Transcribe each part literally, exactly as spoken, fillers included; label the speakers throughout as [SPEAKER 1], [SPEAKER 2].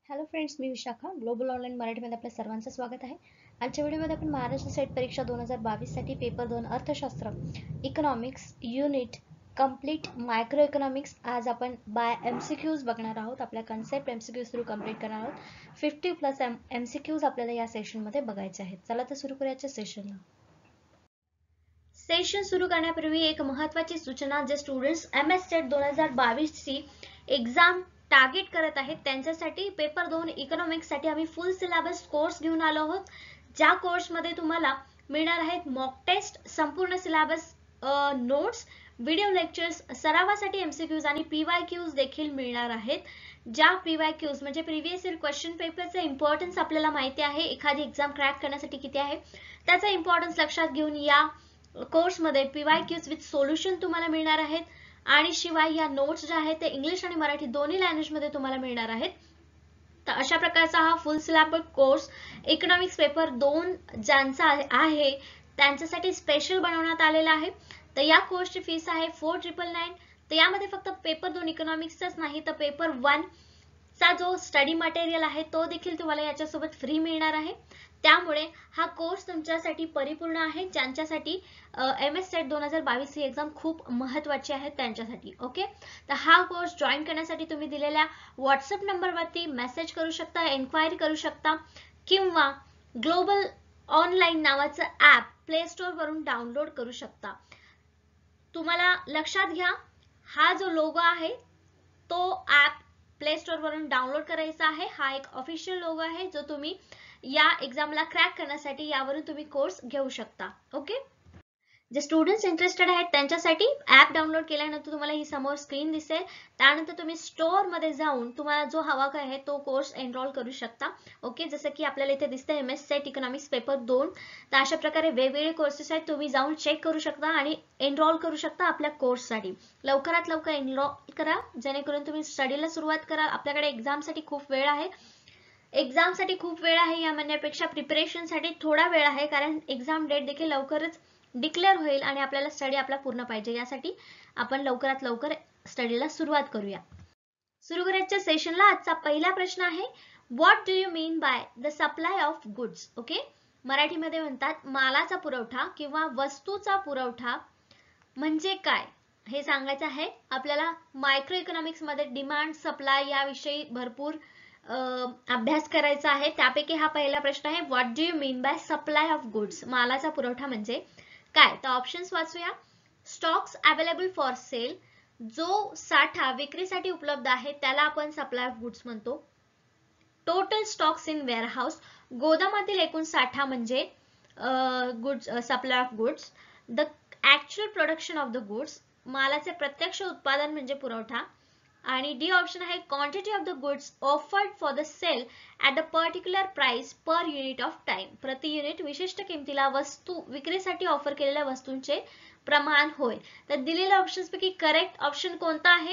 [SPEAKER 1] Hello friends, मी Vishakha. Global online मराठीमध्ये आपल्या सर्वांचं स्वागत आहे. आजच्या व्हिडिओमध्ये आपण महाराष्ट्र सेट परीक्षा दोन हजार बावीससाठी पेपर दोन अर्थशास्त्र economics unit complete micro economics आज आपण बाय एम सी क्यूज बघणार आहोत. आपल्या concept M C Qs through complete करणार आहोत. Fifty plus M M C Qs आपल्याला या सेशनमध्ये बघायचे आहेत. चला तर सुरू करूया सेशनला. सेशन सुरू करण्यापूर्वी एक महत्त्वाची सूचना, जे स्टुडंट्स एम एस सेट दोन हजार बावीस ची एक्झाम टार्गेट करत आहेत त्यांच्यासाठी पेपर दोन इकॉनॉमिक्स साठी आम्ही फुल सिलेबस कोर्स घेऊन आलो आहोत. ज्या कोर्समध्ये तुम्हाला मिळणार आहेत मॉक टेस्ट, संपूर्ण सिलेबस, नोट्स, व्हिडिओ लेक्चर्स, सरावासाठी एमसीक्यूज आणि पीवायक्यूज देखील मिळणार आहेत. ज्या पीवायक्यूज म्हणजे प्रिव्हियस इयर क्वेश्चन पेपरचे इम्पॉर्टन्स आपल्याला माहिती आहे, एखादी एक्झाम क्रॅक करण्यासाठी किती आहे त्याचा इम्पॉर्टन्स लक्षात घेऊन या कोर्समध्ये पीवायक्यूज विथ सोल्युशन तुम्हाला मिळणार आहेत. आणि शिवाय या नोट्स ज्या आहेत ते इंग्लिश आणि मराठी दोन्ही लँग्वेज मध्ये तुम्हाला मिळणार आहेत. तर अशा प्रकारचा हा full syllabus course economics paper दोन ज्यांचा आहे त्यांच्यासाठी स्पेशल बनवण्यात आलेला आहे. तर या कोर्सची फीस आहे फोर ट्रिपल नाईन. तर यामध्ये फक्त पेपर दोन इकॉनॉमिक्सच नाही तर पेपर वन चा जो स्टडी मटेरियल आहे तो देखील तुम्हाला याच्यासोबत फ्री मिळणार आहे. त्यामुळे हा कोर्स तुमच्यासाठी परिपूर्ण आहे. ज्यांच्यासाठी एम एस सेट दोन हजार बावीस ही एक्झाम खूप महत्त्वाची आहे त्यांच्यासाठी. ओके, तर हा कोर्स जॉईन करण्यासाठी तुम्ही दिलेल्या व्हॉट्सअप नंबरवरती मेसेज करू शकता, एन्क्वायरी करू शकता किंवा ग्लोबल ऑनलाईन नावाचं ऍप प्ले स्टोर वरून डाउनलोड करू शकता. तुम्हाला लक्षात घ्या, हा जो लोगो आहे तो ऍप प्ले स्टोर वरून डाउनलोड करायचा आहे. हा एक ऑफिशियल लोगो आहे जो तुम्ही या एक्झामला क्रॅक करण्यासाठी यावरून तुम्ही कोर्स घेऊ शकता. ओके, जे स्टुडंट्स इंटरेस्टेड आहेत त्यांच्यासाठी ऍप डाउनलोड केल्यानंतर तुम्हाला ही समोर स्क्रीन दिसेल. त्यानंतर तुम्ही स्टोर मध्ये जाऊन तुम्हाला जो हवा आहे तो कोर्स एनरोल करू शकता. ओके, जसं की आपल्याला इथे दिसतंय M S set economics paper दोन. तर अशा प्रकारे वेगवेगळे कोर्सेस आहेत, तुम्ही जाऊन चेक करू शकता आणि एनरोल करू शकता आपल्या कोर्ससाठी. लवकरात लवकर एनरोल करा जेणेकरून तुम्ही स्टडीला सुरुवात कराल. आपल्याकडे एक्झामसाठी खूप वेळ आहे. एक्झामसाठी खूप वेळ आहे या म्हणण्यापेक्षा प्रिपरेशनसाठी थोडा वेळ आहे, कारण एक्झाम डेट देखील लवकरच डिक्लेअर होईल आणि आपल्याला स्टडी आपला पूर्ण पाहिजे. यासाठी आपण लवकरात लवकर स्टडीला सुरुवात करूया. सुरू करायच्या सेशनला आजचा पहिला प्रश्न आहे, what do you mean by the supply of goods. Okay, मराठीमध्ये म्हणतात मालाचा पुरवठा किंवा वस्तूचा पुरवठा म्हणजे काय हे सांगायचं आहे आपल्याला. मायक्रो इकॉनॉमिक्स मध्ये डिमांड सप्लाय याविषयी भरपूर अभ्यास करायचा आहे. त्यापैकी हा पहिला प्रश्न आहे, what do you mean by supply of goods. मालाचा पुरवठा म्हणजे काय. तर ऑप्शन्स वाचूया. स्टॉक्स अवेलेबल फॉर सेल, जो साठा विक्रीसाठी उपलब्ध आहे त्याला आपण सप्लाय ऑफ गुड्स म्हणतो. टोटल स्टॉक्स इन वेअरहाऊस, गोदामातील एकूण साठा म्हणजे goods supply of goods. The actual production of the goods, मालाचे प्रत्यक्ष उत्पादन म्हणजे पुरवठा. आणि डी ऑप्शन आहे, quantity of the goods offered for the sale at the particular price per unit of time. प्रति युनिट विशिष्ट किमतीला वस्तू विक्रीसाठी ऑफर केलेल्या वस्तूंचे प्रमाण होय. तर दिलेल्या ऑप्शन्स पैकी करेक्ट ऑप्शन कोणता आहे.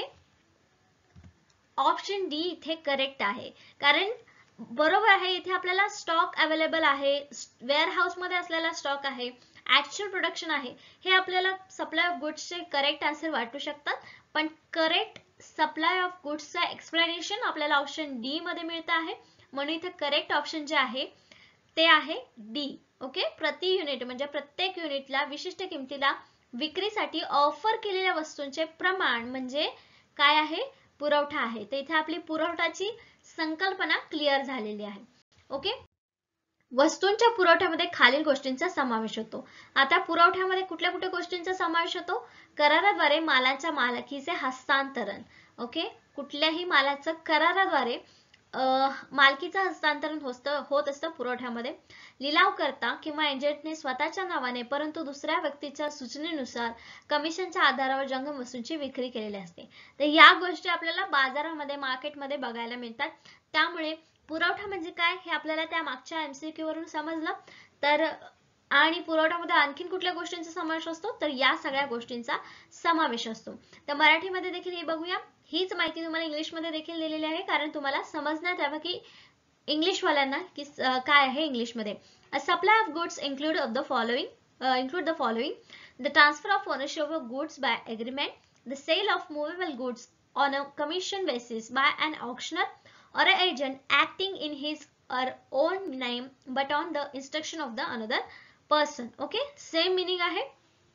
[SPEAKER 1] ऑप्शन डी इथे करेक्ट आहे, कारण बरोबर आहे. इथे आपल्याला स्टॉक अवेलेबल आहे, वेअर हाऊस मध्ये असलेला स्टॉक आहे, ऍक्च्युअल प्रोडक्शन आहे. हे आपल्याला सप्लाय ऑफ गुड्सचे करेक्ट आन्सर वाटू शकतात, पण करेक्ट सप्लाय ऑफ गुड्सचा एक्सप्लेनेशन आपल्याला ऑप्शन डी मध्ये मिळतं आहे. म्हणून इथे करेक्ट ऑप्शन जे आहे ते आहे डी. ओके, प्रति युनिट म्हणजे प्रत्येक युनिटला विशिष्ट किमतीला विक्रीसाठी ऑफर केलेल्या वस्तूंचे प्रमाण म्हणजे काय आहे, पुरवठा आहे. तर इथे आपली पुरवठाची संकल्पना क्लिअर झालेली आहे. ओके, वस्तूंच्या पुरवठ्यामध्ये खालील गोष्टींचा समावेश होतो. आता पुरवठ्यामध्ये कुठल्या कुठल्या गोष्टींचा समावेश होतो. कराराद्वारे मालाच्या मालकीचे हस्तांतरण. ओके, कुठल्याही मालाचं कराराद्वारे मालकीचं हस्तांतरण होत असतं पुरवठ्यामध्ये. लिलाव करता किंवा एजंटने स्वतःच्या नावाने परंतु दुसऱ्या व्यक्तीच्या सूचनेनुसार कमिशनच्या आधारावर जंगम वस्तूंची विक्री केलेली असते. तर या गोष्टी आपल्याला बाजारामध्ये मार्केटमध्ये बघायला मिळतात. त्यामुळे पुरवठा म्हणजे काय हे आपल्याला त्या मागच्या एमसीक्यू वरून समजलं. तर आणि पुरवठ्यामध्ये आणखीन कुठल्या गोष्टींचा समावेश असतो, तर या सगळ्या गोष्टींचा समावेश असतो. तर मराठीमध्ये देखील हे बघूया. हीच माहिती तुम्हाला इंग्लिशमध्ये देखील दिलेली आहे, कारण तुम्हाला समजण्यात यावं की इंग्लिशवाल्यांना की काय आहे इंग्लिशमध्ये. A supply of goods include of the following include the following the transfer of ownership of goods by agreement, the sale of movable goods on a commission basis by an auctioneer, or an agent acting in his or own name but on the instruction of the another person. Okay, same meaning आहे.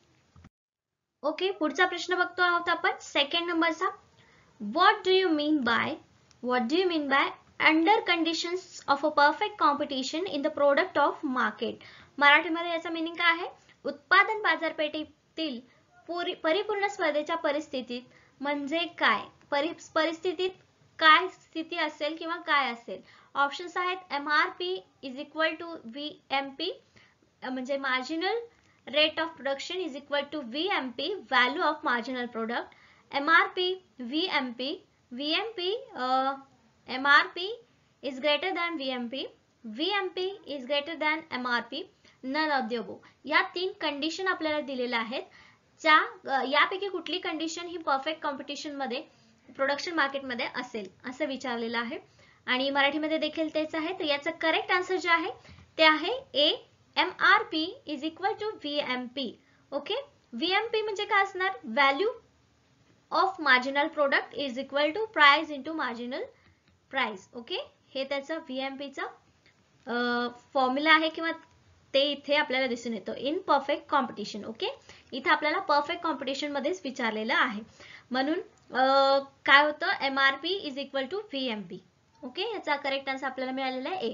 [SPEAKER 1] Okay, पुढचा प्रश्न बघतो आहोत आपण second number. What do you mean by what do you mean by under conditions of a perfect competition in the product of market. मराठीमध्ये याचा meaning काय आहे? उत्पादन बाजारपेठेतील परिपूर्ण स्पर्धेच्या परिस्थितीत म्हणजे काय? परिस्थितीत काय स्थिती असेल किंवा काय असेल? ऑप्शन्स आहेत M R P is equal to V M P म्हणजे marginal rate of production is equal to V M P, value of marginal product. M R P, V M P, V M P, uh, M R P is greater than V M P, V M P is greater than M R P, none of the above. या तीन condition आपल्याला दिलेल्या आहेत. ज्या यापैकी कुठली condition ही perfect competition मध्ये प्रोडक्शन मार्केट मध्ये असेल असं विचारलेलं आहे आणि मराठीमध्ये देखील तेच आहे. तर याचा करेक्ट आन्सर जे आहे ते आहे A, M R P is equal to V M P. Okay, V M P म्हणजे काय असणार? Value of marginal product is equal to price into marginal price. Okay, हे त्याचं V M P चा फॉर्म्युला आहे किंवा ते इथे आपल्याला दिसून येतो इन परफेक्ट कॉम्पिटिशन. ओके, इथे आपल्याला परफेक्ट कॉम्पिटिशन मध्येच विचारलेलं आहे म्हणून काय होतं? M R P is equal to V M P. Okay, याचा करेक्ट आन्सर आपल्याला मिळालेला आहे ए.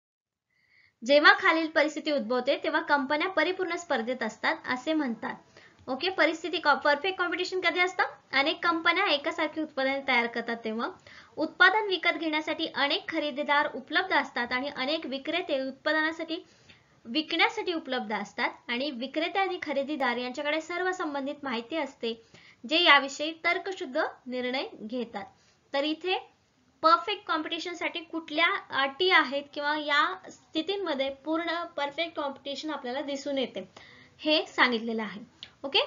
[SPEAKER 1] जेव्हा खालील परिस्थिती उद्भवते तेव्हा कंपन्या परिपूर्ण स्पर्धेत असतात असे म्हणतात. ओके, परिस्थिती परफेक्ट कॉम्पिटिशन कधी असतं? अनेक कंपन्या एकासारखी उत्पादने तयार करतात तेव्हा. उत्पादन विकत घेण्यासाठी अनेक खरेदीदार उपलब्ध असतात आणि अनेक विक्रेते उत्पादनासाठी विकण्यासाठी उपलब्ध असतात आणि विक्रेते आणि खरेदीदार यांच्याकडे सर्व संबंधित माहिती असते जे याविषयी तर्कशुद्ध निर्णय घेतात. तर इथे परफेक्ट कॉम्पिटिशन साठी कुठल्या अटी आहेत किंवा या स्थितींमध्ये पूर्ण परफेक्ट कॉम्पिटिशन आपल्याला दिसून येते हे सांगितलेलं आहे. ओके,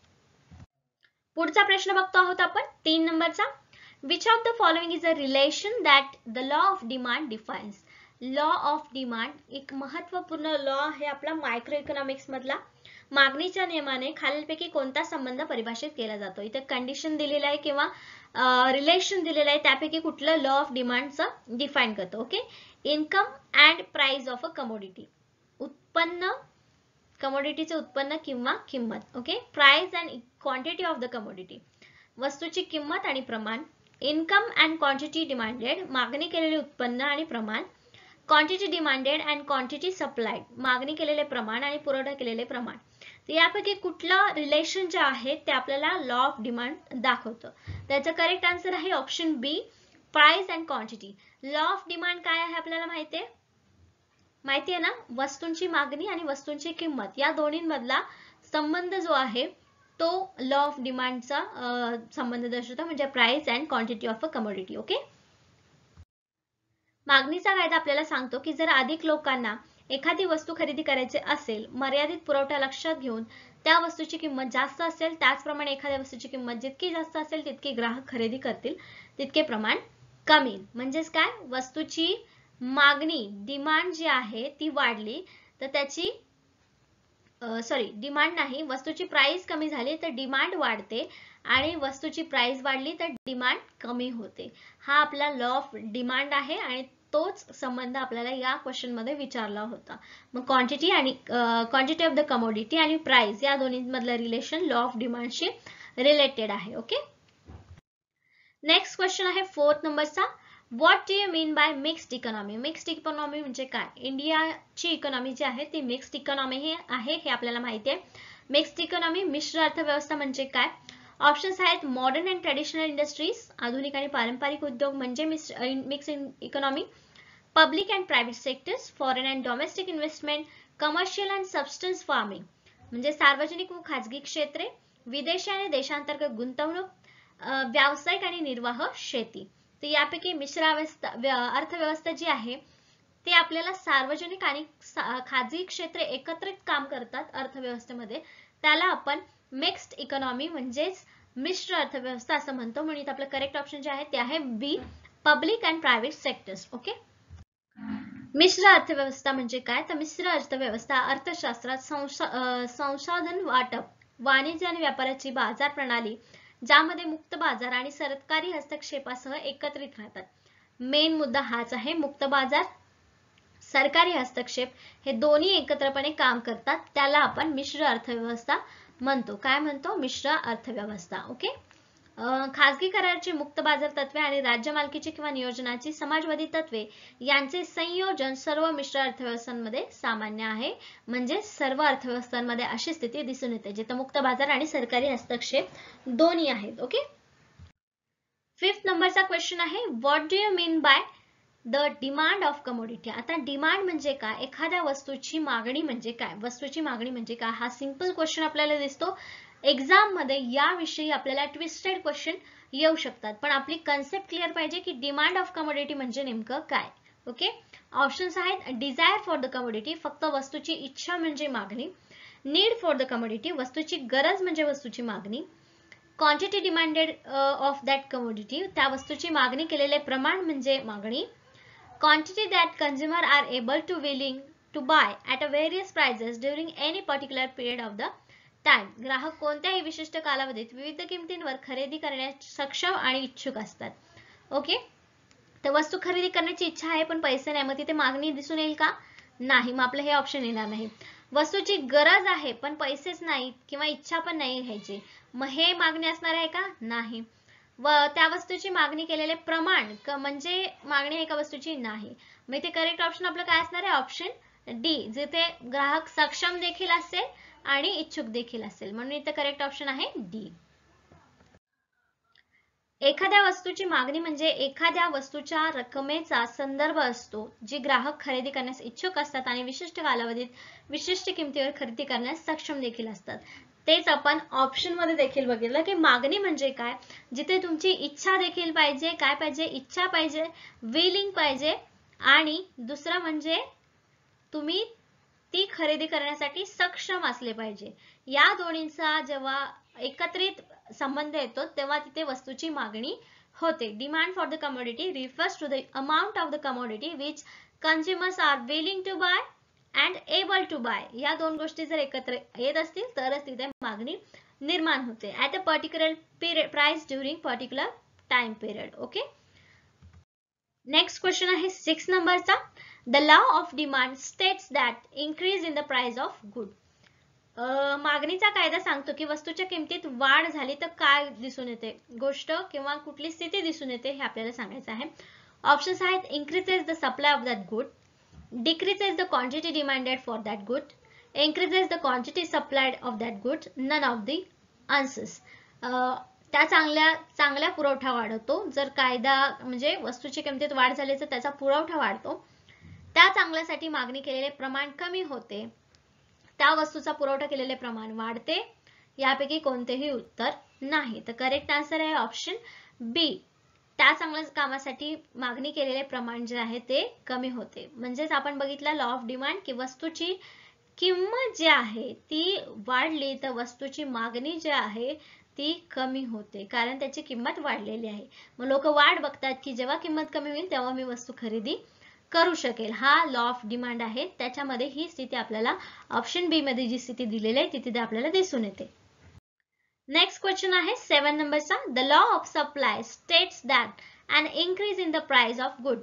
[SPEAKER 1] पुढचा प्रश्न बघतो आहोत आपण तीन नंबरचा. Which of the following is a relation that the law of demand defines. Law of demand एक महत्वपूर्ण लॉ आहे आपला मायक्रो इकॉनॉमिक्स मधला. मागणीच्या नियमाने खालीलपैकी कोणता संबंध परिभाषित केला जातो? इथे कंडिशन दिलेलं आहे किंवा रिलेशन दिलेलं आहे त्यापैकी कुठलं लॉ ऑफ डिमांडचं डिफाइन करतो? Okay, income and price of a commodity. उत्पन्न, कमोडिटीचे उत्पन्न किंवा किंमत. Okay, price and quantity of the commodity. वस्तूची किंमत आणि प्रमाण. इन्कम अँड क्वांटिटी डिमांडेड, मागणी केलेले उत्पन्न आणि प्रमाण. Quantity demanded and quantity supplied, मागणी केलेले प्रमाण आणि पुरवठा केलेले प्रमाण. तर यापैकी कुठलं रिलेशन जे आहे ते आपल्याला लॉ ऑफ डिमांड दाखवतं? त्याचं करेक्ट आन्सर आहे option B, price and quantity. Law of demand काय आहे आपल्याला माहिती आहे माहिती आहे ना? वस्तूंची मागणी आणि वस्तूंची किंमत या दोन्हींमधला संबंध जो आहे तो लॉ ऑफ डिमांडचा संबंध दर्शवतो म्हणजे price and quantity of a commodity. Okay, मागणीचा कायदा आपल्याला सांगतो की जर अधिक लोकांना एखादी वस्तू खरेदी करायची असेल, मर्यादित पुरवठा लक्षात घेऊन त्या वस्तूची किंमत जास्त असेल, त्याचप्रमाणे एखाद्या वस्तूची किंमत जितकी जास्त असेल तितके ग्राहक खरेदी करतील, तितके प्रमाण कमी. म्हणजेच काय? वस्तूची मागणी डिमांड जी आहे ती वाढली तर त्याची सॉरी डिमांड नाही वस्तूची प्राइस कमी झाली तर डिमांड वाढते आणि वस्तूची प्राइस वाढली तर डिमांड कमी होते. हा आपला लॉ ऑफ डिमांड आहे आणि तोच संबंध आपल्याला या क्वेश्चन मध्ये विचारला होता. मग क्वांटिटी आणि क्वांटिटी ऑफ द कमोडिटी आणि प्राइस या दोन्ही मधलं रिलेशन लॉ ऑफ डिमांडशी रिलेटेड आहे. ओके, नेक्स्ट क्वेश्चन आहे fourth number. What do you mean by mixed economy. Mixed economy म्हणजे काय? इंडियाची इकॉनॉमी जी आहे ती मिक्स्ड इकॉनॉमी हे आहे हे आपल्याला माहिती आहे. मिक्स्ड इकॉनॉमी मिश्र अर्थव्यवस्था म्हणजे काय? ऑप्शन्स आहेत मॉडर्न अँड ट्रेडिशनल इंडस्ट्रीज, आधुनिक आणि पारंपरिक उद्योग म्हणजे mixed economy. Public and private sectors, foreign and domestic investment, commercial and subsistence farming म्हणजे सार्वजनिक व खाजगी क्षेत्रे, विदेशी आणि देशांतर्गत गुंतवणूक, व्यावसायिक आणि निर्वाह शेती. तर यापैकी मिश्र अर्थव्यवस्था जी आहे ते आपल्याला सार्वजनिक आणि खाजगी क्षेत्रे एकत्रित काम करतात अर्थव्यवस्थेमध्ये, त्याला आपण मिक्स्ड इकॉनॉमी म्हणजेच मिश्र अर्थव्यवस्था असं म्हणतो. म्हणून आपलं करेक्ट ऑप्शन जे आहे ते आहे B, public and private sectors. Okay, मिश्र अर्थव्यवस्था म्हणजे काय? तर मिश्र अर्थव्यवस्था अर्थशास्त्रात संसाधन वाटप, वाणिज्य आणि व्यापाराची बाजार प्रणाली ज्यामध्ये मुक्त बाजार आणि सरकारी हस्तक्षेपासह एकत्रित राहतात. मेन मुद्दा हाच आहे. मुक्त बाजार, सरकारी हस्तक्षेप हे दोन्ही एकत्रपणे काम करतात, त्याला आपण मिश्र अर्थव्यवस्था म्हणतो. काय म्हणतो? मिश्र अर्थव्यवस्था. ओके. खाजगी कराराची, मुक्त बाजार तत्वे आणि राज्य मालकीची किंवा नियोजनाची समाजवादी तत्वे यांचे संयोजन सर्व मिश्र अर्थव्यवस्थांमध्ये सामान्य आहे. म्हणजे सर्व अर्थव्यवस्थांमध्ये अशी स्थिती दिसून येते जिथे मुक्त बाजार आणि सरकारी हस्तक्षेप दोन्ही आहेत. ओके. फिफ्थ नंबरचा क्वेश्चन आहे, what do you mean by the demand of commodity. आता डिमांड म्हणजे काय, एखाद्या वस्तूची मागणी म्हणजे काय, वस्तूची मागणी म्हणजे काय, हा सिंपल क्वेश्चन आपल्याला दिसतो. एक्झाम मध्ये याविषयी आपल्याला ट्विस्टेड क्वेश्चन येऊ शकतात, पण आपली कन्सेप्ट क्लिअर पाहिजे की डिमांड ऑफ कमोडिटी म्हणजे नेमकं काय. ओके. ऑप्शन्स आहेत, डिझायर फॉर द कमोडिटी, फक्त वस्तूची इच्छा म्हणजे मागणी. नीड फॉर द कमोडिटी, वस्तूची गरज म्हणजे वस्तूची मागणी. Quantity demanded of that commodity, त्या वस्तूची मागणी केलेले प्रमाण म्हणजे मागणी. Quantity that consumer are able to willing to buy at a various prices during any particular period of the time. ग्राहक कोणत्याही विशिष्ट कालावधीत विविध किमतींवर खरेदी करण्यास सक्षम आणि इच्छुक असतात. ओके. तर वस्तू खरेदी करण्याची इच्छा आहे पण पैसे नाही, मग तिथे मागणी दिसून येईल का? नाही, मग आपलं हे ऑप्शन येणार नाही. वस्तूची गरज आहे पण पैसेच नाहीत किंवा इच्छा पण नाही घ्यायची, मग हे मागणी असणार आहे का? नाही. व त्या वस्तूची मागणी केलेले प्रमाण म्हणजे मागणी एका वस्तूची नाही, मग इथे करेक्ट ऑप्शन आपलं काय असणार आहे? ऑप्शन डी, जिथे ग्राहक सक्षम देखील असेल आणि इच्छुक देखील असेल, म्हणून इथे करेक्ट ऑप्शन आहे डी. एखाद्या वस्तूची मागणी म्हणजे एखाद्या वस्तूच्या रकमेचा संदर्भ असतो जी ग्राहक खरेदी करण्यास इच्छुक असतात आणि विशिष्ट कालावधीत विशिष्ट किमतीवर खरेदी करण्यास सक्षम देखील असतात. तेच आपण ऑप्शन मध्ये देखील बघितलं की मागणी म्हणजे काय, जिथे तुमची इच्छा देखील पाहिजे, काय पाहिजे? इच्छा पाहिजे, विलिंग पाहिजे, आणि दुसरं म्हणजे तुम्ही ती खरेदी करण्यासाठी सक्षम असले पाहिजे. या दोन्हींचा जेव्हा एकत्रित संबंध येतो तेव्हा तिथे वस्तूची मागणी होते. Demand for the commodity refers to the amount of the commodity which consumers are willing to buy and able to buy. या दोन गोष्टी जर एकत्र येत असतील तरच तिथे मागणी निर्माण होते at a particular period price during particular time period. Okay. Next question आहे सिक्स नंबरचा. The law of demand states that increase in the price of good. मागणीचा कायदा सांगतो की वस्तूच्या किमतीत वाढ झाली तर काय दिसून येते, गोष्ट किंवा कुठली स्थिती दिसून येते हे आपल्याला सांगायचं आहे. ऑप्शन्स आहेत, increases the supply of that good, decreases the quantity demanded for that good, increases the quantity supplied of that good, none of the answers. त्या चांगल्या चांगल्या पुरवठा वाढवतो. जर कायदा म्हणजे वस्तूची किमतीत वाढ झाली तर त्याचा पुरवठा वाढतो. त्या चांगल्यासाठी मागणी केलेले प्रमाण कमी होते, त्या वस्तूचा पुरवठा केलेले प्रमाण वाढते. यापैकी कोणतेही उत्तर नाही. तर करेक्ट आन्सर आहे ऑप्शन बी. त्या चांगल्या कामासाठी मागणी केलेले प्रमाण जे आहे ते कमी होते. म्हणजेच आपण बघितलं लॉ ऑफ डिमांड की वस्तूची किंमत जी आहे ती वाढली तर वस्तूची मागणी जी आहे ती कमी होते, कारण त्याची किंमत वाढलेली आहे. मग लोक वाट बघतात की जेव्हा किंमत कमी होईल तेव्हा मी वस्तू खरेदी करू शकेल. हा लॉ ऑफ डिमांड आहे. त्याच्यामध्ये ही स्थिती आपल्याला ऑप्शन बी मध्ये जी स्थिती दिलेली आहे ती तिथे आपल्याला दिसून येते. नेक्स्ट क्वेश्चन आहे सेवन नंबरचा. The law of supply states that an increase in the price of good.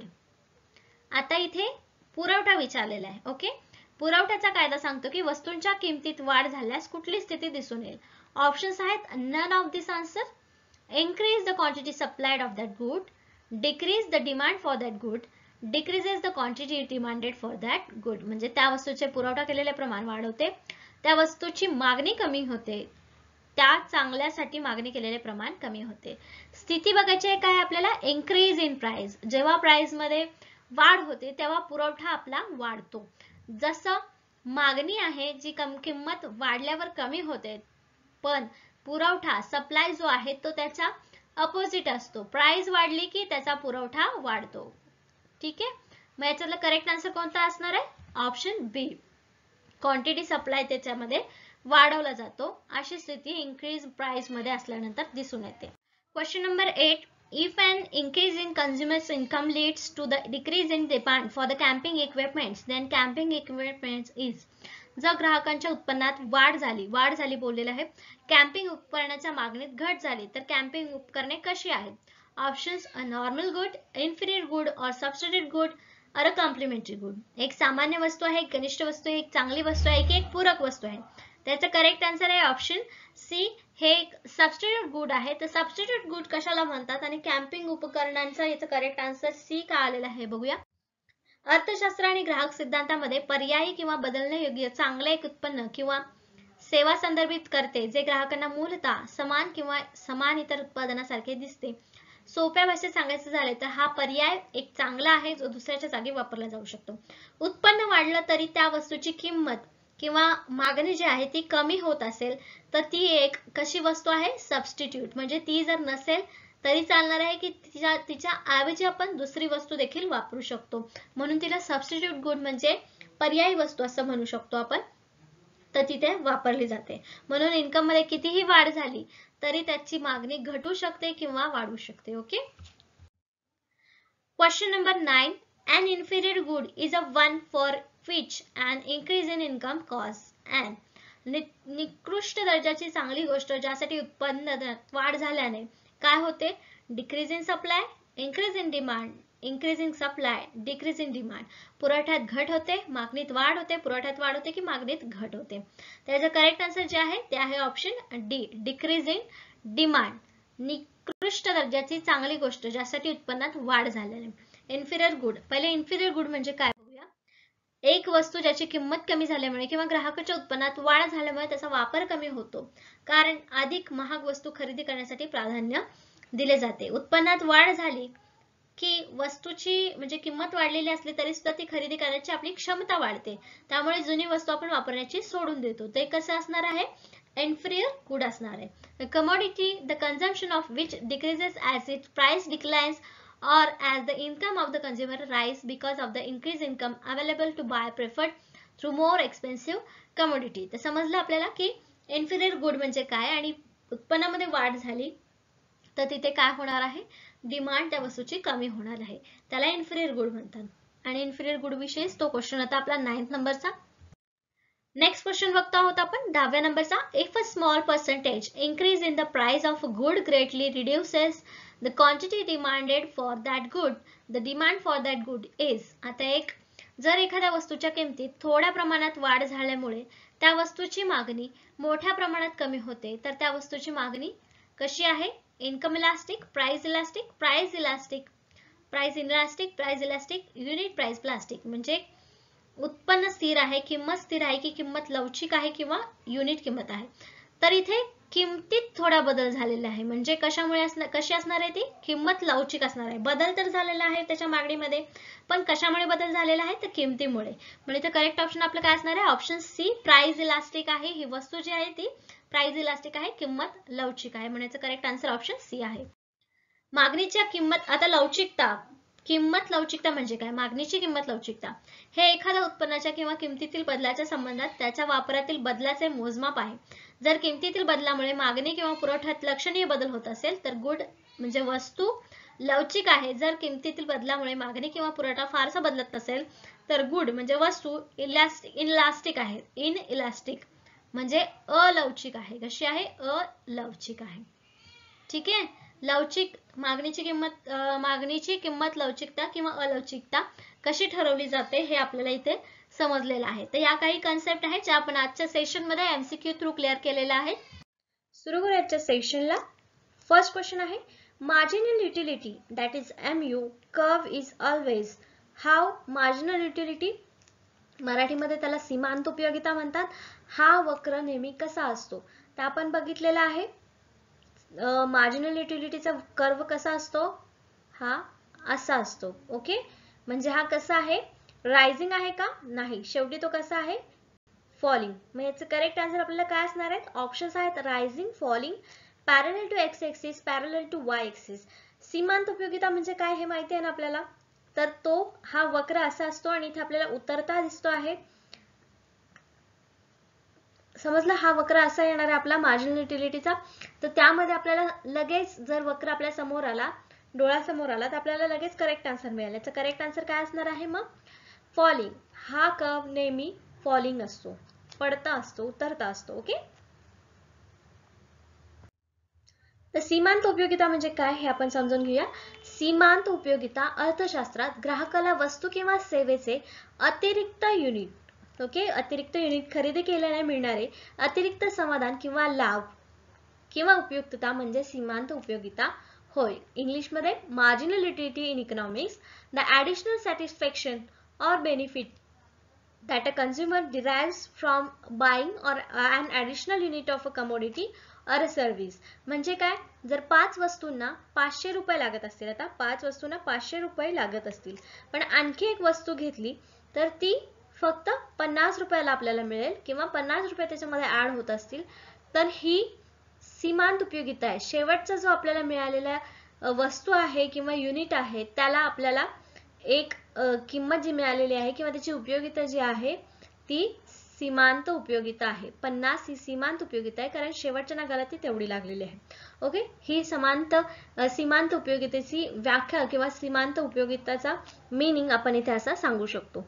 [SPEAKER 1] आता इथे पुरवठा विचारलेला आहे. ओके. पुरवठ्याचा कायदा सांगतो की वस्तूंच्या किमतीत वाढ झाल्यास कुठली स्थिती दिसून येईल. ऑप्शन्स आहेत, none of this answer, increase the quantity supplied of that good, decrease the demand for that good, decreases the quantity demanded for that good. म्हणजे त्या वस्तूचे पुरवठा केलेले प्रमाण वाढवते, त्या वस्तूची मागणी कमी होते, त्या चांगल्यासाठी मागणी केलेले प्रमाण कमी होते. स्थिती बघायची आहे काय आपल्याला, इन्क्रीज इन प्राइस. जेव्हा प्राइस मध्ये वाढ होते तेव्हा पुरवठा आपला वाढतो. जसं मागणी आहे जी किंमत वाढल्यावर कमी होते, पण पुरवठा सप्लाय जो आहे तो त्याच्या अपोजिट असतो. प्राइस वाढली की त्याचा पुरवठा वाढतो. ठीक आहे. मग याच्यातलं करेक्ट आन्सर कोणता असणार आहे, ऑप्शन बी. क्वांटिटी सप्लाय त्याच्यामध्ये वाढवला जातो. अशी स्थिती इन्क्रीज प्राइस मध्ये असल्यानंतर दिसून येते. Question number eight. If an increase in consumers' income leads to the decrease in demand for the camping equipments, then camping equipments is. जर ग्राहकांच्या उत्पन्नात वाढ झाली, वाढ झाली बोललेलं आहे, कॅम्पिंग उपकरणाच्या मागणीत घट झाली तर कॅम्पिंग उपकरणे कशी आहेत. Options a normal good, infinite good or substitute good or a complementary good. एक सामान्य वस्तू आहे, एक कनिष्ठ वस्तू आहे, एक चांगली वस्तू आहे की एक पूरक वस्तू आहे. त्याचं करेक्ट आन्सर आहे ऑप्शन सी, हे एक सबस्टिट्यूट गुड आहे. तर सबस्टिट्यूट गुड कशाला म्हणतात आणि कॅम्पिंग उपकरणांचा याचं करेक्ट आन्सर सी का आलेला आहे बघूया. अर्थशास्त्र आणि ग्राहक सिद्धांतामध्ये पर्यायी किंवा बदलण्यायोग्य चांगले एक उत्पन्न किंवा सेवा संदर्भित करते जे ग्राहकांना मूलतः समान किंवा समान इतर उत्पादनासारखे दिसते. सोप्या भाषेत सांगायचं झाले तर हा पर्याय एक चांगला आहे जो दुसऱ्याच्या जागी वापरला जाऊ शकतो. उत्पन्न वाढलं तरी त्या वस्तूची किंमत किंवा मागणी जी आहे ती कमी होत असेल तर ती एक कशी वस्तू आहे, सबस्टिट्यूट. म्हणजे ती जर नसेल तरी चालणार आहे की तिच्या तिच्या ऐवजी आपण दुसरी वस्तू देखील वापरू शकतो, म्हणून तिला सबस्टिट्यूट गुड म्हणजे पर्यायी वस्तू असं म्हणू शकतो आपण. तर तिथे वापरली जाते. म्हणून इन्कम मध्ये कितीही वाढ झाली तरी त्याची मागणी घटू शकते किंवा वाढू शकते. Okay. Question number nine. An inferior good is a one for which an increase in income cause an. निकृष्ट दर्जाची चांगली गोष्ट ज्यासाठी उत्पन्नात वाढ झाल्याने काय होते, decrease in supply, increase in demand, increase in supply, decrease in demand. पुरवठ्यात घट होते, मागणीत वाढ होते, पुरवठ्यात वाढ होते की मागणीत घट होते. त्याचं करेक्ट आन्सर जे आहे ते आहे option D, decrease in demand. निकृष्ट दर्जाची चांगली गोष्ट ज्यासाठी उत्पन्नात वाढ झाल्याने. Inferior good. पहिले इन्फिरियर गुड म्हणजे काय बघूया. एक वस्तू ज्याची किंमत कमी झाल्यामुळे किंवा ग्राहकाच्या उत्पन्नात वाढ झाल्यामुळे त्याचा वापर कमी होतो, कारण अधिक महाग वस्तू खरेदी करण्यासाठी प्राधान्य दिले जाते. उत्पन्नात वाढ झाली की वस्तूची म्हणजे किंमत वाढलेली असली तरी सुद्धा ती खरेदी करण्याची आपली क्षमता वाढते, त्यामुळे जुनी वस्तू आपण वापरण्याची सोडून देतो. ते कसं असणार आहे, इन्फिरियर गुड असणार आहे. Commodity the consumption of which decreases as it price declines or as the income of the consumer rise because of the increased income available to buy preferred through more expensive commodity. तर समजलं आपल्याला की inferior good म्हणजे काय आणि उत्पन्नामध्ये वाढ झाली तर तिथे काय होणार आहे, डिमांड त्या वस्तूची कमी होणार आहे, त्याला इन्फिरियर गुड म्हणतात. आणि इन्फिरियर गुड विषयीच तो क्वेश्चन होता आपला नाइन्थ नंबरचा. नेक्स्ट क्वेश्चन बघतो आहोत आपण दहाव्या नंबरचा. If a small percentage increase in the price of good greatly reduces the quantity demanded for that good, the demand for that good is. आता एक जर एखाद्या वस्तूच्या किमतीत थोड्या प्रमाणात वाढ झाल्यामुळे त्या वस्तूची मागणी मोठ्या प्रमाणात कमी होते तर त्या वस्तूची मागणी कशी आहे, income elastic, price elastic, price elastic, price elastic, price elastic, unit price plastic. म्हणजे उत्पन्न स्थिर आहे, किंमत स्थिर आहे की किंमत लवचिक आहे किंवा युनिट किंमत आहे. तर इथे किमतीत थोडा बदल झालेला आहे. म्हणजे कशामुळे असणार, कशी असणार आहे ती, किंमत लवचिक असणार आहे. बदल तर झालेला आहे त्याच्या मागणीमध्ये, पण कशामुळे बदल झालेला आहे तर किमतीमुळे. म्हणजे करेक्ट ऑप्शन आपलं काय असणार आहे, ऑप्शन सी, प्राइस इलास्टिक आहे. ही वस्तू जी आहे ती प्राइस इलास्टिक आहे, किंमत लवचिक आहे. म्हणजे करेक्ट आन्सर ऑप्शन सी आहे. मागणीच्या किंमत, आता लवचिकता, किंमत लवचिकता म्हणजे काय, मागणीची किंमत लवचिकता हे एखाद्या उत्पन्नाच्या किंवा किमतीतील बदलाच्या संबंधात त्याच्या वापरातील बदलाचे मोजमाप आहे. जर किमतीतील बदलामुळे मागणी किंवा पुरवठ्यात लक्षणीय बदल होत असेल तर गुड म्हणजे वस्तू लवचिक आहे. जर किमतीतील बदलामुळे मागणी किंवा पुरवठा फारसा बदलत नसेल तर गुड म्हणजे वस्तू इलास्टिक इनलास्टिक आहे. इन इलास्टिक म्हणजे अलवचिक आहे. कशी आहे, अलवचिक आहे. ठीक आहे. लवचिक मागणीची किंमत, मागणीची किंमत लवचिकता किंवा अलवचिकता कशी ठरवली जाते हे आपल्याला इथे समजलेलं आहे. तर या काही कन्सेप्ट आहेत ज्या आपण आजच्या सेशन मध्ये एमसीक्यू थ्रू क्लिअर केलेल्या आहेत. सुरू करूया आजच्या सेशनला. फर्स्ट क्वेश्चन आहे, marginal utility that is MU curve is always how. Marginal utility मराठीमध्ये त्याला सीमांत उपयोगिता म्हणतात. हा वक्र नेहमी कसा असतो तर आपण बघितलेला आहे. मार्जिनल युटिलिटीचा कर्व कसा असतो, हा असा असतो. ओके. म्हणजे हा कसा आहे, रायझिंग आहे का, नाही, शेवटी तो कसा आहे, फॉलिंग. मग याचं करेक्ट आन्सर आपल्याला काय असणार आहेत, ऑप्शन्स आहेत rising, falling, parallel to X axis, parallel to Y axis. सीमांत उपयोगिता म्हणजे काय हे माहिती आहे ना आपल्याला. तर तो हा वक्र असा असतो आणि इथे आपल्याला उतरता दिसतो आहे. समजलं, हा वक्र असा येणार आहे आपला मार्जिनल युटिलिटीचा. तर त्यामध्ये आपल्याला लगेच जर वक्र आपल्या समोर आला, डोळ्यासमोर आला तर आपल्याला लगेच करेक्ट आन्सर मिळाला. याचा करेक्ट आन्सर काय असणार आहे मग, फॉलिंग. हा कर्व नेहमी फॉलिंग असतो, पडता असतो, उतरता असतो. ओके. तर सीमांत उपयोगिता म्हणजे काय हे आपण समजून घेऊया. सीमांत उपयोगिता अर्थशास्त्रात ग्राहकाला वस्तू किंवा सेवेचे अतिरिक्त युनिट ओके अतिरिक्त युनिट खरेदी केल्याने मिळणारे अतिरिक्त समाधान किंवा लाभ किंवा उपयुक्तता म्हणजे सीमांत उपयोगिता होय. इंग्लिश मध्ये marginal utility in economics the additional satisfaction or benefit that a consumer derives from buying or an additional unit of a commodity or a service. म्हणजे काय, जर पाच वस्तूंना पाचशे रुपये लागत असतील, आता पाच वस्तूंना पाचशे रुपये लागत असतील, पण आणखी एक वस्तू घेतली तर ती फक्त पन्नास रुपयाला आपल्याला मिळेल किंवा पन्नास रुपये त्याच्यामध्ये ऍड होत असतील, तर ही सीमांत उपयोगिता आहे. शेवटचा जो आपल्याला मिळालेला वस्तू आहे किंवा युनिट आहे त्याला आपल्याला एक किंमत जी मिळालेली आहे किंवा त्याची उपयोगिता जी आहे ती सीमांत उपयोगिता आहे. पन्नास ही सीमांत उपयोगिता आहे कारण शेवटच्या नागाला ती तेवढी लागलेली आहे. ओके, ही समांत सीमांत उपयोगितेची व्याख्या किंवा सीमांत उपयोगिताचा मीनिंग आपण इथे असा सांगू शकतो.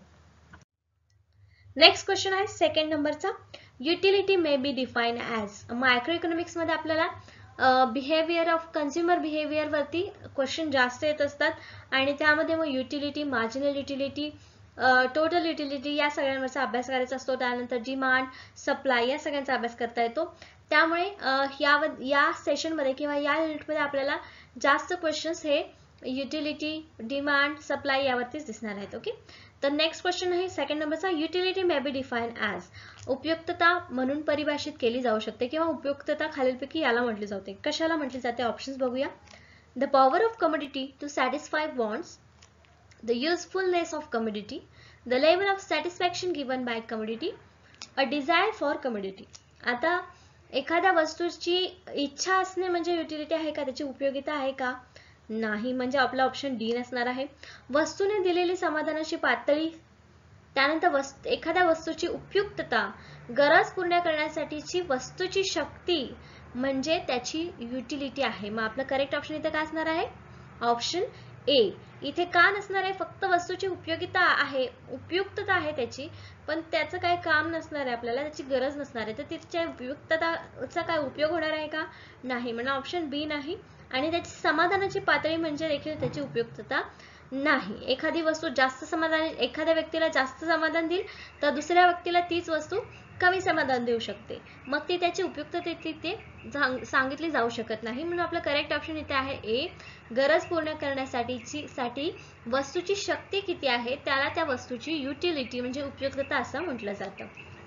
[SPEAKER 1] नेक्स्ट क्वेश्चन आहे सेकंड नंबरचा. Utility may be define as. Micro economics मध्ये आपल्याला बिहेवियर ऑफ कन्झ्युमर बिहेवियर वरती क्वेश्चन जास्त येत असतात आणि त्यामध्ये मग utility, marginal utility, total utility या सगळ्यांवरचा अभ्यास करायचा असतो. त्यानंतर डिमांड, सप्लाय या सगळ्यांचा अभ्यास करता येतो. त्यामुळे या या सेशन मध्ये किंवा या युनिट मध्ये आपल्याला जास्त क्वेश्चन्स हे युटिलिटी, डिमांड, सप्लाय यावरतीच दिसणार आहेत. ओके, तर नेक्स्ट क्वेश्चन आहे सेकंड नंबरचा. Utility may be define as. उपयुक्तता म्हणून परिभाषित केली जाऊ शकते किंवा उपयुक्तता खालीलपैकी याला म्हटली जाते. कशाला म्हटली जाते ऑप्शन्स बघूया. The power of commodity to satisfy wants, the usefulness of commodity, the level of satisfaction given by commodity, a desire for commodity. आता एखाद्या वस्तूची इच्छा असणे म्हणजे युटिलिटी आहे का, त्याची उपयोगिता आहे का, नाही, म्हणजे आपला ऑप्शन डी नसणार आहे. वस्तूने दिलेली समाधानाची पातळी, त्यानंतर वस्तू एखाद्या वस्तूची उपयुक्तता, गरज पूर्ण करण्यासाठीची वस्तूची शक्ती म्हणजे त्याची युटिलिटी आहे. मग आपलं करेक्ट ऑप्शन इथे काय असणार आहे, ऑप्शन ए. इथे का नसणार आहे, फक्त वस्तूची उपयोगिता आहे, उपयुक्तता आहे त्याची, पण त्याचं काय काम नसणार आहे, आपल्याला त्याची गरज नसणार आहे, तर तिच्या उपयुक्तताचा काय उपयोग होणार आहे का, नाही, म्हणून ऑप्शन बी नाही. आणि त्याची समाधानाची पातळी म्हणजे देखील त्याची उपयुक्तता नाही. एखादी वस्तू जास्त समाधान एखाद्या व्यक्तीला जास्त समाधान देईल तर दुसऱ्या व्यक्तीला तीच वस्तू कमी समाधान देऊ शकते, मग ती त्याची उपयुक्तता तिथे सांगितली जाऊ शकत नाही. म्हणून आपलं करेक्ट ऑप्शन इथे आहे ए. गरज पूर्ण करण्यासाठीची साठी वस्तूची शक्ती किती आहे त्याला त्या वस्तूची युटिलिटी म्हणजे उपयुक्तता असं म्हटलं जातं.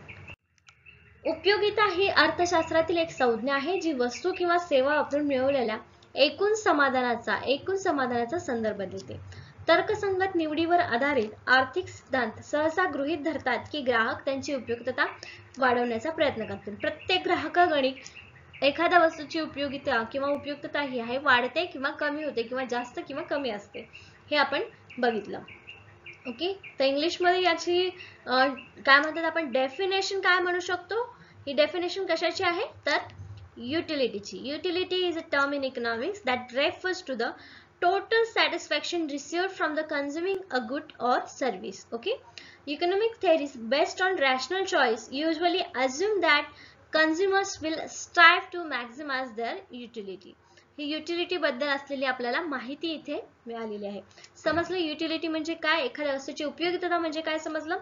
[SPEAKER 1] उपयोगिता ही अर्थशास्त्रातील एक संज्ञा आहे जी वस्तू किंवा सेवा वापरून मिळवलेल्या एकूण समाधानाचा एकूण समाधानाचा संदर्भ देते. तर्कसंगत निवडीवर आधारित आर्थिक सिद्धांत सहसा गृहीत धरतात की ग्राहक त्यांची उपयुक्तता वाढवण्याचा प्रयत्न करतील. प्रत्येक ग्राहकागणी एखाद्या वस्तूची उपयोगिता किंवा उपयुक्तता ही आहे वाढते किंवा कमी होते किंवा जास्त किंवा कमी असते, हे आपण बघितलं. ओके, तर इंग्लिश मध्ये याची काय म्हणतात आपण डेफिनेशन काय म्हणू शकतो, ही डेफिनेशन कशाची आहे तर युटिलिटीची. Utility is a term in economics that refers to the total satisfaction received from the consuming a good or service. Okay, economic theories based on rational choice usually assume that consumers will strive to maximize their utility. ही utility बद्दल असलेली आपल्याला माहिती इथे मिळालेली आहे. समजलं utility म्हणजे काय, एखाद्या वस्तूची उपयोगिता म्हणजे काय समजलं.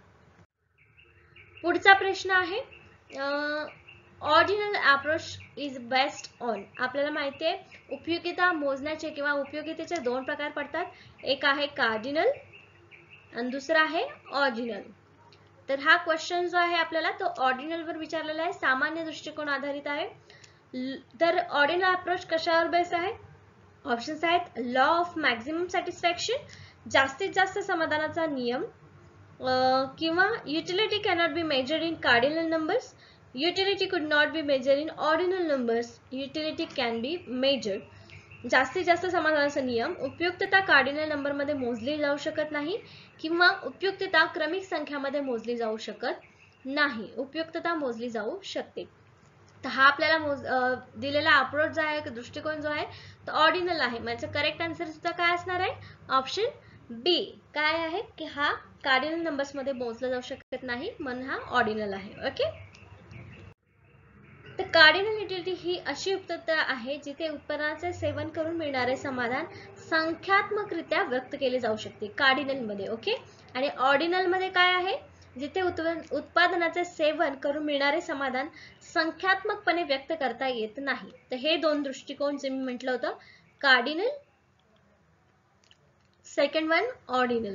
[SPEAKER 1] पुढचा प्रश्न आहे ordinal approach is based on. आपल्याला माहिती आहे उपयोगिता मोजण्याचे किंवा उपयोगितेचे दोन प्रकार पडतात, एक आहे कार्डिनल आणि दुसरा आहे ऑर्डिनल. तर हा क्वेश्चन जो आहे आपल्याला तो ऑर्डिनल वर विचारलेला आहे, सामान्य दृष्टिकोन आधारित आहे. तर ऑर्डिनल अप्रोच कशावर बेस आहे, ऑप्शन्स आहेत लॉ ऑफ मॅक्झिमम सॅटिस्फॅक्शन, जास्तीत जास्त समाधानाचा नियम, किंवा utility cannot be measured in cardinal numbers, utility could not be measured in ordinal numbers, utility can be measured. जास्तीत जास्त समाधानाचा नियम, उपयुक्तता कार्डिनल नंबर मध्ये मोजली जाऊ शकत नाही किंवा उपयुक्तता क्रमिक संख्यामध्ये मोजली जाऊ शकत नाही, उपयुक्तता मोजली जाऊ शकते. तर हा आपल्याला दिलेला अप्रोच जो आहे दृष्टिकोन जो आहे तो ऑर्डिनल आहे. म्हणजे करेक्ट आन्सर सुद्धा काय असणार आहे, ऑप्शन बी. काय आहे की हा कार्डिनल नंबर्स मध्ये मोजला जाऊ शकत नाही म्हणून हा ऑर्डिनल आहे. ओके, तर कार्डिनल युटिलिटी ही अशी उत्पत्ती आहे जिथे उत्पन्नाचे सेवन करून मिळणारे समाधान संख्यात्मकरित्या व्यक्त केले जाऊ शकते कार्डिनल मध्ये. ओके. आणि ऑर्डिनल मध्ये काय आहे, जिथे उत्पादनाचे सेवन करून मिळणारे समाधान संख्यात्मकपणे व्यक्त करता येत नाही. तर हे दोन दृष्टिकोन जे मी म्हटलं होतं, cardinal, second one ordinal.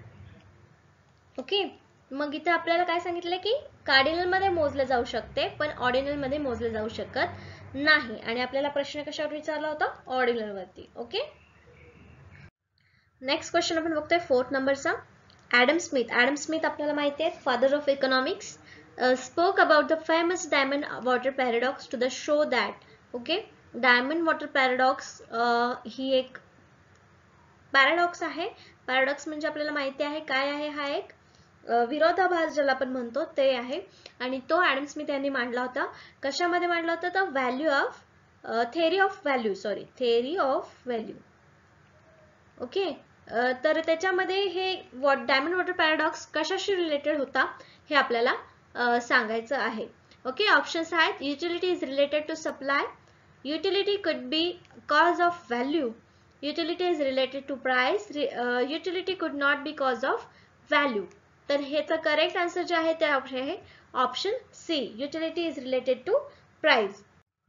[SPEAKER 1] Okay. मग इथे आपल्याला काय सांगितलं की कार्डिनल मध्ये मोजले जाऊ शकते पण ऑर्डिनल मध्ये मोजले जाऊ शकत नाही. आणि आपल्याला प्रश्न कशावर विचारला होता, ऑर्डिनल वरती. ओके. नेक्स्ट क्वेश्चन आपण बघतोय फोर्थ नंबरचा. Adam Smith. ॲडम स्मिथ आपल्याला माहिती आहे, father of economics, spoke about the famous diamond water paradox to the show that. Okay. Diamond water paradox ही एक पॅराडॉक्स आहे. पॅराडॉक्स म्हणजे आपल्याला माहिती आहे काय आहे, हा एक विरोधाभास ज्याला आपण म्हणतो ते आहे. आणि तो ॲडम स्मिथ यांनी मांडला होता. कशामध्ये मांडला होता, तर value of theory of value sorry theory of value. Okay. तर त्याच्यामध्ये हे डायमंड वॉटर पॅराडॉक्स कशाशी रिलेटेड होता हे आपल्याला सांगायचं आहे. ओके. ऑप्शन्स आहेत, utility is related to supply, utility could be cause of value, utility is related to price, utility could not be cause of value. तर ह्याचं करेक्ट आन्सर जे आहे ते आहे option C, utility is related to price.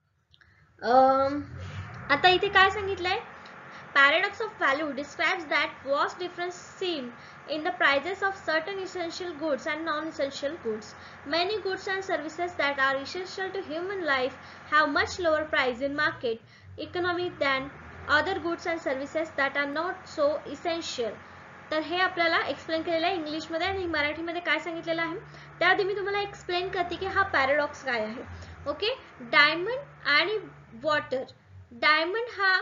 [SPEAKER 1] आता इथे काय सांगितलंय, paradox of value describes that vast difference seen in the prices of certain essential goods and non-essential goods. Many goods and services that are essential to human life have much lower price in market economy than other goods and services that are not so essential. तर हे आपल्याला explain केलेलं आहे इंग्लिशमध्ये आणि मराठीमध्ये काय सांगितलेलं आहे त्याआधी मी तुम्हाला एक्सप्लेन करते की हा पॅराडॉक्स काय आहे. ओके. डायमंड आणि वॉटर. डायमंड हा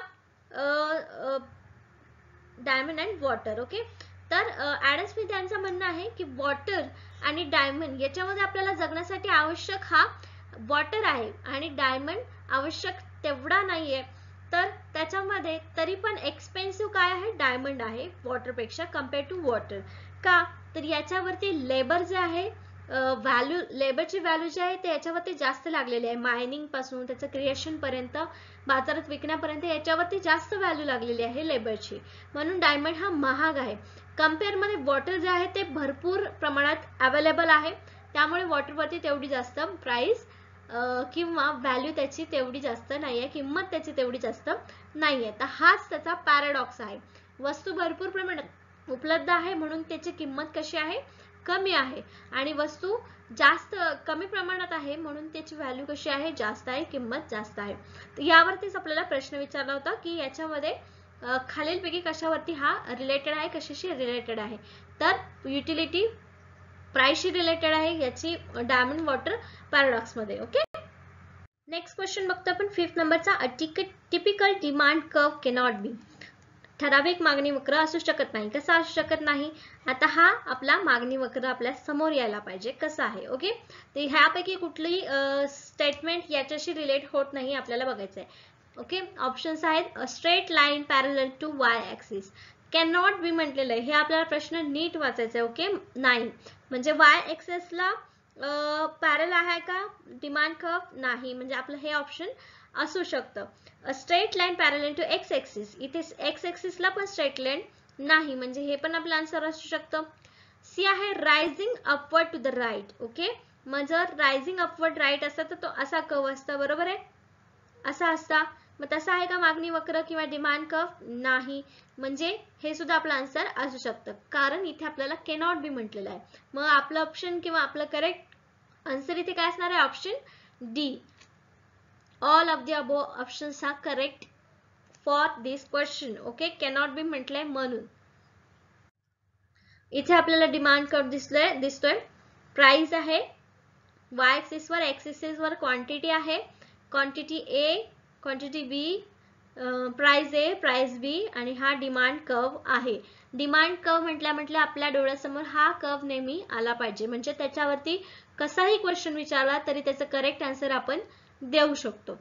[SPEAKER 1] डायमंड अँड वॉटर. ओके. तर ॲडम स्मिथ यांचं म्हणणं आहे की वॉटर आणि डायमंड याच्यामध्ये आपल्याला जगण्यासाठी आवश्यक हा वॉटर आहे आणि डायमंड आवश्यक तेवढा नाहीये. तर त्याच्यामध्ये तरी पण एक्सपेन्सिव्ह काय आहे, डायमंड आहे वॉटर पेक्षा कम्पेअर टू वॉटर. का, तर याच्यावरती लेबर जे आहे व्हॅल्यू, लेबरची व्हॅल्यू जी आहे ते याच्यावरती जास्त लागलेली आहे. मायनिंग पासून त्याचं क्रिएशन पर्यंत, बाजारात विकण्यापर्यंत याच्यावरती जास्त व्हॅल्यू लागलेली आहे लेबरची. म्हणून डायमंड हा महाग आहे. कम्पेअर मध्ये वॉटर जे आहे ते भरपूर प्रमाणात अवेलेबल आहे, त्यामुळे वॉटरवरती तेवढी जास्त प्राइस किंवा व्हॅल्यू त्याची तेवढी जास्त नाहीये, किंमत त्याची तेवढी जास्त नाहीये. तर हाच त्याचा पॅराडॉक्स आहे. वस्तू भरपूर प्रमाणात उपलब्ध आहे म्हणून त्याची किंमत कशी आहे, कमी आहे. आणि वस्तू जास्त कमी प्रमाणात आहे म्हणून त्याची व्हॅल्यू कशी आहे, जास्त आहे, किंमत जास्त आहे. तर यावरतीच आपल्याला प्रश्न विचारला होता की याच्यामध्ये खालीलपैकी कशावरती हा रिलेटेड आहे, कशाशी रिलेटेड आहे. तर युटिलिटी प्राइसशी रिलेटेड आहे याची डायमंड वॉटर पॅराडॉक्स मध्ये. ओके. नेक्स्ट क्वेश्चन बघतो आपण फिफ्थ नंबरचा. A typical demand curve cannot be. ठराविक मागणी वक्र असू शकत नाही. कसा असू शकत नाही, आता हा आपला मागणी वक्र आपल्या समोर यायला पाहिजे कसा आहे. ओके. तर ह्यापैकी कुठलीही स्टेटमेंट याच्याशी रिलेट होत नाही आपल्याला बघायचं आहे. ओके. ऑप्शन्स आहेत, straight line parallel to Y axis. Can not be म्हटलेलं आहे, हे आपल्याला प्रश्न नीट वाचायचा आहे. ओके. नाही म्हणजे वाय ऍक्सिसला पॅरल आहे का डिमांड कर्व, नाही, म्हणजे आपलं हे ऑप्शन असू शकतं. Straight line parallel to X axis, इथे एक्स ऍक्सिसला पण स्ट्रेट लाईन नाही, म्हणजे हे पण आपलं आन्सर असू शकतं. सी आहे rising upward to the right. Okay. मग जर रायझिंग अपवर्ड राईट असता तर तो असा कर्व असता, बरोबर आहे, असा असता. मग तसा आहे का मागणी वक्र किंवा डिमांड कर्व, नाही, म्हणजे हे सुद्धा आपलं आन्सर असू शकतं कारण इथे आपल्याला कॅनॉट बी म्हटलेलं आहे. मग आपलं ऑप्शन किंवा आपलं करेक्ट आन्सर इथे काय असणार आहे, option D. All of the above options are correct for this question. Okay. Cannot be म्हटलंय म्हणून. इथे आपल्याला डिमांड कर्व दिसतोय दिसतोय प्राइस आहे वाय ऍक्सिस वर, एक्स ऍक्सिस वर क्वांटिटी आहे, quantity A, quantity B, price A, price B आणि हा डिमांड कर्व आहे. डिमांड कर्व म्हटल्या म्हटल्या आपल्या डोळ्यासमोर हा कर्व नेहमी आला पाहिजे, म्हणजे त्याच्यावरती कसाही क्वेश्चन विचारला तरी त्याचं करेक्ट आन्सर आपण देऊ शकतो.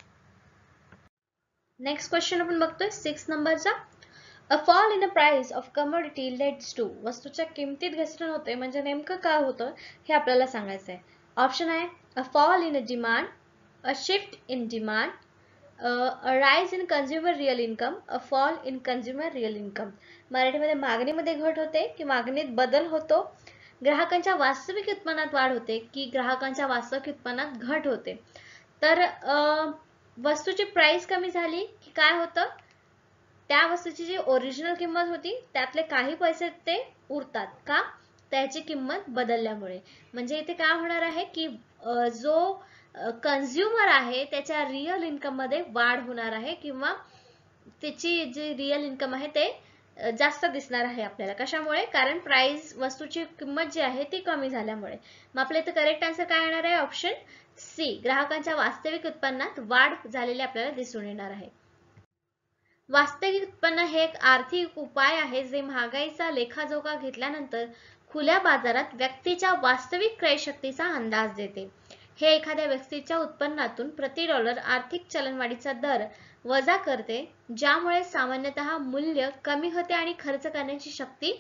[SPEAKER 1] नेक्स्ट क्वेश्चन आपण बघतोय सिक्स नंबरचा. A fall in the price of commodity leads to. वस्तूच्या किमतीत घसरण होते म्हणजे नेमकं काय होतं हे आपल्याला सांगायचं आहे. ऑप्शन आहे, a fall in a demand, a shift in demand, a rise in consumer real income, a fall in consumer real income. मराठीमध्ये मागणीमध्ये घट होते की मागणीत बदल होतो, ग्राहकांच्या वास्तविक उत्पन्नात वाढ होते की ग्राहकांच्या वास्तविक उत्पन्नात घट होते. तर वस्तूची प्राइस कमी झाली की काय होतं, त्या वस्तूची जी ओरिजिनल किंमत होती त्यातले काही पैसे ते उरतात का, त्याची किंमत बदलल्यामुळे. म्हणजे इथे काय होणार आहे की जो कंझ्युमर आहे त्याच्या रिअल इन्कम मध्ये वाढ होणार आहे किंवा त्याची जी रिअल इन्कम आहे ते जास्त दिसणार आहे आपल्याला. कशामुळे, कारण प्राइस वस्तूची किंमत जी आहे ती कमी झाल्यामुळे. मग आपल्या इथे करेक्ट आन्सर काय येणार आहे, ऑप्शन सी, ग्राहकांच्या वास्तविक उत्पन्नात वाढ झालेली आपल्याला दिसून येणार आहे. वास्तविक उत्पन्न हे एक आर्थिक उपाय आहे जे महागाईचा लेखाजोखा घेतल्यानंतर खुल्या बाजारात व्यक्तीच्या वास्तविक क्रयशक्तीचा अंदाज देते. हे एखाद्या व्यक्तीच्या उत्पन्नातून प्रति डॉलर आर्थिक चलनवाढीचा दर वजा करते, ज्यामुळे सामान्यतः मूल्य कमी होते आणि खर्च करण्याची शक्ती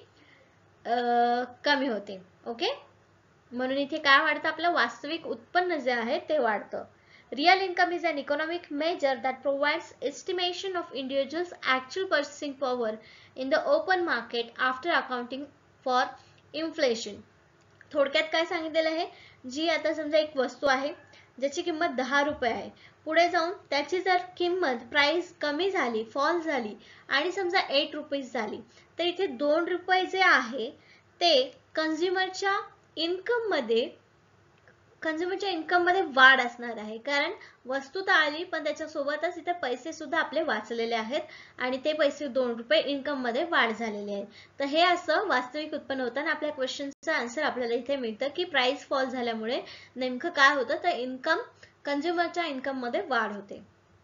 [SPEAKER 1] कमी होते. ओके, म्हणून इथे काय वाढतं, आपलं वास्तविक उत्पन्न जे आहे ते वाढतं. Real income is an economic measure that provides estimation of individuals' actual purchasing power in the open market after accounting for inflation. थोडक्यात काय सांगितलेलं आहे, जी आता समजा एक वस्तू आहे ज्याची किंमत दहा रुपये आहे, पुढे जाऊन त्याची जर किंमत प्राइस कमी झाली, फॉल झाली आणि समजा एट रुपीज झाली, तर इथे दोन रुपये जे आहे ते कंझ्युमरच्या इन्कम मध्ये कंझ्युमरच्या इन्कम मध्ये वाढ असणार आहे, कारण वस्तू तर आली पण त्याच्यासोबतच इथे पैसे सुद्धा आपले वाचलेले आहेत आणि ते पैसे दोन रुपये इन्कम मध्ये वाढ झालेले आहे. तर हे असं वास्तविक उत्पन्न होतं आणि आपल्या क्वेश्चनचा आन्सर आपल्याला इथे मिळतं की प्राइस फॉल झाल्यामुळे नेमकं काय होतं, तर इन्कम कंझ्युमरच्या इन्कम मध्ये वाढ होते.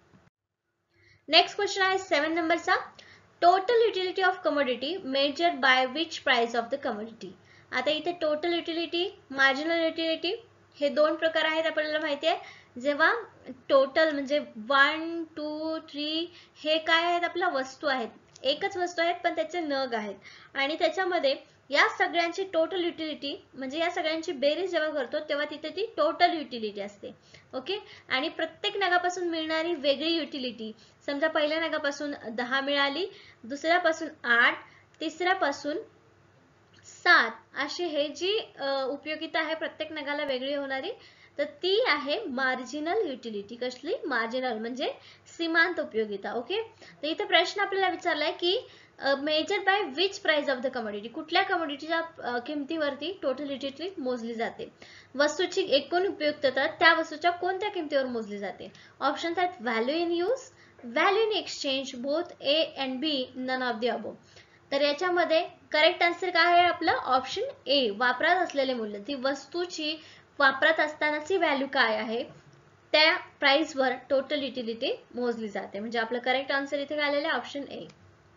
[SPEAKER 1] नेक्स्ट क्वेश्चन आहे सेवन नंबरचा, total utility of commodity measured by which price of the commodity. आता इथे टोटल युटिलिटी, मार्जिनल युटिलिटी हे दोन प्रकार आहेत आपल्याला माहिती आहे. जेव्हा टोटल म्हणजे वन टू थ्री हे काय आहेत, आपल्या वस्तू आहेत, एकच वस्तू आहेत पण त्याचे नग आहेत आणि त्याच्यामध्ये या सगळ्यांची टोटल युटिलिटी म्हणजे या सगळ्यांची बेरीज जेव्हा करतो तेव्हा तिथे ती टोटल युटिलिटी असते. ओके, आणि प्रत्येक नगापासून मिळणारी वेगळी युटिलिटी, समजा पहिल्या नगापासून दहा मिळाली, दुसऱ्यापासून आठ, तिसऱ्यापासून सात, अशी हे जी उपयोगिता आहे प्रत्येक नगाला वेगळी होणारी, तर ती आहे मार्जिनल युटिलिटी. कसली, मार्जिनल म्हणजे सीमांत उपयोगिता. ओके, तर इथे प्रश्न आपल्याला विचारलाय की measure by which price of the commodity, कुठल्या कमोडिटीच्या किमतीवरती टोटल युटिलिटी मोजली जाते, वस्तूची एकूण उपयुक्तता त्या वस्तूच्या कोणत्या किमतीवर मोजली जाते. ऑप्शन्स आहेत value in use, value in exchange, both A and B, none of the above. तर याच्यामध्ये करेक्ट आन्सर काय आहे आपलं, ऑप्शन ए, वापरात असलेले मूल्य, ती वस्तूची वापरात असतानाची व्हॅल्यू काय आहे त्या प्राइस वर टोटल युटिलिटी मोजली जाते. म्हणजे आपलं करेक्ट आन्सर इथे काय आलेलं आहे, ऑप्शन ए.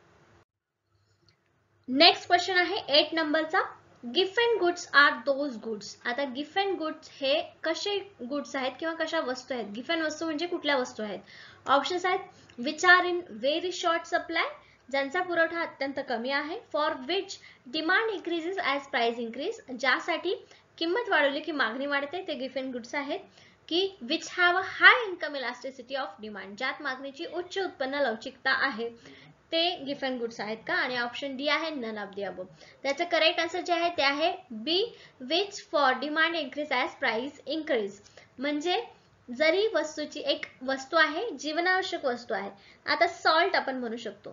[SPEAKER 1] नेक्स्ट क्वेश्चन आहे एट नंबरचा, gift and goods are those goods. आता गिफ्ट अँड गुड्स हे कसे गुड्स आहेत किंवा कशा वस्तू आहेत, गिफ्ट अँड वस्तू म्हणजे कुठल्या वस्तू आहेत. ऑप्शन्स आहेत which are in very short supply, ज्यांचा पुरवठा अत्यंत कमी आहे, for which demand increases as price increase, ज्यासाठी किंमत वाढवली की मागणी वाढते, ते गिफ्ट अँड गुड्स आहेत. की which have a high income elasticity of demand, ज्यात मागणीची उच्च उत्पन्न लवचिकता आहे, ते गिफ्ट अँड गुड्स आहेत का. आणि ऑप्शन डी आहे नन ऑफ द अबोव. त्याचं करेक्ट आन्सर जे आहे ते आहे B, which for demand increase as price increase. म्हणजे जरी वस्तूची एक वस्तू आहे, जीवनावश्यक वस्तू आहे, आता सॉल्ट आपण म्हणू शकतो,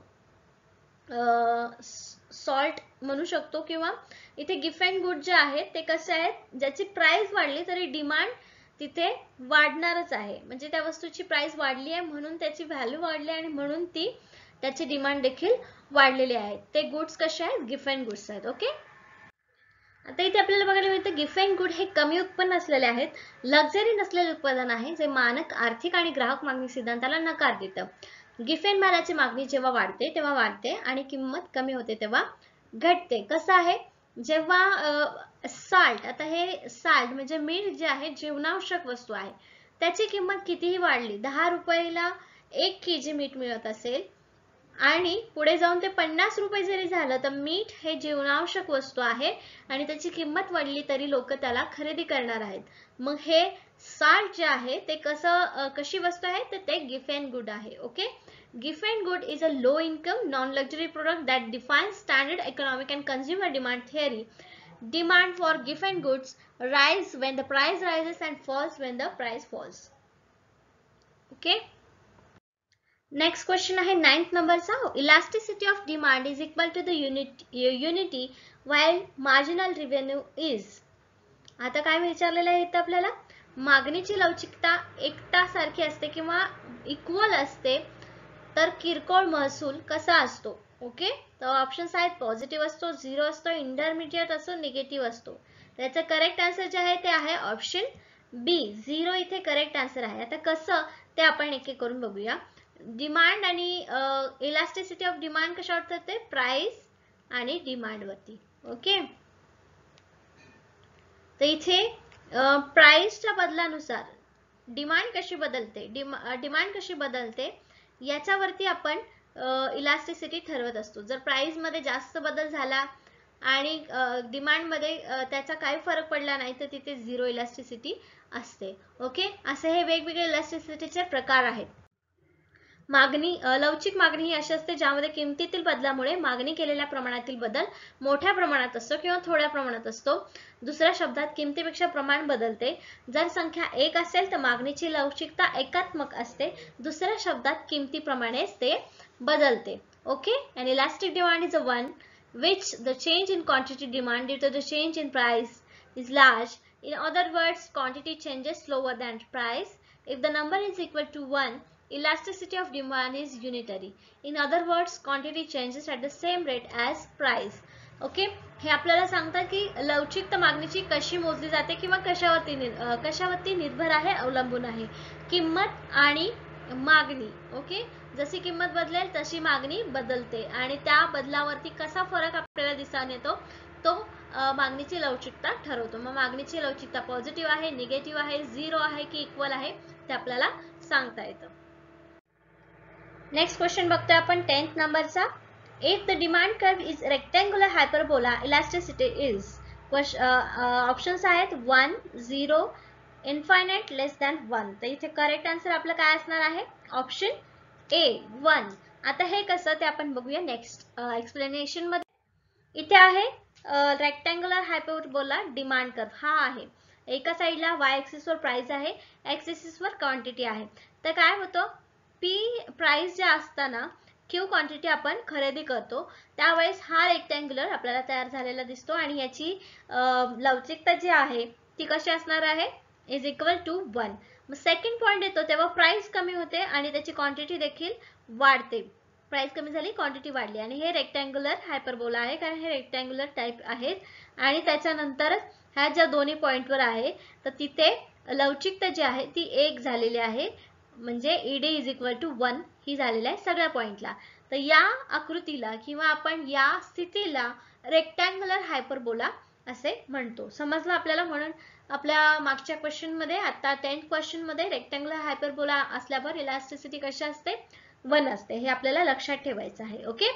[SPEAKER 1] सॉल्ट म्हणू शकतो, किंवा इथे गिफ्ट अँड गुड जे आहेत ते कसे आहेत, ज्याची प्राइस वाढली तरी डिमांड तिथे वाढणारच आहे, म्हणजे त्या वस्तूची प्राइस वाढली आहे म्हणून त्याची व्हॅल्यू वाढली आणि म्हणून ती त्याची डिमांड देखील वाढलेली आहे. ते गुड्स कसे आहेत, गिफ्ट अँड गुड्स आहेत. ओके, आता इथे आपल्याला बघायला मिळतं गिफ्ट अँड गुड हे कमी उत्पन्न असलेले आहेत, लक्झरी नसलेले उत्पादन आहे जे मानक आर्थिक आणि ग्राहक मागणी सिद्धांताला नकार देतं. गिफ्ट अँड मालाची मागणी जेव्हा वाढते तेव्हा वाढते आणि किंमत कमी होते तेव्हा घटते. कसं आहे, जेव्हा साल्ट, आता हे साल्ट म्हणजे मीठ जे आहे जीवनावश्यक वस्तू आहे, त्याची किंमत कितीही वाढली, दहा रुपयाला एक के जी मीठ मिळत असेल आणि पुढे जाऊन ते पन्नास रुपये जरी झालं तर मीठ हे जीवनावश्यक वस्तू आहे आणि त्याची किंमत वाढली तरी लोक त्याला खरेदी करणार आहेत. मग हे साल्ट जे आहे ते कसं कशी वस्तू आहे तर ते गिफ्ट गुड आहे. Okay, gift good is a low income non luxury product that defines standard economic and consumer demand theory. Demand for gift and goods rise when the price rises and falls when the price falls. Okay. Next question आहे ninth नंबरचा. Elasticity of demand is equal to the unit, unity while marginal revenue is. आता काय विचारलेलं आहे इथे आपल्याला, मागणीची लवचिकता एकटासारखी असते किंवा इक्वल असते तर किरकोळ महसूल कसा असतो. ओके, तर ऑप्शन्स आहेत पॉझिटिव्ह असतो, झिरो असतो, इंटरमिडिएट असतो, निगेटिव्ह असतो. त्याचं करेक्ट आन्सर जे आहे ते आहे ऑप्शन बी, झिरो इथे करेक्ट आन्सर आहे. आता कसं ते आपण एक एक करून बघूया. डिमांड आणि इलास्टिसिटी ऑफ डिमांड कशावर ठरते, प्राइस आणि डिमांड वरती. ओके, तर इथे प्राइसच्या बदलानुसार डिमांड कशी बदलते, डिमांड कशी बदलते याच्यावरती आपण इलास्टिसिटी ठरवत असतो. जर प्राइस मध्ये जास्त बदल झाला आणि डिमांड मध्ये त्याचा काही फरक पडला नाही तर तिथे झिरो इलास्टिसिटी असते. ओके, असे हे वेगवेगळे इलास्टिसिटीचे प्रकार आहेत. मागणी लवचिक मागणी ही अशी असते ज्यामध्ये किमतीतील बदलामुळे मागणी केलेल्या प्रमाणातील बदल मोठ्या प्रमाणात असतो किंवा थोड्या प्रमाणात असतो. दुसऱ्या शब्दात किमतीपेक्षा प्रमाण बदलते. जर संख्या एक असेल तर मागणीची लवचिकता एकात्मक असते. दुसऱ्या शब्दात किमतीप्रमाणेच ते बदलते. Okay, and elastic demand is a one which the change in quantity demand due to the change in price is large. In other words, quantity changes slower than price. If the number is equal to one, elasticity of demand is unitary. In other words, quantity changes at the same rate as price. Okay, हे आपल्याला सांगतात की लवचिकता मागणीची कशी मोजली जाते किंवा कशावरती कशावरती निर्भर आहे, अवलंबून आहे, किंमत आणि मागणी. ओके, जशी किंमत बदलेल तशी मागणी बदलते आणि त्या बदलावरती कसा फरक आपल्याला दिसून येतो तो मागणीची लवचिकता ठरवतो. मग मागणीची लवचिकता पॉझिटिव्ह आहे, निगेटिव्ह आहे, झिरो आहे की इक्वल आहे ते आपल्याला सांगता येतं. नेक्स्ट क्वेश्चन बघतोय आपण टेन्थ नंबरचा. If the demand curve is rectangular hyperbola elasticity is. Options आहेत one, zero, infinite, less than one. तर इथे करेक्ट आन्सर आपलं काय असणार आहे, ऑप्शन ए, वन. आता हे कसं ते आपण बघूया नेक्स्ट एक्सप्लेनेशन मध्ये. इथे आहे रेक्टँग्युलर हायपरबोला डिमांड कर्व हा आहे. एका साइडला वाय एक्सिस वर प्राइस आहे, एक्स एक्सिस वर क्वांटिटी आहे. तर काय होतं, पी प्राइस जे असताना क्यू क्वांटिटी आपण खरेदी करतो त्यावेळेस हा रेक्टँग्युलर आपल्याला तयार झालेला दिसतो आणि याची लवचिकता जी आहे ती कशी असणार आहे, इज इक्वल टू वन. मग सेकंड पॉइंट येतो तेव्हा प्राइस कमी होते आणि त्याची क्वांटिटी देखील वाढते. प्राइस कमी झाली, क्वांटिटी वाढली आणि हे रेक्टँग्युलर हायपरबोला आहे कारण हे रेक्टँग्युलर टाइप आहेत. आणि त्याच्यानंतर ह्या ज्या दोन्ही पॉइंटवर आहे तर तिथे लवचिकता जी आहे ती एक झालेली आहे, म्हणजे ED is equal to one ही झालेली आहे सगळ्या पॉइंटला. तर या आकृतीला किंवा आपण या स्थितीला रेक्टँग्युलर हायपरबोला असे म्हणतो. समजलं आपल्याला. म्हणून आपल्या मागच्या क्वेश्चन मध्ये आता टेन्थ क्वेश्चन मध्ये रेक्टँग्युलर हायपरबोला असल्यावर इलास्टिसिटी कशी असते, वन असते. हे आपल्याला लक्षात ठेवायचं आहे. ओके,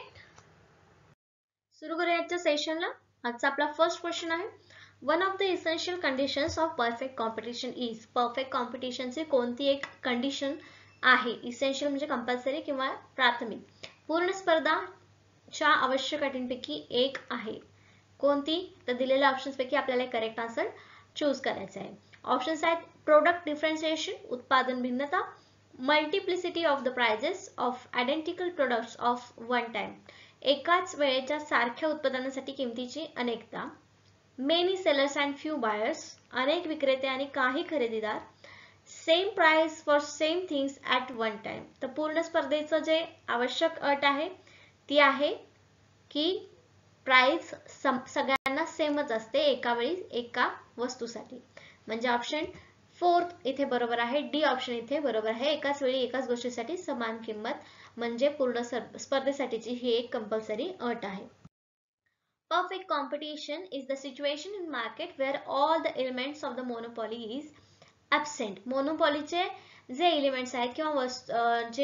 [SPEAKER 1] सुरू करूया आजच्या सेशनला. आजचा आपला फर्स्ट क्वेश्चन आहे. One of the essential conditions of perfect competition is. Perfect कॉम्पिटिशनची कोणती एक कंडिशन आहे, इसेन्शियल म्हणजे कंपल्सरी किंवा प्राथमिक, पूर्ण स्पर्धाच्या आवश्यक अटींपैकी एक आहे. कोणती, तर दिलेल्या ऑप्शन्स पैकी आपल्याला करेक्ट आन्सर चूज करायचा आहे. ऑप्शन्स आहेत प्रोडक्ट डिफरन्शिएशन, उत्पादन भिन्नता, multiplicity of the prices of identical products of one time, एकाच वेळेच्या सारख्या उत्पादनासाठी किमतीची अनेकता, many sellers and few buyers, अनेक विक्रेते आणि काही खरेदीदार, same price for same things at one time. तर पूर्ण स्पर्धेचं जे आवश्यक अट आहे ती आहे की प्राइस सगळ्यांना सेमच असते एका वेळी एका वस्तूसाठी. म्हणजे ऑप्शन फोर्थ इथे बरोबर आहे, डी ऑप्शन इथे बरोबर आहे. एकाच वेळी एकाच गोष्टीसाठी समान किंमत म्हणजे पूर्ण स्पर्धेसाठीची ही एक कंपल्सरी अट आहे. Perfect competition is the situation in market where all the elements of the monopoly is absent. मोनोपॉलीचे जे एलिमेंट्स आहेत किंवा जे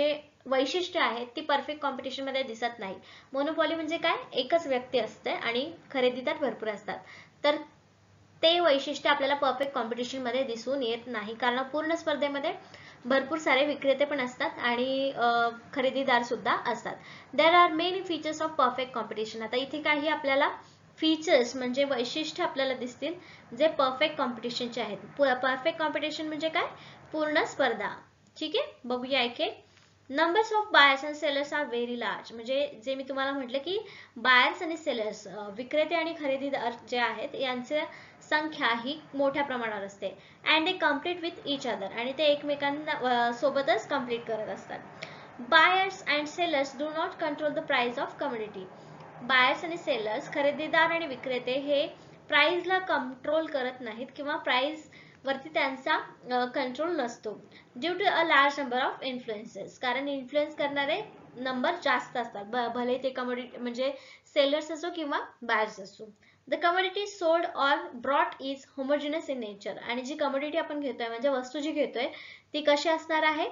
[SPEAKER 1] वैशिष्ट्य आहेत ती परफेक्ट कॉम्पिटिशन मध्ये दिसत नाही. मोनोपॉली म्हणजे काय, एकच व्यक्ती असते आणि खरेदीदार भरपूर असतात, तर ते वैशिष्ट्य आपल्याला परफेक्ट कॉम्पिटिशन मध्ये दिसून येत नाही, कारण पूर्ण स्पर्धेमध्ये भरपूर सारे विक्रेते पण असतात आणि खरेदीदार सुद्धा असतात. There are many features of perfect competition. आता इथे काही आपल्याला फीचर्स म्हणजे वैशिष्ट्य आपल्याला दिसतील जे परफेक्ट कॉम्पिटिशनचे आहेत. परफेक्ट कॉम्पिटिशन म्हणजे काय, पूर्ण स्पर्धा. ठीक आहे, बघूया एक एक. Numbers of buyers and sellers are very large. म्हणजे जे मी तुम्हाला म्हटलं की बायर्स आणि सेलर्स, विक्रेते आणि खरेदीदार जे आहेत यांची संख्या ही मोठ्या प्रमाणावर असते. And they complete with each other. आणि ते एकमेकांना सोबतच कम्प्लीट करत असतात. Buyers and sellers do not control the price of commodity. Buyers आणि सेलर्स, खरेदीदार आणि विक्रेते हे प्राइसला कंट्रोल करत नाहीत किंवा प्राइस वरती त्यांचा कंट्रोल नसतो. Due to a large number of influences. कारण इन्फ्लुएन्स करणारे नंबर जास्त असतात, भले ते कमोडिटी म्हणजे सेलर्स असो किंवा बायर्स असो. The commodity sold or brought is homogeneous in nature. आणि जी कमोडिटी आपण घेतोय म्हणजे वस्तू जी घेतोय ती कशी असणार आहे,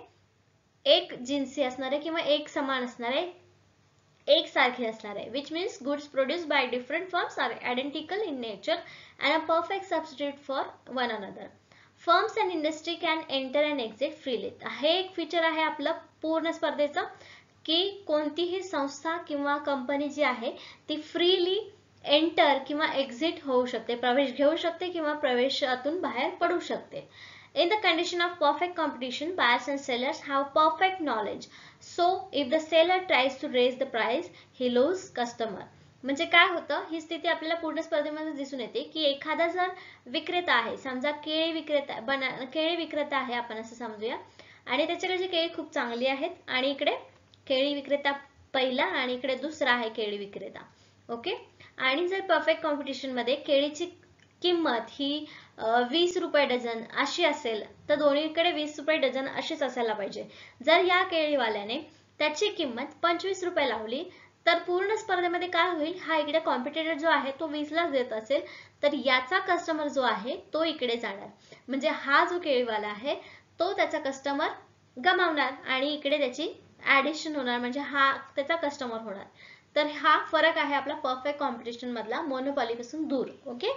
[SPEAKER 1] एक जिन्सी असणार आहे किंवा एक समान असणार आहे, एक सारखी असणार आहे. Which means goods produced by different firms are identical in nature and a perfect substitute for one another. Firms and industry can enter and exit freely. हे एक फीचर आहे आपलं पूर्ण स्पर्धेचं की कोणतीही संस्था किंवा कंपनी जी आहे ती फ्रीली एंटर किंवा एक्झिट होऊ शकते, प्रवेश घेऊ शकते किंवा प्रवेशातून बाहेर पडू शकते. In the condition of perfect competition, buyers and sellers have perfect knowledge. So, if the seller tries to raise the price, he loses customer. म्हणजे काय होतं, ही स्थिती आपल्याला पूर्ण स्पर्धेमध्ये दिसून येते की एखादा जर विक्रेता आहे, समजा केळी विक्रेता बना केळी विक्रेता आहे आपण असं समजूया, आणि त्याच्याकडे केळी खूप चांगली आहेत आणि इकडे केळी विक्रेता पहिला आणि इकडे दुसरा आहे केळी विक्रेता. ओके, आणि जर परफेक्ट कॉम्पिटिशन मध्ये केळीची किंमत ही वीस रुपये डझन अशी असेल तर दोन्हीकडे वीस रुपये डझन अशीच असायला पाहिजे. जर या केळीवाल्याने त्याची किंमत पंचवीस रुपये लावली तर पूर्ण स्पर्धेमध्ये काय होईल, हा इकडे कॉम्पिटिटर जो आहे तो वीस लाच देत असेल तर याचा कस्टमर जो आहे तो इकडे जाणार. म्हणजे हा जो केळीवाला आहे तो त्याचा कस्टमर गमावणार आणि इकडे त्याची ऍडिशन होणार, म्हणजे हा त्याचा कस्टमर होणार. तर हा फरक आहे आपला परफेक्ट कॉम्पिटिशन मधला मोनोपॉली पासून दूर. ओके,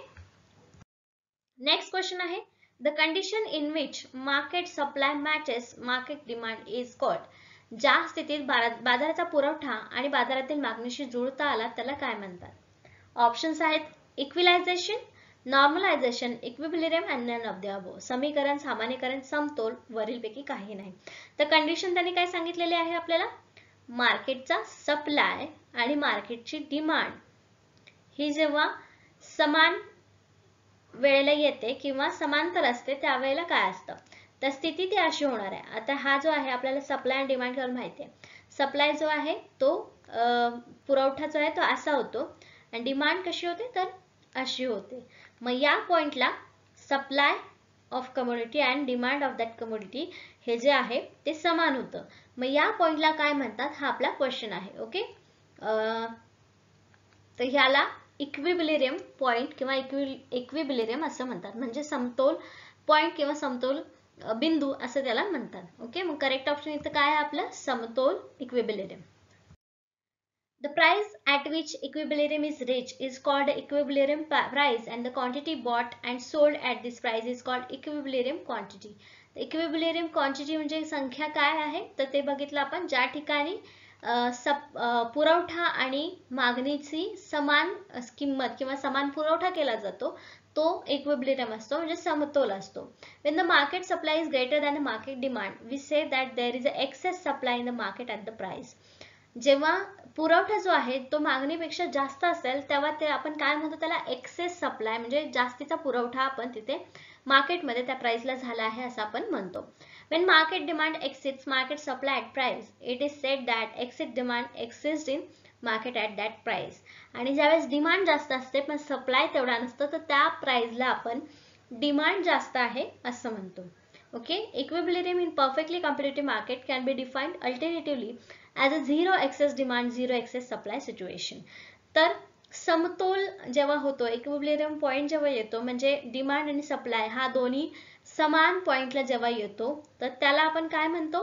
[SPEAKER 1] नेक्स्ट क्वेश्चन आहे, the condition in which market supply matches market demand is called. ज्या स्थितीत बाजाराचा पुरवठा आणि बाजारातील मागणीशी जुळता आला त्याला काय म्हणतात. ऑप्शन्स आहेत equalisation, normalisation, equilibrium and none of the above. समीकरण, सामान्यीकरण, समतोल, वरीलपैकी काही नाही. तर कंडिशन त्यांनी काय सांगितलेले आहे आपल्याला, मार्केटचा सप्लाय आणि मार्केटची डिमांड ही जेव्हा समान वेळेला येते किंवा समांतर असते त्यावेळेला काय असतं, तर स्थिती ती अशी होणार आहे. आता हा जो आहे आपल्याला सप्लाय आणि डिमांड करून माहिती आहे. सप्लाय जो आहे तो पुरवठा जो आहे तो असा होतो आणि डिमांड कशी होते तर अशी होते. मग या पॉइंटला supply of commodity and demand of that commodity हे जे आहे ते समान होतं. मग या पॉइंटला काय म्हणतात हा आपला क्वेश्चन आहे. ओके, तर ह्याला इक्विलिब्रियम पॉइंट किंवा इक्विलिब्रियम असं म्हणतात, म्हणजे समतोल पॉइंट किंवा समतोल बिंदू असं त्याला म्हणतात. ओके, मग करेक्ट ऑप्शन इथं काय आहे आपलं, समतोल equilibrium. The price at which equilibrium is reached is called equilibrium price and the quantity bought and sold at this price is called equilibrium quantity. Equilibrium quantity म्हणजे संख्या काय आहे तर ते बघितलं आपण ज्या ठिकाणी पुरवठा आणि मागणीची समान किंमत किंवा समान पुरवठा केला जातो तो इक्विलिब्रियम असतो, म्हणजे समतोल असतो. When the market supply is greater than the market demand, we say that there is an excess supply in the market at the price. जेव्हा पुरवठा जो आहे तो मागणीपेक्षा जास्त असेल तेव्हा ते आपण काय म्हणतो त्याला एक्सेस सप्लाय, म्हणजे जास्तीचा पुरवठा आपण तिथे मार्केटमध्ये त्या प्राइसला झाला आहे असं आपण म्हणतो. When market demand exceeds market supply at price, it is said that excess demand exists in market at that price. आणि ज्यावेळेस डिमांड जास्त असते पण सप्लाय तेवढा नसतो तर त्या प्राइसला आपण डिमांड जास्त आहे असं म्हणतो. Okay, equilibrium in perfectly competitive market can be defined alternatively as a zero excess demand zero excess supply situation. तर समतोल जेव्हा होतो, इक्विलिब्रियम पॉइंट जेव्हा येतो म्हणजे डिमांड आणि सप्लाय हा दोन्ही समान पॉइंटला जेव्हा येतो तर त्याला आपण काय म्हणतो,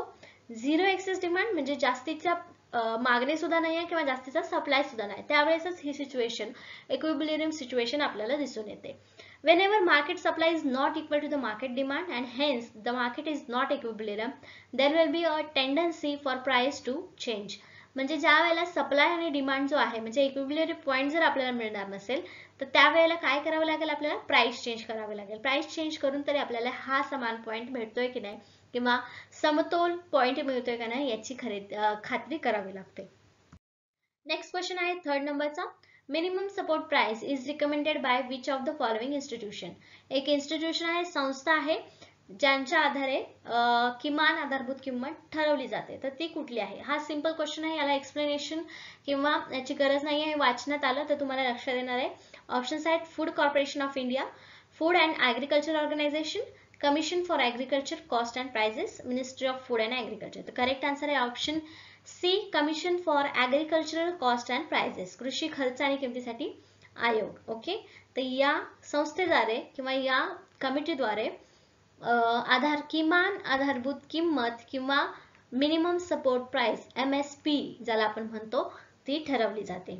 [SPEAKER 1] झिरो एक्सेस डिमांड म्हणजे जास्तीच्या मागणी सुद्धा नाही आहे किंवा जास्तीचा सप्लाय सुद्धा नाही, त्यावेळेसच ही सिच्युएशन इक्विलिब्रियम सिच्युएशन आपल्याला दिसून येते. Whenever market supply is not equal to the market demand and hence the market is not equilibrium, there will be a tendency for price to change. म्हणजे ज्या वेळेला सप्लाय आणि डिमांड जो आहे म्हणजे इक्विलिब्रियम पॉइंट जर आपल्याला मिळणार नसेल तर त्यावेळेला काय करावं लागेल, आपल्याला प्राइस चेंज करावे लागेल. प्राइस चेंज करून तरी आपल्याला हा समान पॉइंट भेटतोय की नाही किंवा समतोल पॉइंट मिळतोय का नाही याची खरेदी खात्री करावी लागते. नेक्स्ट क्वेश्चन आहे थर्ड नंबरचा. Minimum support price is recommended by which of the following institution. एक इन्स्टिट्यूशन आहे, संस्था आहे ज्यांच्या आधारे किमान आधारभूत किंमत ठरवली जाते, तर ती कुठली आहे. हा सिंपल क्वेश्चन आहे, याला एक्सप्लेनेशन किंवा याची गरज नाही आहे, वाचण्यात आलं तर तुम्हाला लक्षात येणार आहे. ऑप्शन्स आहेत food corporation of India, food and agriculture organisation, commission for agriculture cost and prices, ministry of food and agriculture. तर करेक्ट आन्सर आहे option C, commission for agricultural cost and prices, कृषी खर्च आणि किमतीसाठी आयोग. ओके, तर या संस्थेद्वारे किंवा या कमिटीद्वारे आधार किमान आधारभूत किंमत किंवा minimum support price M S P ज्याला आपण म्हणतो ती ठरवली जाते.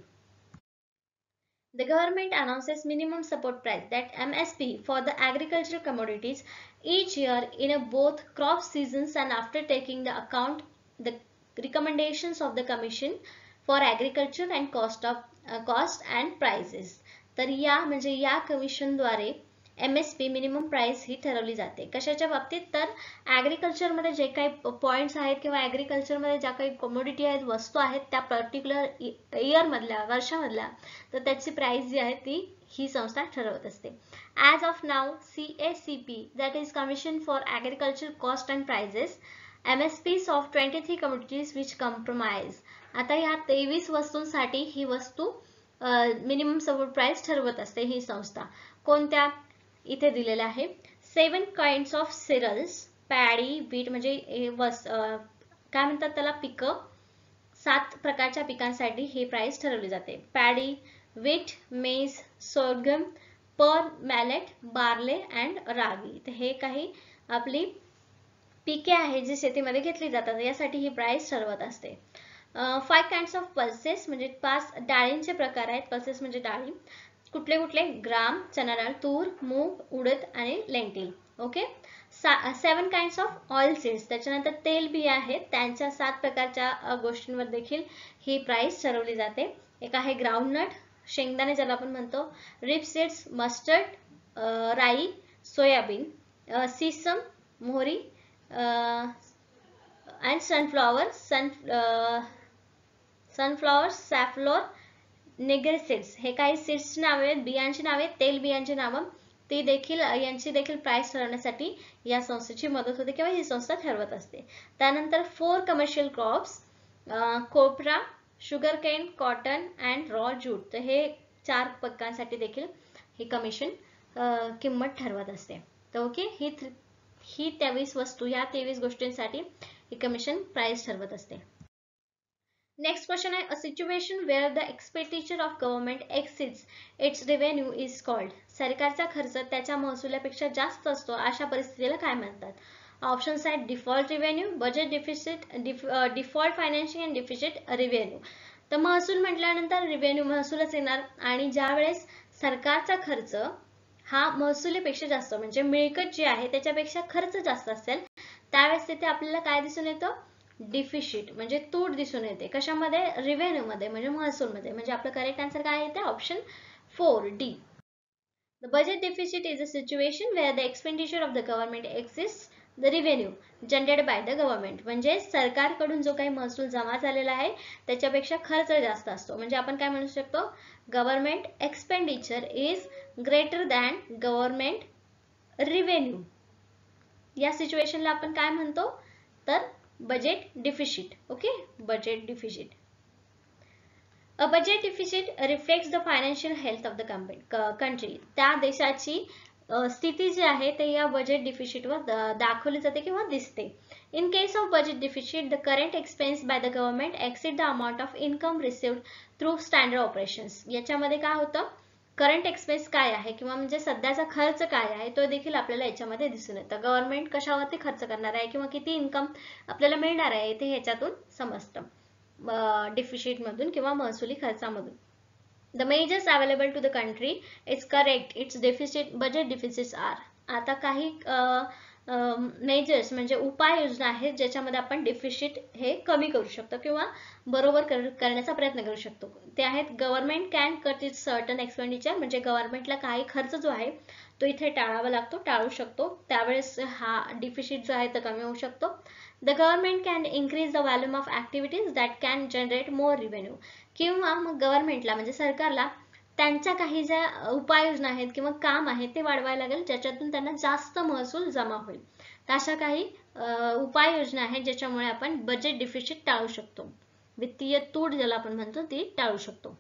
[SPEAKER 1] The government announces minimum support price, that M S P, for the agricultural commodities each year in a both crop seasons and after taking the account the recommendations of the Commission for Agriculture and cost of uh, cost and prices. तर या म्हणजे या commission द्वारे M S P minimum price ही ठरवली जाते. कशाच्या बाबतीत, तर ॲग्रिकल्चर मध्ये जे काही पॉइंट्स आहेत किंवा ॲग्रिकल्चर मध्ये ज्या काही कमोडिटी आहेत, वस्तू आहेत, त्या पर्टिक्युलर इयर मधल्या वर्षामधल्या, तर त्याची प्राइस जी आहे ती ही संस्था ठरवत असते. ॲज ऑफ नाव C A C P, that is commission for agriculture cost and prices, M S Ps of twenty three commodities which compromise. आता ह्या तेवीस वस्तूंसाठी ही वस्तू मिनिमम सपोर्ट प्राइस ठरवत असते ही संस्था. कोणत्या, इथे दिलेले आहे seven kinds of cereals, paddy, wheat म्हणजे वस काय म्हणतात त्याला पिकं, सात प्रकारच्या पिकांसाठी ही प्राइस ठरवली जाते. Paddy, wheat, maize, sorghum, pearl, millet, barley and ragi. तर हे काही आपली पिके आहेत जी शेतीमध्ये घेतली जातात, यासाठी ही प्राइस ठरवत असते. फाईव्ह काइंड्स ऑफ पल्सेस म्हणजे पाच डाळींचे प्रकार आहेत. पल्सेस म्हणजे डाळी, कुठले कुठले, ग्राम, चना डाळ, तूर, मूग, उडद आणि lentil. Okay, seven kinds of oil seeds, त्याच्यानंतर तेल बिया आहेत, त्यांच्या सात प्रकारच्या गोष्टींवर देखील ही प्राइस ठरवली जाते. एक आहे ग्राउंडनट, शेंगदाणे ज्याला आपण म्हणतो, रिप सीड्स, मस्टर्ड, राई, सोयाबीन, सीसम, मोहरी and sunflower, sun sunflower, safflower, niger seeds. हे काही सीड्सची नावे आहेत, बियांची नावे, तेल बियांची नावं, ती देखील यांची देखील प्राइस ठरवण्यासाठी या संस्थेची मदत होते किंवा ही संस्था ठरवत असते. त्यानंतर four commercial crops, copra, sugar cane, cotton and raw jute. तर हे चार पिकांसाठी देखील ही कमिशन किंमत ठरवत असते. तर ओके, ही ही तेवीस वस्तू, या तेवीस गोष्टींसाठी ही कमिशन प्राइस ठरवत असते. नेक्स्ट क्वेश्चन आहे, a situation where the expenditure of government exceeds its revenue is called. सरकारचा खर्च त्याच्या महसुलापेक्षा जास्त असतो अशा परिस्थितीला काय म्हणतात. ऑप्शन्स आहेत default revenue, budget deficit, default financial and deficit revenue. तर महसूल म्हटल्यानंतर रेव्हेन्यू महसूलच येणार, आणि ज्या वेळेस सरकारचा खर्च हा महसुलीपेक्षा जास्त म्हणजे मिळकत जी आहे त्याच्यापेक्षा खर्च जास्त असेल त्यावेळेस तिथे आपल्याला काय दिसून येतं, डिफिशिट म्हणजे तूट दिसून येते. कशामध्ये, रेव्हेन्यू मध्ये म्हणजे महसूल मध्ये. म्हणजे आपलं करेक्ट आन्सर काय येते, option four D. The budget deficit is a situation where the expenditure of the government exceeds the revenue generated by the government. म्हणजे सरकारकडून जो काही महसूल जमा झालेला आहे त्याच्यापेक्षा खर्च जास्त असतो. म्हणजे आपण काय म्हणू शकतो, government expenditure is greater than government revenue. या सिच्युएशनला आपण काय म्हणतो, तर budget deficit. Okay, budget deficit. A budget deficit reflects the financial health of the country. त्या देशाची स्थिती जी आहे ते या बजेट डिफिसिट वर दाखवली जाते किंवा दिसते. In case of budget deficit, the current expense by the government exceed the amount of income received through standard operations. याच्यामध्ये काय होतं, करंट एक्सपेन्स काय आहे किंवा म्हणजे सध्याचा खर्च काय आहे तो देखील आपल्याला याच्यामध्ये दिसून येतं. गव्हर्नमेंट कशावरती खर्च करणार आहे किंवा किती इन्कम आपल्याला मिळणार आहे ते ह्याच्यातून समजतं डिफिसिट मधून किंवा महसुली खर्चामधून. The measures available to the country, it's correct, its deficit, budget deficits are. आता काही मेजर्स म्हणजे उपाययोजना आहेत ज्याच्यामध्ये आपण डिफिसिट हे कमी करू शकतो किंवा बरोबर करण्याचा प्रयत्न करू शकतो. ते आहेत government can cut its certain expenditure, म्हणजे गव्हर्नमेंटला काही खर्च जो आहे तो इथे टाळावा लागतो, टाळू शकतो, त्यावेळेस हा डिफिसिट जो आहे तो कमी होऊ शकतो. The government can increase the volume of activities that can generate more revenue. किंवा मग गव्हर्नमेंटला म्हणजे सरकारला त्यांच्या काही ज्या उपाययोजना आहेत किंवा काम आहेत ते वाढवायला लागेल ज्याच्यातून त्यांना जास्त महसूल जमा होईल. तर अशा काही उपाययोजना आहेत ज्याच्यामुळे आपण बजेट डिफिसिट टाळू शकतो, वित्तीय तूट ज्याला आपण म्हणतो ती टाळू शकतो.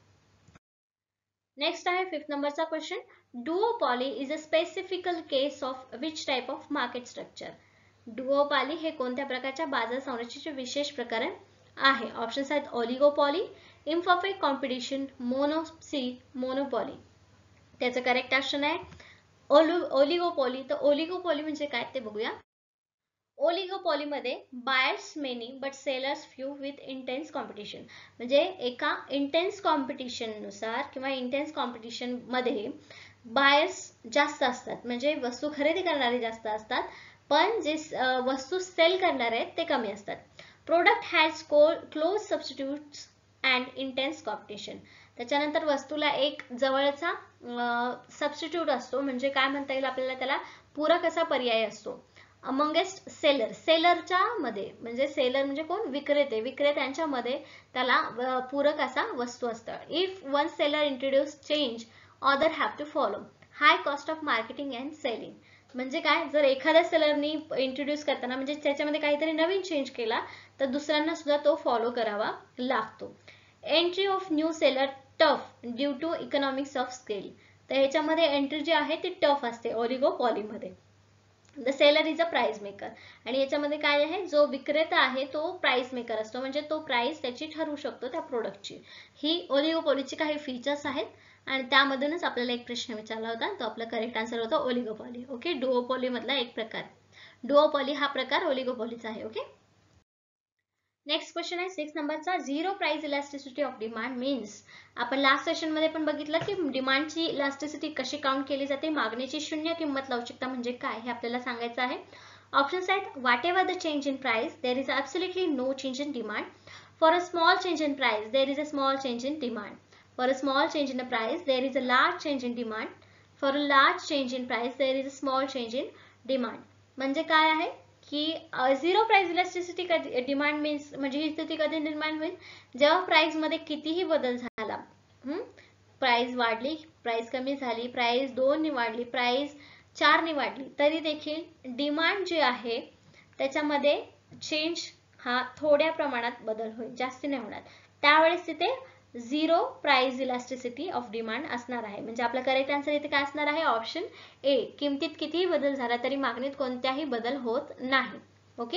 [SPEAKER 1] नेक्स्ट आहे फिफ्थ नंबरचा question. Duopoly is a specifical case of which type of market structure. Duopoly हे कोणत्या प्रकारच्या बाजार संरचनेचे विशेष प्रकार आहे. ऑप्शन्स आहेत oligopoly, imperfect competition, monopoly, monopoly. त्याचं करेक्ट ऑप्शन आहे ओलिगोपॉली. तर ओलिगोपॉली म्हणजे काय ते बघूया. ओलिगोपॉली मध्ये buyers many but sellers few with intense competition. म्हणजे एका इंटेन्स कॉम्पिटिशन नुसार किंवा इंटेन्स कॉम्पिटिशन मध्ये बायर्स जास्त असतात, म्हणजे वस्तू खरेदी करणारे जास्त असतात पण जे वस्तू सेल करणारे आहेत ते कमी असतात. Product has close substitutes and intense competition. त्याच्यानंतर वस्तूला एक जवळचा सबस्टिट्यूट असतो, म्हणजे काय म्हणता येईल आपल्याला त्याला पूरक असा पर्याय असतो. अमंगेस्ट सेलर, सेलरच्या मध्ये म्हणजे सेलर म्हणजे कोण, विक्रेते, विक्रेत्यांच्या मध्ये त्याला पूरक असा वस्तू असतं. If one seller introduce change other have to follow. High cost of marketing and selling. म्हणजे काय, जर एखाद्या सेलरनी इंट्रोड्यूस करताना म्हणजे त्याच्यामध्ये काहीतरी नवीन चेंज केला तर दुसऱ्यांना सुद्धा तो फॉलो करावा लागतो. Entry of new seller tough due to economics of scale. तर ह्याच्यामध्ये एंट्री जी आहे ती टफ असते ओलिगोपॉली मध्ये. The seller is a price maker. आणि याच्यामध्ये काय आहे, जो विक्रेता आहे तो प्राइस मेकर असतो, म्हणजे तो प्राइस त्याची ठरवू शकतो त्या प्रोडक्टची. ही ओलिगोपॉलीची काही फीचर्स आहेत आणि त्यामधूनच आपल्याला एक प्रश्न विचारला होता, तो आपला करेक्ट आन्सर होता ओलिगोपॉली. ओके, डुओपॉली मधला एक प्रकार. डुओपॉली हा प्रकार ओलिगोपॉलीचा आहे. ओके, नेक्स्ट क्वेश्चन आहे सिक्स नंबरचा. Zero price elasticity of demand means. आपण लास्ट सेशन मध्ये पण बघितलं की डिमांडची इलास्टिसिटी कशी काउंट केली जाते. मागणीची शून्य किंमत लवचिकता म्हणजे काय हे आपल्याला सांगायचं आहे. ऑप्शन्स आहेत whatever the change in price there is absolutely no change in demand. For a small change in price there is a small change in demand. For a small change in the price, there is a large change in demand. For a large change in price, there is a small change in demand. म्हणजे काय आहे की zero price elasticity demand means म्हणजे ही स्थिती कधी निर्माण होईल, जेव्हा प्राइस मध्ये कितीही बदल झाला, प्राइस वाढली, प्राइस कमी झाली, प्राइस दोन ने वाढली, प्राइस चार ने वाढली, तरी देखील डिमांड जी आहे त्याच्यामध्ये चेंज हा थोड्या प्रमाणात बदल होईल, जास्त नाही होणार. त्यावेळेस तिथे zero price elasticity of demand असणार आहे. म्हणजे आपला करेक्ट आन्सर इथे काय असणार आहे, ऑप्शन ए. किमतीत कितीही बदल झाला तरी मागणीत कोणत्याही बदल होत नाही. Okay,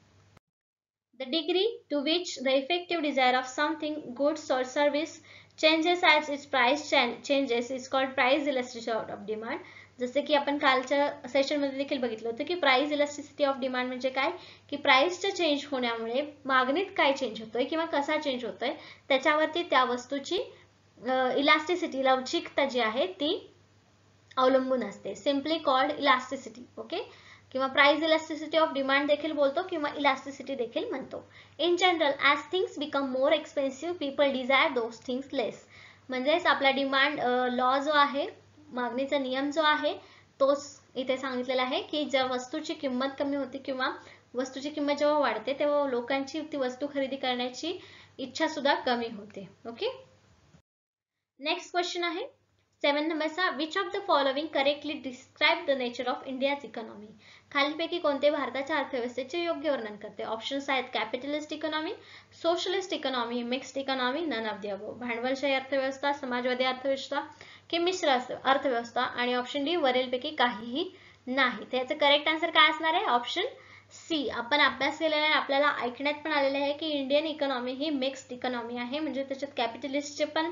[SPEAKER 1] the degree to which the effective desire of something goods or service changes as its price changes is called price elasticity of demand. जसे की आपण कालच्या सेशन मध्ये देखील बघितलं होतं की प्राइस इलास्टिसिटी ऑफ डिमांड म्हणजे काय, की प्राइसच्या चेंज होण्यामुळे मागणीत काय चेंज होतोय किंवा कसा चेंज होतोय त्याच्यावरती त्या वस्तूची इलास्टिसिटी लवचिकता जी आहे ती अवलंबून असते. Simply called elasticity. ओके, किंवा प्राइस इलास्टिसिटी ऑफ डिमांड देखील बोलतो किंवा इलास्टिसिटी देखील म्हणतो. In general as things become more expensive people desire those things less. म्हणजेच आपला डिमांड लॉ जो आहे, मागणीचा नियम जो आहे तोच इथे सांगितलेला आहे की जेव्हा वस्तूची किंमत कमी होते किंवा वस्तूची किंमत जेव्हा वाढते तेव्हा लोकांची ती वस्तू खरेदी करण्याची इच्छा सुद्धा कमी होते. ओके, नेक्स्ट क्वेश्चन आहे सेवन नंबरचा. Which of the following correctly describe the nature of India's economy. खालीलपैकी कोणते भारताच्या अर्थव्यवस्थेचे योग्य वर्णन करते. ऑप्शन्स आहेत capitalist economy, socialist economy, mixed economy, none of the above. भांडवलशाही अर्थव्यवस्था, समाजवादी अर्थव्यवस्था की मिश्र अर्थव्यवस्था. आणि ऑप्शन डी वरीलपैकी काहीही नाही. त्याचं करेक्ट आन्सर काय असणार आहे, ऑप्शन सी. आपण अभ्यास केलेला आहे, आपल्याला ऐकण्यात पण आलेलं आहे की इंडियन इकॉनॉमी ही मिक्स्ड इकॉनॉमी आहे, म्हणजे त्याच्यात कॅपिटलिस्टचे पण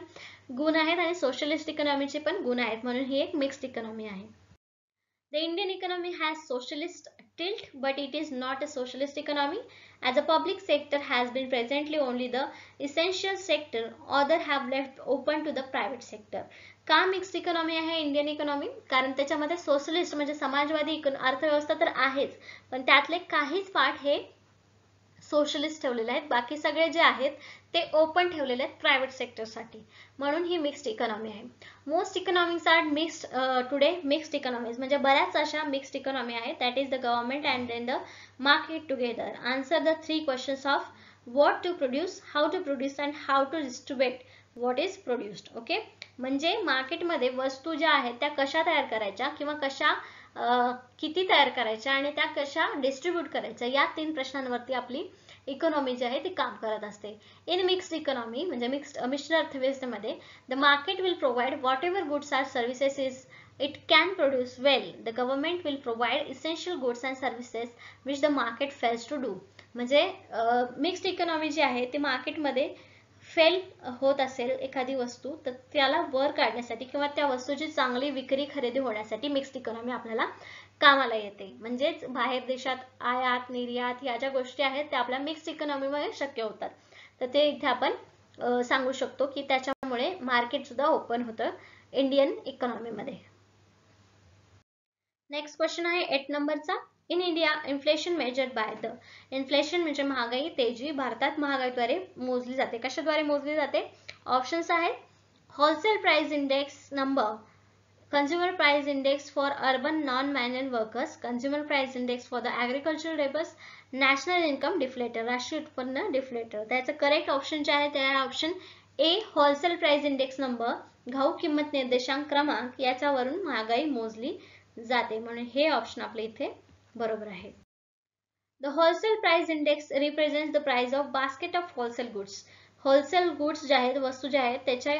[SPEAKER 1] गुण आहेत आणि सोशलिस्ट इकॉनॉमीचे पण गुण आहेत, म्हणून ही एक मिक्स्ड इकॉनॉमी आहे. The Indian economy has socialist tilt, but it is not a socialist economy, as the public sector has been presently only the essential sector, other have left open to the private sector. का mixed economy आहे Indian economy? कारण त्याच्यामध्ये socialist म्हणजे समाजवादी अर्थव्यवस्था तर आहेच, पण त्यातले काहीच पार्ट हे सोशलिस्ट ठेवलेले आहेत, बाकी सगळे जे आहेत ते ओपन ठेवलेले आहेत प्रायव्हेट सेक्टरसाठी, म्हणून ही मिक्स्ड इकॉनॉमी आहे. Most economies are mixed today mixed economies म्हणजे बऱ्याच अशा मिक्स्ड इकॉनॉमी आहेत. That is the government and then the market together. Answer the three questions of what to produce, how to produce and how to distribute what is produced. Okay, म्हणजे मार्केटमध्ये वस्तू ज्या आहेत त्या कशा तयार करायच्या किंवा कशा किती तयार करायच्या आणि त्या कशा डिस्ट्रीब्यूट करायच्या, या तीन प्रश्नांवरती आपली इकॉनॉमी जी आहे ती काम करत असते. इन मिक्स्ड इकॉनॉमी म्हणजे मिक्स्ड मिश्र अर्थव्यवस्थेमध्ये the market will provide whatever goods or services is it can produce well. The government will provide essential goods and services which the market fails to do. म्हणजे mixed economy जी आहे ती मार्केटमध्ये fail होत असेल एखादी वस्तू तर त्याला वर काढण्यासाठी किंवा त्या वस्तूची चांगली विक्री खरेदी होण्यासाठी मिक्स्ड इकॉनॉमी आपल्याला कामाला येते. म्हणजेच बाहेर देशात आयात निर्यात या ज्या गोष्टी आहेत त्या आपल्या मिक्स्ड इकॉनॉमीमुळे शक्य होतात. तर ते इथे आपण सांगू शकतो की त्याच्यामुळे मार्केट सुद्धा ओपन होतं इंडियन इकॉनॉमीमध्ये. नेक्स्ट क्वेश्चन आहे एट नंबरचा. In India inflation measured by the. Inflation म्हणजे महागाई तेजी. भारतात महागाईद्वारे मोजली जाते. कशाद्वारे मोजली जाते? ऑप्शन्स आहेत wholesale price index number, consumer price index for urban non-manual workers, consumer price index for the agricultural laborers, national income deflator, राष्ट्रीय उत्पन्न डिफ्लेटर. त्याचं करेक्ट ऑप्शन जे आहे ते आहे option A wholesale price index number, घाऊक किंमत निर्देशांक क्रमांक याच्यावरून महागाई मोजली जाते, म्हणून हे ऑप्शन आपले इथे बरोबर आहे. The wholesale price index represents the price of basket of wholesale goods. Wholesale goods जे आहेत वस्तू ज्या आहेत त्याचे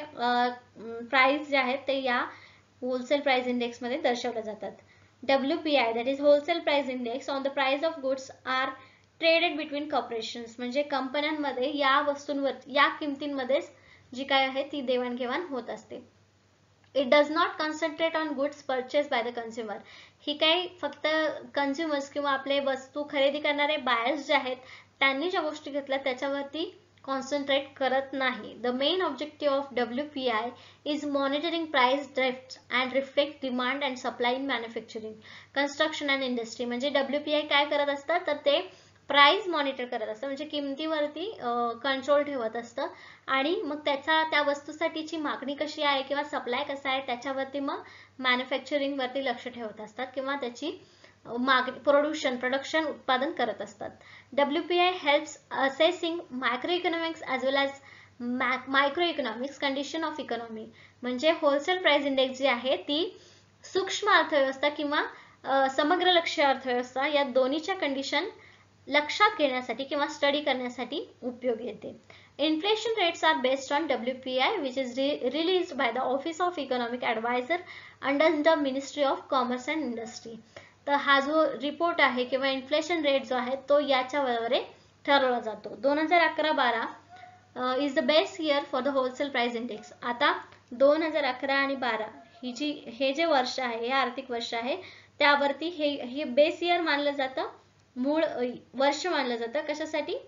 [SPEAKER 1] प्राइस जे आहेत ते या होलसेल प्राइस इंडेक्स मध्ये दर्शवल्या जातात. W P I that is wholesale price index on the price of goods are traded between corporations. म्हणजे कंपन्यांमध्ये या वस्तूंवर या किमतींमध्ये जी काय आहे ती देवाणघेवाण होत असते. It does not concentrate on goods purchase by the consumer. ही काही फक्त कन्झ्युमर्स किंवा आपले वस्तू खरेदी करणारे बायर्स जे आहेत त्यांनी ज्या गोष्टी घेतल्या त्याच्यावरती कॉन्सन्ट्रेट करत नाही. The main objective of W P I is monitoring price drift and reflect demand and supply in manufacturing construction and industry. म्हणजे डब्ल्यू पी आय काय करत असतं तर ते प्राइस मॉनिटर करत असतं, म्हणजे किमतीवरती कंट्रोल ठेवत असतं आणि मग त्याचा त्या वस्तूसाठीची मागणी कशी आहे किंवा सप्लाय कसा आहे त्याच्यावरती मग मॅन्युफॅक्चरिंग वरती लक्ष ठेवत असतात किंवा त्याची मागणी प्रोडक्शन प्रोडक्शन उत्पादन करत असतात. W P I helps assessing micro economics as well as micro economics condition of economy. म्हणजे होलसेल प्राइस इंडेक्स जी आहे ती सूक्ष्म अर्थव्यवस्था किंवा समग्र लक्ष्य अर्थव्यवस्था या दोन्हीच्या कंडिशन लक्षात घेण्यासाठी किंवा स्टडी करण्यासाठी उपयोगी येते. Inflation rates are based on W P I which is released by the office of economic adviser under the ministry of commerce and industry. तर हा जो रिपोर्ट आहे किंवा इन्फ्लेशन रेट जो आहे तो याच्यावर ठरवला जातो. दोन हजार अकरा बारा is the best year for the wholesale price index. आता दोन हजार अकरा आणि बारा ही जी हे जे वर्ष आहे हे आर्थिक वर्ष आहे त्यावरती हे हे बेस इयर मानलं जातं, मूळ वर्ष मानलं जातं. कशासाठी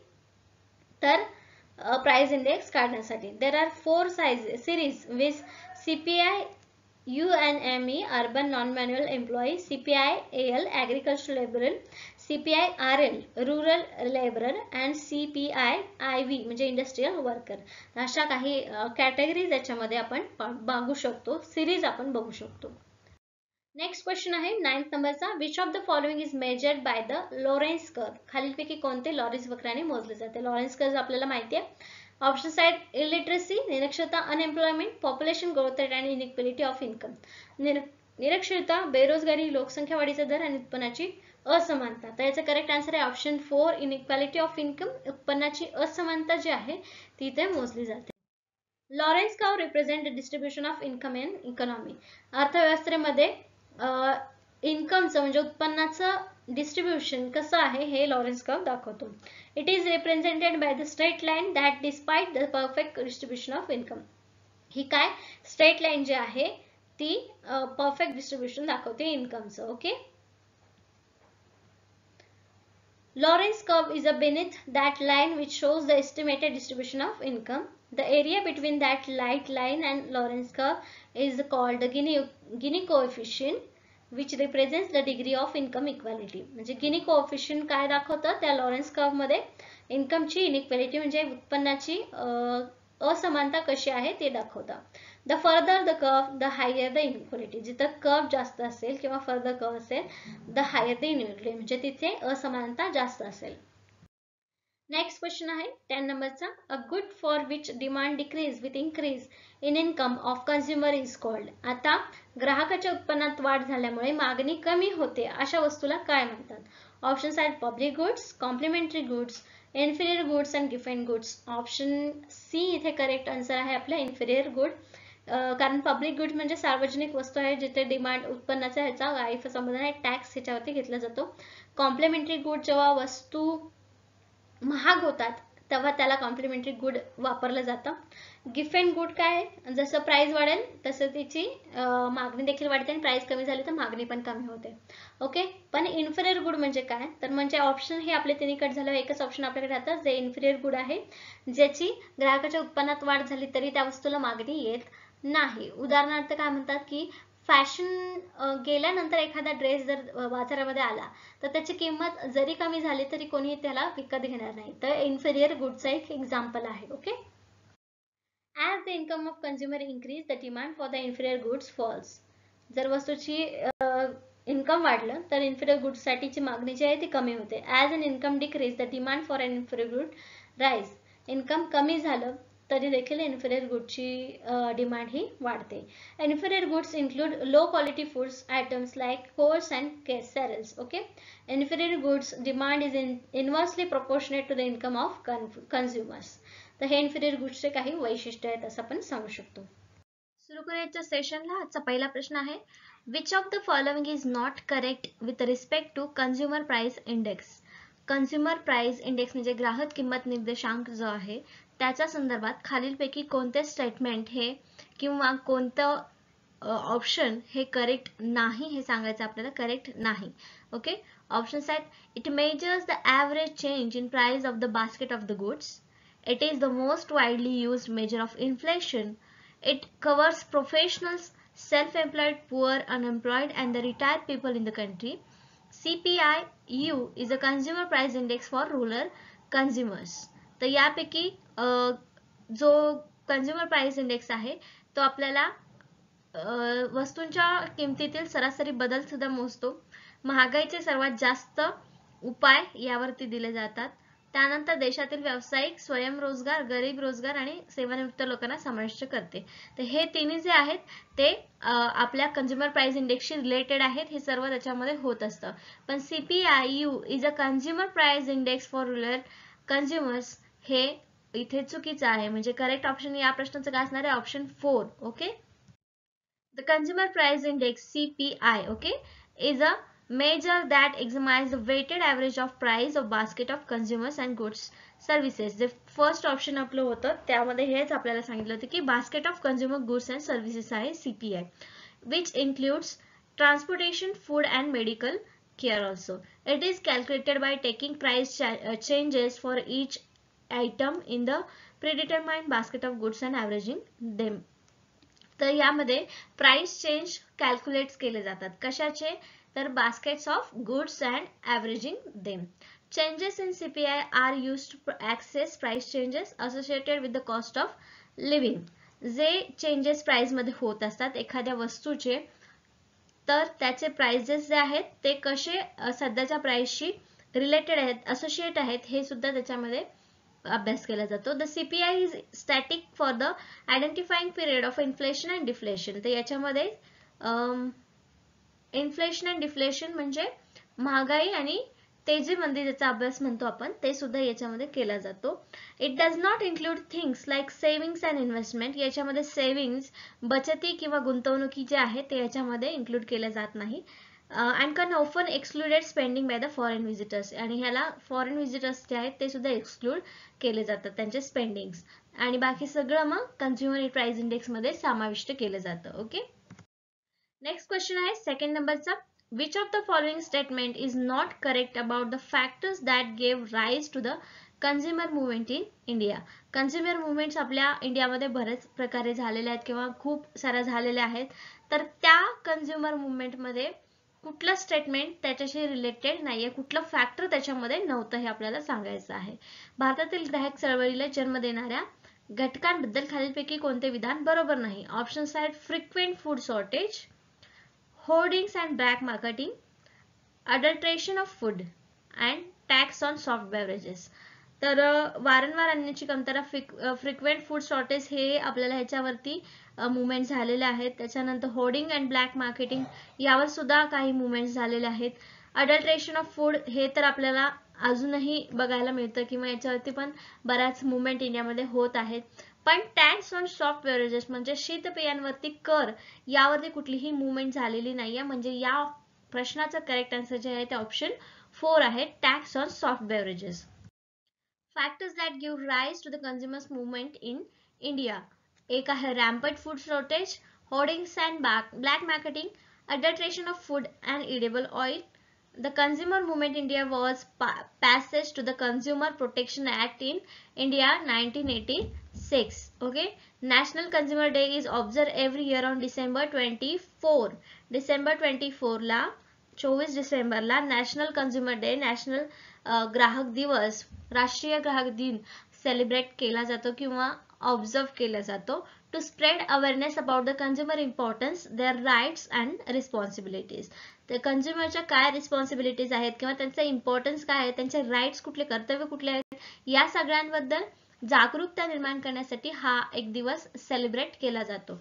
[SPEAKER 1] तर प्राइस इंडेक्स काढण्यासाठी. There are four size series with CPI U N M E urban non-manual employee, C P I A L agricultural laborer, C P I R L rural laborer and C P I I V म्हणजे industrial worker. अशा काही categories याच्यामध्ये आपण बघू शकतो, series आपण बघू शकतो. नेक्स्ट क्वेश्चन आहे नाइन्थ नंबरचा. Which of the following is measured by the Lorenz curve. खालीलपैकी कोणते लॉरेन्स वक्राने मोजले जाते? लॉरेन्स कर्व आपल्याला माहिती आहे. ऑप्शन्स आहेत इलिटरसी निरक्षरता, अनएम्प्लॉयमेंट, पॉप्युलेशन ग्रोथ रेट आणि इनइक्वालिटी ऑफ इन्कम. निरक्षरता, बेरोजगारी, लोकसंख्या वाढीचा दर आणि उत्पन्नाची असमानता. तर याचा करेक्ट आन्सर आहे option four inequality of income. उत्पन्नाची असमानता जी आहे ती इथे मोजली जाते. Lorenz curve represent the distribution of income in economy. अर्थव्यवस्थेमध्ये इन्कमचं म्हणजे उत्पन्नाचं डिस्ट्रीब्युशन कसं आहे हे लॉरेन्स कर्व दाखवतो. It is represented by the straight line that despite the perfect distribution of income. ही काय स्ट्रेट लाईन जी आहे ती परफेक्ट डिस्ट्रीब्युशन दाखवते इन्कमचं. Okay. Lorentz curve is a beneath that line which shows the estimated distribution of income. The area between that light line and Lorentz curve is called the Gini, Gini coefficient, which represents the degree of income equality. म्हणजे Gini coefficient काय दाखवतं त्या Lawrence curve मध्ये इन्कमची inequality म्हणजे उत्पन्नाची असमानता कशी आहे ते दाखवतं. The further the curve the higher the inequality. जिथं कर्व जास्त असेल किंवा फर्दर कर्व असेल द हायर द इनइक्वालिटी म्हणजे तिथे असमानता जास्त असेल. नेक्स्ट क्वेश्चन आहे टेन नंबरचा. A good for which demand decrease with increase in income of consumer is called. आता ग्राहकाच्या उत्पन्नात वाढ झाल्यामुळे मागणी कमी होते अशा वस्तूला काय म्हणतात. ऑप्शन्स आहेत public goods, complementary goods, inferior goods and different goods. Option C इथे करेक्ट आन्सर आहे आपला इन्फिरियर गुड. कारण पब्लिक गुड्स म्हणजे सार्वजनिक वस्तू आहे जिथे डिमांड उत्पन्नाचा ह्याचा काही संबंध आहे, टॅक्स ह्याच्यावरती घेतला जातो. कॉम्प्लिमेंटरी गुड जेव्हा वस्तू महाग होतात तेव्हा त्याला कॉम्प्लिमेंटरी गुड वापरलं जातं. गिफ्ट अँड गुड काय, जसं प्राइस वाढेल तसं तिची मागणी देखील वाढते आणि प्राइस कमी झाली तर मागणी पण कमी होते. ओके. पण इन्फिरियर गुड म्हणजे काय तर म्हणजे ऑप्शन हे आपले तिन्ही कट झालं, एकच ऑप्शन आपल्याकडे राहतं जे इन्फिरियर गुड आहे, ज्याची ग्राहकाच्या उत्पन्नात वाढ झाली तरी त्या वस्तूला मागणी येत नाही. उदाहरणार्थ काय म्हणतात की फॅशन गेल्यानंतर एखादा ड्रेस जर बाजारामध्ये आला तर त्याची किंमत जरी कमी झाली तरी कोणी त्याला विकत घेणार नाही. तर इन्फिरियर गुडचा एक एक्झाम्पल आहे. Okay. As the income of consumer increase the demand for the inferior goods falls. जर वस्तूची इन्कम वाढलं तर इन्फिरियर गुड्स साठीची मागणी जी आहे ती कमी होते. As an income decrease the demand for an inferior good rise. Income कमी झालं तरी देखील इन्फिरियर गुडची डिमांड ही वाढते. Inferior goods include low quality foods items like coarse and cereals. Okay. Inferior goods demand is in inversely proportionate to the income of consumers. तर हे inferior गुड्सचे काही वैशिष्ट्य आहेत असं आपण सांगू शकतो. सुरू करूया सेशनला. आजचा पहिला प्रश्न आहे which of the following is not correct with respect to consumer price index. Consumer price index म्हणजे ग्राहक किंमत निर्देशांक जो आहे त्याच्या संदर्भात खालीलपैकी कोणते स्टेटमेंट हे किंवा कोणतं ऑप्शन हे करेक्ट नाही हे सांगायचं आपल्याला, करेक्ट नाही. ओके. ऑप्शन्स आहेत it measures the average change in price of the basket of the goods. It is the most widely used measure of inflation. It covers professionals, self-employed, poor, unemployed and the retired people in the country. C P I U is a consumer price index for rural consumers. तर यापैकी जो consumer price index आहे तो आपल्याला वस्तूंच्या किमतीतील सरासरी बदल सुद्धा मोजतो. महागाईचे सर्वात जास्त उपाय यावरती दिले जातात. त्यानंतर देशातील व्यावसायिक, स्वयंरोजगार, गरीब रोजगार आणि सेवानिवृत्त लोकांना समाविष्ट करते. तर हे तिन्ही जे आहेत ते आपल्या कंझ्युमर प्राइस इंडेक्सशी रिलेटेड आहेत. हे सर्व त्याच्यामध्ये होत असतं. पण C P I U is a consumer price index for rural consumers हे इथे चुकीचं आहे. म्हणजे करेक्ट ऑप्शन या प्रश्नाचं काय असणार आहे option four. Okay. The consumer price index C P I okay is a measure that examines the weighted average of price of basket of consumers and goods services. जे फर्स्ट ऑप्शन आपलं होतं त्यामध्ये हेच आपल्याला सांगितलं होतं की basket of consumer goods and services आहे C P I, which includes transportation, food and medical care also. It is calculated by taking price changes for each item in the predetermined basket of goods and averaging them. तर यामध्ये price change calculate केले जातात. कशाचे तर baskets of goods and averaging them. Changes in C P I are used to access price changes associated with the cost of living. जे changes price मध्ये होत असतात एखाद्या वस्तूचे तर त्याचे प्राइजेस जे आहेत ते कसे सध्याच्या प्राइसशी रिलेटेड आहेत, असोसिएट आहेत हे सुद्धा त्याच्यामध्ये अभ्यास केला जातो. The C P I is static for the identifying period of inflation and deflation. तर याच्यामध्ये इन्फ्लेशन अँड डिफ्लेशन म्हणजे महागाई आणि तेजी मंदी ज्याचा अभ्यास म्हणतो आपण ते सुद्धा याच्यामध्ये केला जातो. It does not include things like savings and investment. याच्यामध्ये सेव्हिंग्स बचती किंवा गुंतवणुकी जे आहे ते याच्यामध्ये इन्क्लूड केले जात नाही. And can often excluded spending by the foreign visitors. आणि ह्याला फॉरेन व्हिजिटर्स जे आहेत ते सुद्धा एक्सक्लूड केले जातात त्यांचे स्पेंडिंग्स. आणि बाकी सगळं मग कन्झ्युमर प्राइस इंडेक्स मध्ये समाविष्ट केलं जातं. ओके. नेक्स्ट क्वेश्चन आहे सेकंड नंबरचा. Which of the following statement is not correct about the factors that gave rise to the consumer movement in India? Consumer movements आपल्या इंडियामध्ये बरेच प्रकारे झालेले आहेत किंवा खूप साऱ्या झालेल्या आहेत. तर त्या consumer movement मध्ये कुठलं स्टेटमेंट त्याच्याशी रिलेटेड नाहीये, कुठलं फॅक्टर त्याच्यामध्ये नव्हतं हे आपल्याला सांगायचं आहे. भारतातील ग्राहक चळवळीला जन्म देणाऱ्या घटकांबद्दल खालीलपैकी कोणते विधान बरोबर नाही? ऑप्शन्स आहेत frequent food shortage, hoardings and black marketing, adulteration of food and tax on soft beverages. तर वारंवार आणण्याची कमतरता, फ्रिक्वेंट फूड शॉर्टेज हे आपल्याला ह्याच्यावरती मुवमेंट झालेले आहेत. त्याच्यानंतर होर्डिंग अँड ब्लॅक मार्केटिंग यावर सुद्धा काही मुवमेंट झालेले आहेत. अडल्ट्रेशन ऑफ फूड हे तर आपल्याला अजूनही बघायला मिळतं किंवा याच्यावरती पण बऱ्याच मुवमेंट इंडियामध्ये होत आहेत. पण टॅक्स ऑन सॉफ्ट बेवरेजेस म्हणजे शीतपेयांवरती कर यावरती कुठलीही मुवमेंट झालेली नाहीये. म्हणजे या प्रश्नाचं करेक्ट आन्सर जे आहे ते ऑप्शन फोर आहे, tax on soft beverages. Factors that give rise to the consumers movement in India. एक आहे rampant food shortage, hoardings and black marketing, adulteration of food and edible oil. The consumer movement in India was pa passage to the Consumer Protection Act in India nineteen eighty-six. Okay. National Consumer Day is observed every year on December twenty-fourth. December twenty-fourth ला चोवीस डिसेंबर ला national consumer day, national ग्राहक दिवस, राष्ट्रीय ग्राहक दिन celebrate केला जातो किंवा ऑब्झर्व केला जातो to spread awareness about the consumer importance, their rights and responsibilities. तर कंझ्युमरच्या काय रिस्पॉन्सिबिलिटीज आहेत किंवा त्यांचा इम्पॉर्टन्स काय आहे, त्यांचे राईट्स कुठले, कर्तव्य कुठले आहेत, या सगळ्यांबद्दल जागरूकता निर्माण करण्यासाठी हा एक दिवस सेलिब्रेट केला जातो.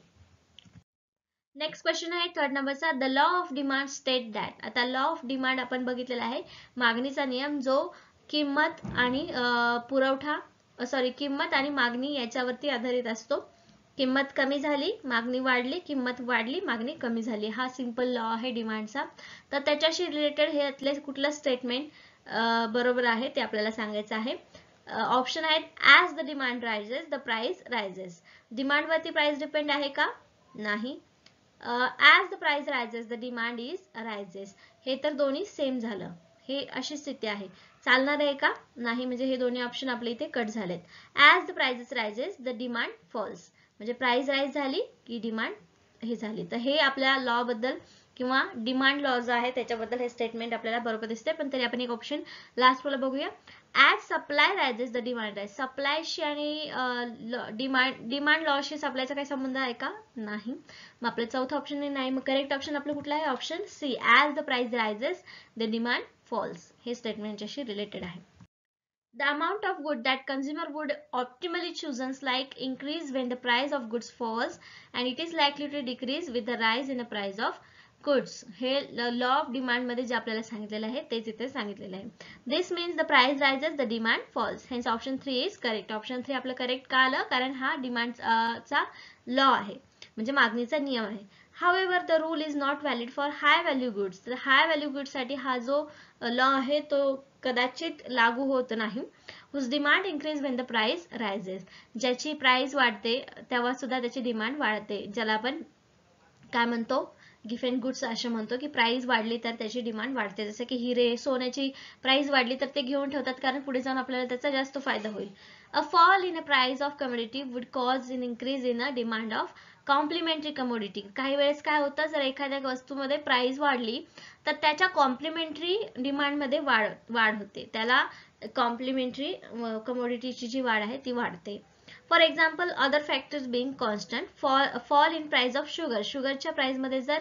[SPEAKER 1] नेक्स्ट क्वेश्चन आहे थर्ड नंबरचा. The law of demand state that. आता लॉ ऑफ डिमांड आपण बघितलेला आहे, मागणीचा नियम, जो किंमत आणि पुरवठा सॉरी किंमत आणि मागणी याच्यावरती आधारित असतो. किंमत कमी झाली, मागणी वाढली, किंमत वाढली, मागणी कमी झाली, हा सिंपल लॉ आहे डिमांडचा. तर त्याच्याशी रिलेटेड हे यातले कुठलं स्टेटमेंट बरोबर आहे ते आपल्याला सांगायचं आहे. ऑप्शन आहेत as the demand rises the price rises. डिमांडवरती प्राइस डिपेंड आहे का? नाही. As the price rises the demand is rises. हे तर दोन्ही सेम झालं, हे अशी स्थिती आहे. चालणार आहे का? नाही. म्हणजे हे दोन्ही ऑप्शन आपल्या इथे कट झालेत. As the prices rises the demand falls. म्हणजे प्राइस राईज झाली की डिमांड हे झाली. तर हे आपल्या लॉ बद्दल किंवा डिमांड लॉ जो आहे त्याच्याबद्दल हे स्टेटमेंट आपल्याला बरोबर दिसते. पण तरी आपण एक ऑप्शन लास्ट वाला बघूया. As supply rises the demand rise. सप्लायशी आणि डिमांड डिमांड लॉशी सप्लायचा काही संबंध आहे का? नाही. मग आपलं चौथं ऑप्शन नाही. मग करेक्ट ऑप्शन आपलं कुठलं आहे? Option C, as the price rises the demand falls. हे स्टेटमेंटशी रिलेटेड आहे. The amount of good that consumer would optimally choose like increase when the price of goods falls and it is likely to decrease with the rise in the price of goods. हे law of demand मध्ये जे आपल्याला सांगितलेलं आहे तेच इथे सांगितलेलं आहे. This means the price rises, the demand falls. Hence option three is correct. Option three आपलं करेक्ट का आलं? कारण हा डिमांड चा लॉ आहे, म्हणजे मागणीचा नियम आहे. However, the rule is not valid for high value goods. तर high value goods साठी हा जो लॉ आहे तो कदाचित लागू होत नाही. whose demand increase when the price rises. ज्याची प्राइस वाढते तेव्हा सुद्धा त्याची डिमांड वाढते, ज्याला आपण काय म्हणतो, गिफ्ट अँड गुड्स असं म्हणतो की प्राइस वाढली तर त्याची डिमांड वाढते. जसं की हिरे सोन्याची प्राइस वाढली तर ते घेऊन ठेवतात कारण पुढे जाऊन आपल्याला त्याचा जास्त फायदा होईल. A fall in a price of commodity would cause in increase in a demand of complementary commodity. काही वेळेस काय होतं, जर एखाद्या वस्तूमध्ये प्राइस वाढली तर त्याच्या कॉम्प्लिमेंटरी डिमांडमध्ये वाढ वाढ होते, त्याला कॉम्प्लिमेंटरी कमोडिटीची जी वाढ आहे ती वाढते. For example other factors being constant, fall fall in price of sugar. शुगरच्या प्राइस मध्ये जर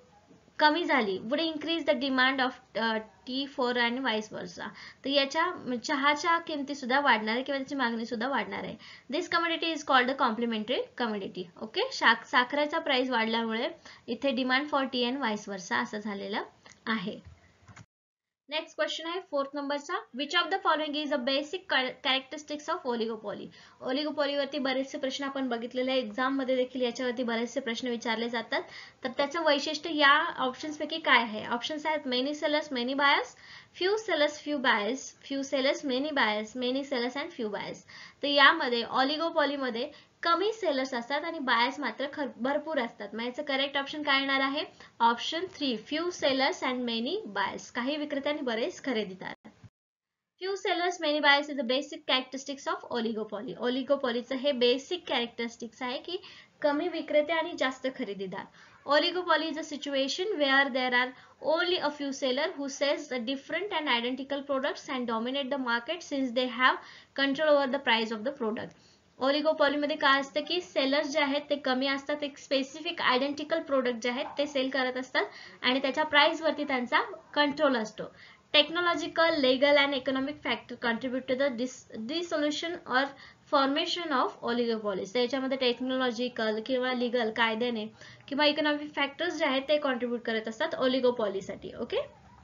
[SPEAKER 1] कमी झाली would increase the demand of tea for and vice versa. तर याच्या चहाच्या किमती सुद्धा वाढणार आहे किंवा त्याची मागणी सुद्धा वाढणार आहे. This commodity is called the complementary commodity. Okay. साखरेचा प्राइस वाढल्यामुळे इथे demand for tea and vice versa असं झालेलं आहे. नेक्स्ट क्वेश्चन आहे फोर्थ नंबरचा, which of the following is a basic characteristics of oligopoly. ओलिगोपॉलीवरती बरेचसे प्रश्न आपण बघितलेले आहे, एक्झाम मध्ये देखील याच्यावरती बरेचसे प्रश्न विचारले जातात. तर त्याचं वैशिष्ट्य या ऑप्शन्स पैकी काय आहे? ऑप्शन्स आहेत many sellers many buyers, few sellers few buyers, few sellers many buyers, many sellers and few buyers. तर यामध्ये ऑलिगोपॉलीमध्ये कमी सेलर्स असतात आणि बायर्स मात्र भरपूर असतात. मग याचं करेक्ट ऑप्शन काय येणार आहे? Option three, few sellers and many buyers. काही विक्रेते आणि बरेच खरेदीदार. Few sellers many buyers is the basic characteristics of oligopoly. ओलिगोपॉलीचं हे बेसिक कॅरेक्टरिस्टिक्स आहे की कमी विक्रेते आणि जास्त खरेदीदार. Oligopoly is a situation where there are only a few sellers who sells the different and identical products and dominate the market since they have control over the price of the product. Oligopoly मध्ये काय असतं की sellers जे आहेत ते कमी असतात, एक स्पेसिफिक आयडेंटिकल प्रोडक्ट जे आहेत ते सेल करत असतात आणि त्याच्या प्राइस वरती त्यांचा कंट्रोल असतो. Technological, legal and economic factor contribute to the dissolution or formation of ओलिगोपॉलीज. याच्यामध्ये टेक्नॉलॉजिकल किंवा लिगल कायद्याने किंवा इकॉनॉमिक फॅक्टर्स जे आहेत ते कॉन्ट्रीब्यूट करत असतात ओलिगोपॉलीसाठी. ओके,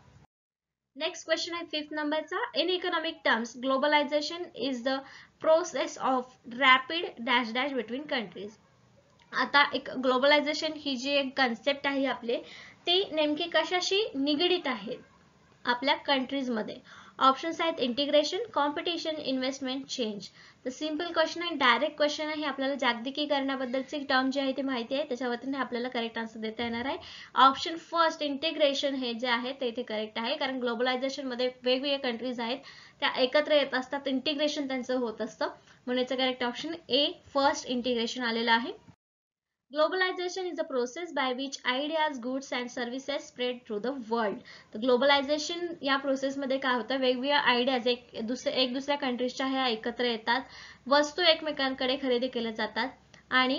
[SPEAKER 1] नेक्स्ट क्वेश्चन आहे फिफ्थ नंबरचा, in economic terms globalization is the process of rapid dash dash between countries. आता एक ग्लोबलायझेशन ही जी एक कन्सेप्ट आहे आपले, ती नेमकी कशाशी निगडीत आहे आपल्या कंट्रीज मध्ये? ऑप्शन्स आहेत इंटिग्रेशन, कॉम्पिटिशन, इन्व्हेस्टमेंट, चेंज. तर सिंपल क्वेश्चन आहे, डायरेक्ट क्वेश्चन आहे. आपल्याला जागतिकीकरणाबद्दलची टर्म जी आहे ती माहिती आहे, त्याच्यावरती आपल्याला करेक्ट आन्सर देता येणार आहे. ऑप्शन फर्स्ट इंटिग्रेशन हे जे आहे ते इथे करेक्ट आहे, कारण ग्लोबलायझेशन मध्ये वेगवेगळ्या कंट्रीज आहेत त्या एकत्र येत असतात, इंटिग्रेशन त्यांचं होत असतं, म्हणून याचं correct option A first integration आलेलं आहे. Globalization is a process by which ideas, goods and services spread through the world. तर ग्लोबलायझेशन या प्रोसेस मध्ये काय होतं, वेगवेगळ्या आयडियाज एक दुसऱ्या एक दुसऱ्या कंट्रीजच्या ह्या एकत्र येतात, वस्तू एकमेकांकडे खरेदी केल्या जातात आणि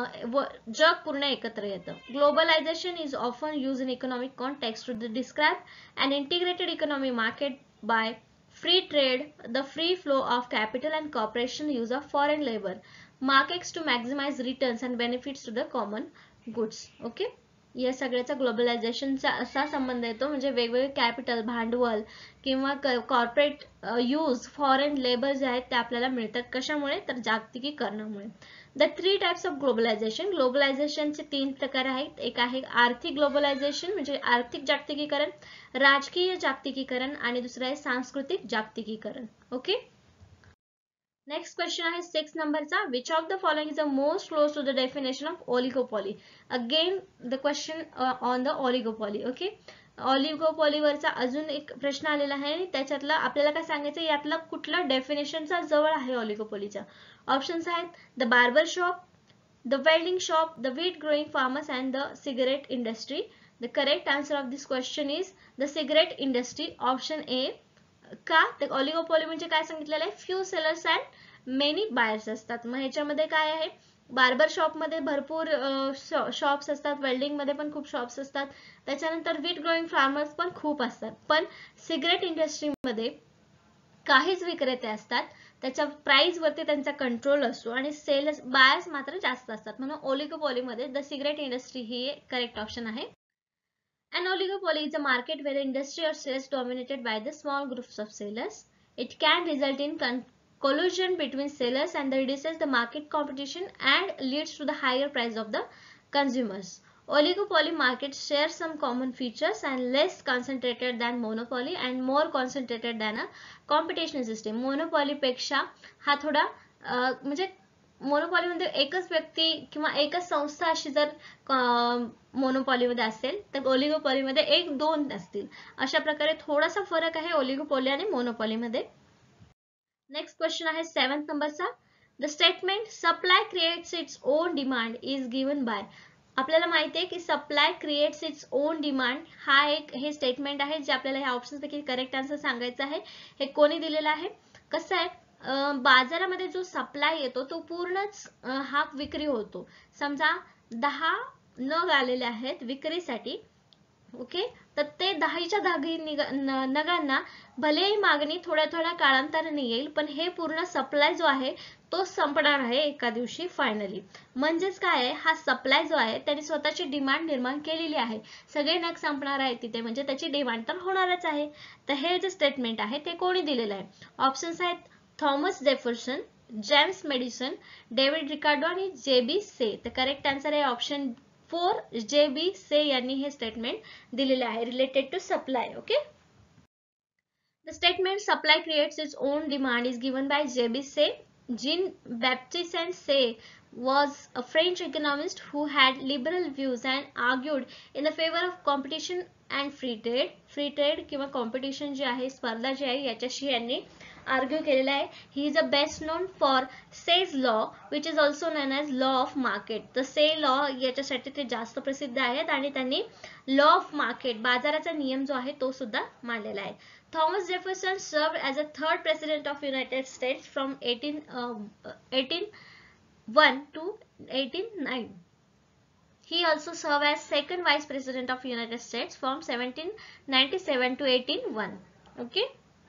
[SPEAKER 1] जग पूर्ण एकत्र येतं. Globalization is often use in economic context to describe an integrated economy market by free trade, the free flow of capital and cooperation use of foreign labor markets to maximize returns and benefits to the common goods. Okay, या सगळ्याचा ग्लोबलायझेशनचा असा संबंध येतो, म्हणजे वेगवेगळे capital, भांडवल किंवा corporate use, foreign labour जे आहेत ते आपल्याला मिळतात. कशामुळे? तर जागतिकीकरणामुळे. The three types of globalization. ग्लोबलायझेशनचे तीन प्रकार आहेत. एक आहे आर्थिक ग्लोबलायझेशन म्हणजे आर्थिक जागतिकीकरण, राजकीय जागतिकीकरण आणि दुसरं आहे सांस्कृतिक जागतिकीकरण. ओके, नेक्स्ट क्वेश्चन आहे सिक्स नंबरचा, which of the following is the most close to the definition of oligopoly. Again the question on the oligopoly. Okay, ओलिगोपॉलीवरचा अजून एक प्रश्न आलेला आहे आणि त्याच्यातला आपल्याला काय सांगायचं, यातला कुठला डेफिनेशनचा जवळ आहे ओलिगोपॉलीच्या. ऑप्शन्स आहेत the barber shop, the welding shop, the wheat growing farmers and the cigarette industry. The correct answer of this question is the cigarette industry, option A. का? तर ऑलिगोपॉली म्हणजे काय सांगितलेलं आहे, few sellers and many buyers असतात. मग ह्याच्यामध्ये काय आहे, बार्बर शॉप मध्ये भरपूर शॉप्स असतात, वेल्डिंग मध्ये पण खूप शॉप्स असतात, त्याच्यानंतर व्हीट ग्रोइंग फार्मर्स पण खूप असतात. पण सिगरेट इंडस्ट्रीमध्ये काहीच विक्रेते असतात, त्याच्या प्राइस वरती त्यांचा कंट्रोल असतो आणि सेलर्स बायर्स मात्र जास्त असतात. म्हणून ओलिगोपॉली मध्ये द सिगरेट इंडस्ट्री ही करेक्ट ऑप्शन आहे. An oligopoly is a market where the industry or sales dominated by the small groups of sellers. It can result in collusion between sellers and reduces the market competition and leads to the higher price of the consumers. Oligopoly markets share some common features and less concentrated than monopoly and more concentrated than a competition system. Monopoly पेक्षा हा थोडा म्हणजे monopoly मध्ये एकच व्यक्ती किंवा एकच संस्था अशी जर मोनोपॉली मध्ये असेल तर ओलिगोपॉली मध्ये एक दोन असतील. अशा प्रकारे थोडासा फरक आहे ओलिगोपॉली आणि मोनोपॉली मध्ये. नेक्स्ट क्वेश्चन आहे सेवन्थ नंबरचा, the statement supply creates its own demand is given by. आपल्याला माहिती आहे की supply creates its own demand हा एक हे स्टेटमेंट आहे जे आपल्याला ह्या ऑप्शन्स पैकी करेक्ट आन्सर सांगायचं आहे. हे कोणी दिलेलं आहे? कसं आहे, बाजारामध्ये जो सप्लाय येतो तो पूर्णच हा विक्री होतो. समजा दहा नग आलेले आहेत विक्रीसाठी, ओके, तर ते दहाच्या धागी नगांना भलेही मागणी थोड्या थोड्या काळांतराने येईल, पण हे पूर्ण सप्लाय जो आहे तो संपणार आहे एका दिवशी फायनली. म्हणजेच काय आहे, हा सप्लाय जो आहे त्याने स्वतःची डिमांड निर्माण केलेली आहे. सगळे नग संपणार आहे तिथे, म्हणजे त्याची डिमांड तर होणारच आहे. तर हे जे स्टेटमेंट आहे ते कोणी दिलेलं आहे? ऑप्शन्स आहेत Thomas Jefferson, James Madison, David Ricardo आणि जे बी से. तर करेक्ट आन्सर आहे option four, J B Say यांनी हे स्टेटमेंट दिलेले आहे related to supply. Okay. The statement supply creates its own demand is given by J B Say. Jean-Baptiste Say was a French economist who had liberal views and argued in the favor of competition and free trade. Free trade किंवा competition जे आहे, स्पर्धा जी आहे याच्याशी यांनी argue केलेला आहे. He is a best known for Say's law which is also known as law of market. तर Say law याच्यासाठी ते जास्त प्रसिद्ध आहेत आणि त्यांनी law of market बाजाराचा नियम जो आहे तो सुद्धा मांडलेला आहे. Thomas Jefferson served as a third president of United States from eighteen oh one to eighteen oh nine. He also served as second vice president of United States from seventeen ninety-seven to eighteen oh one. Okay.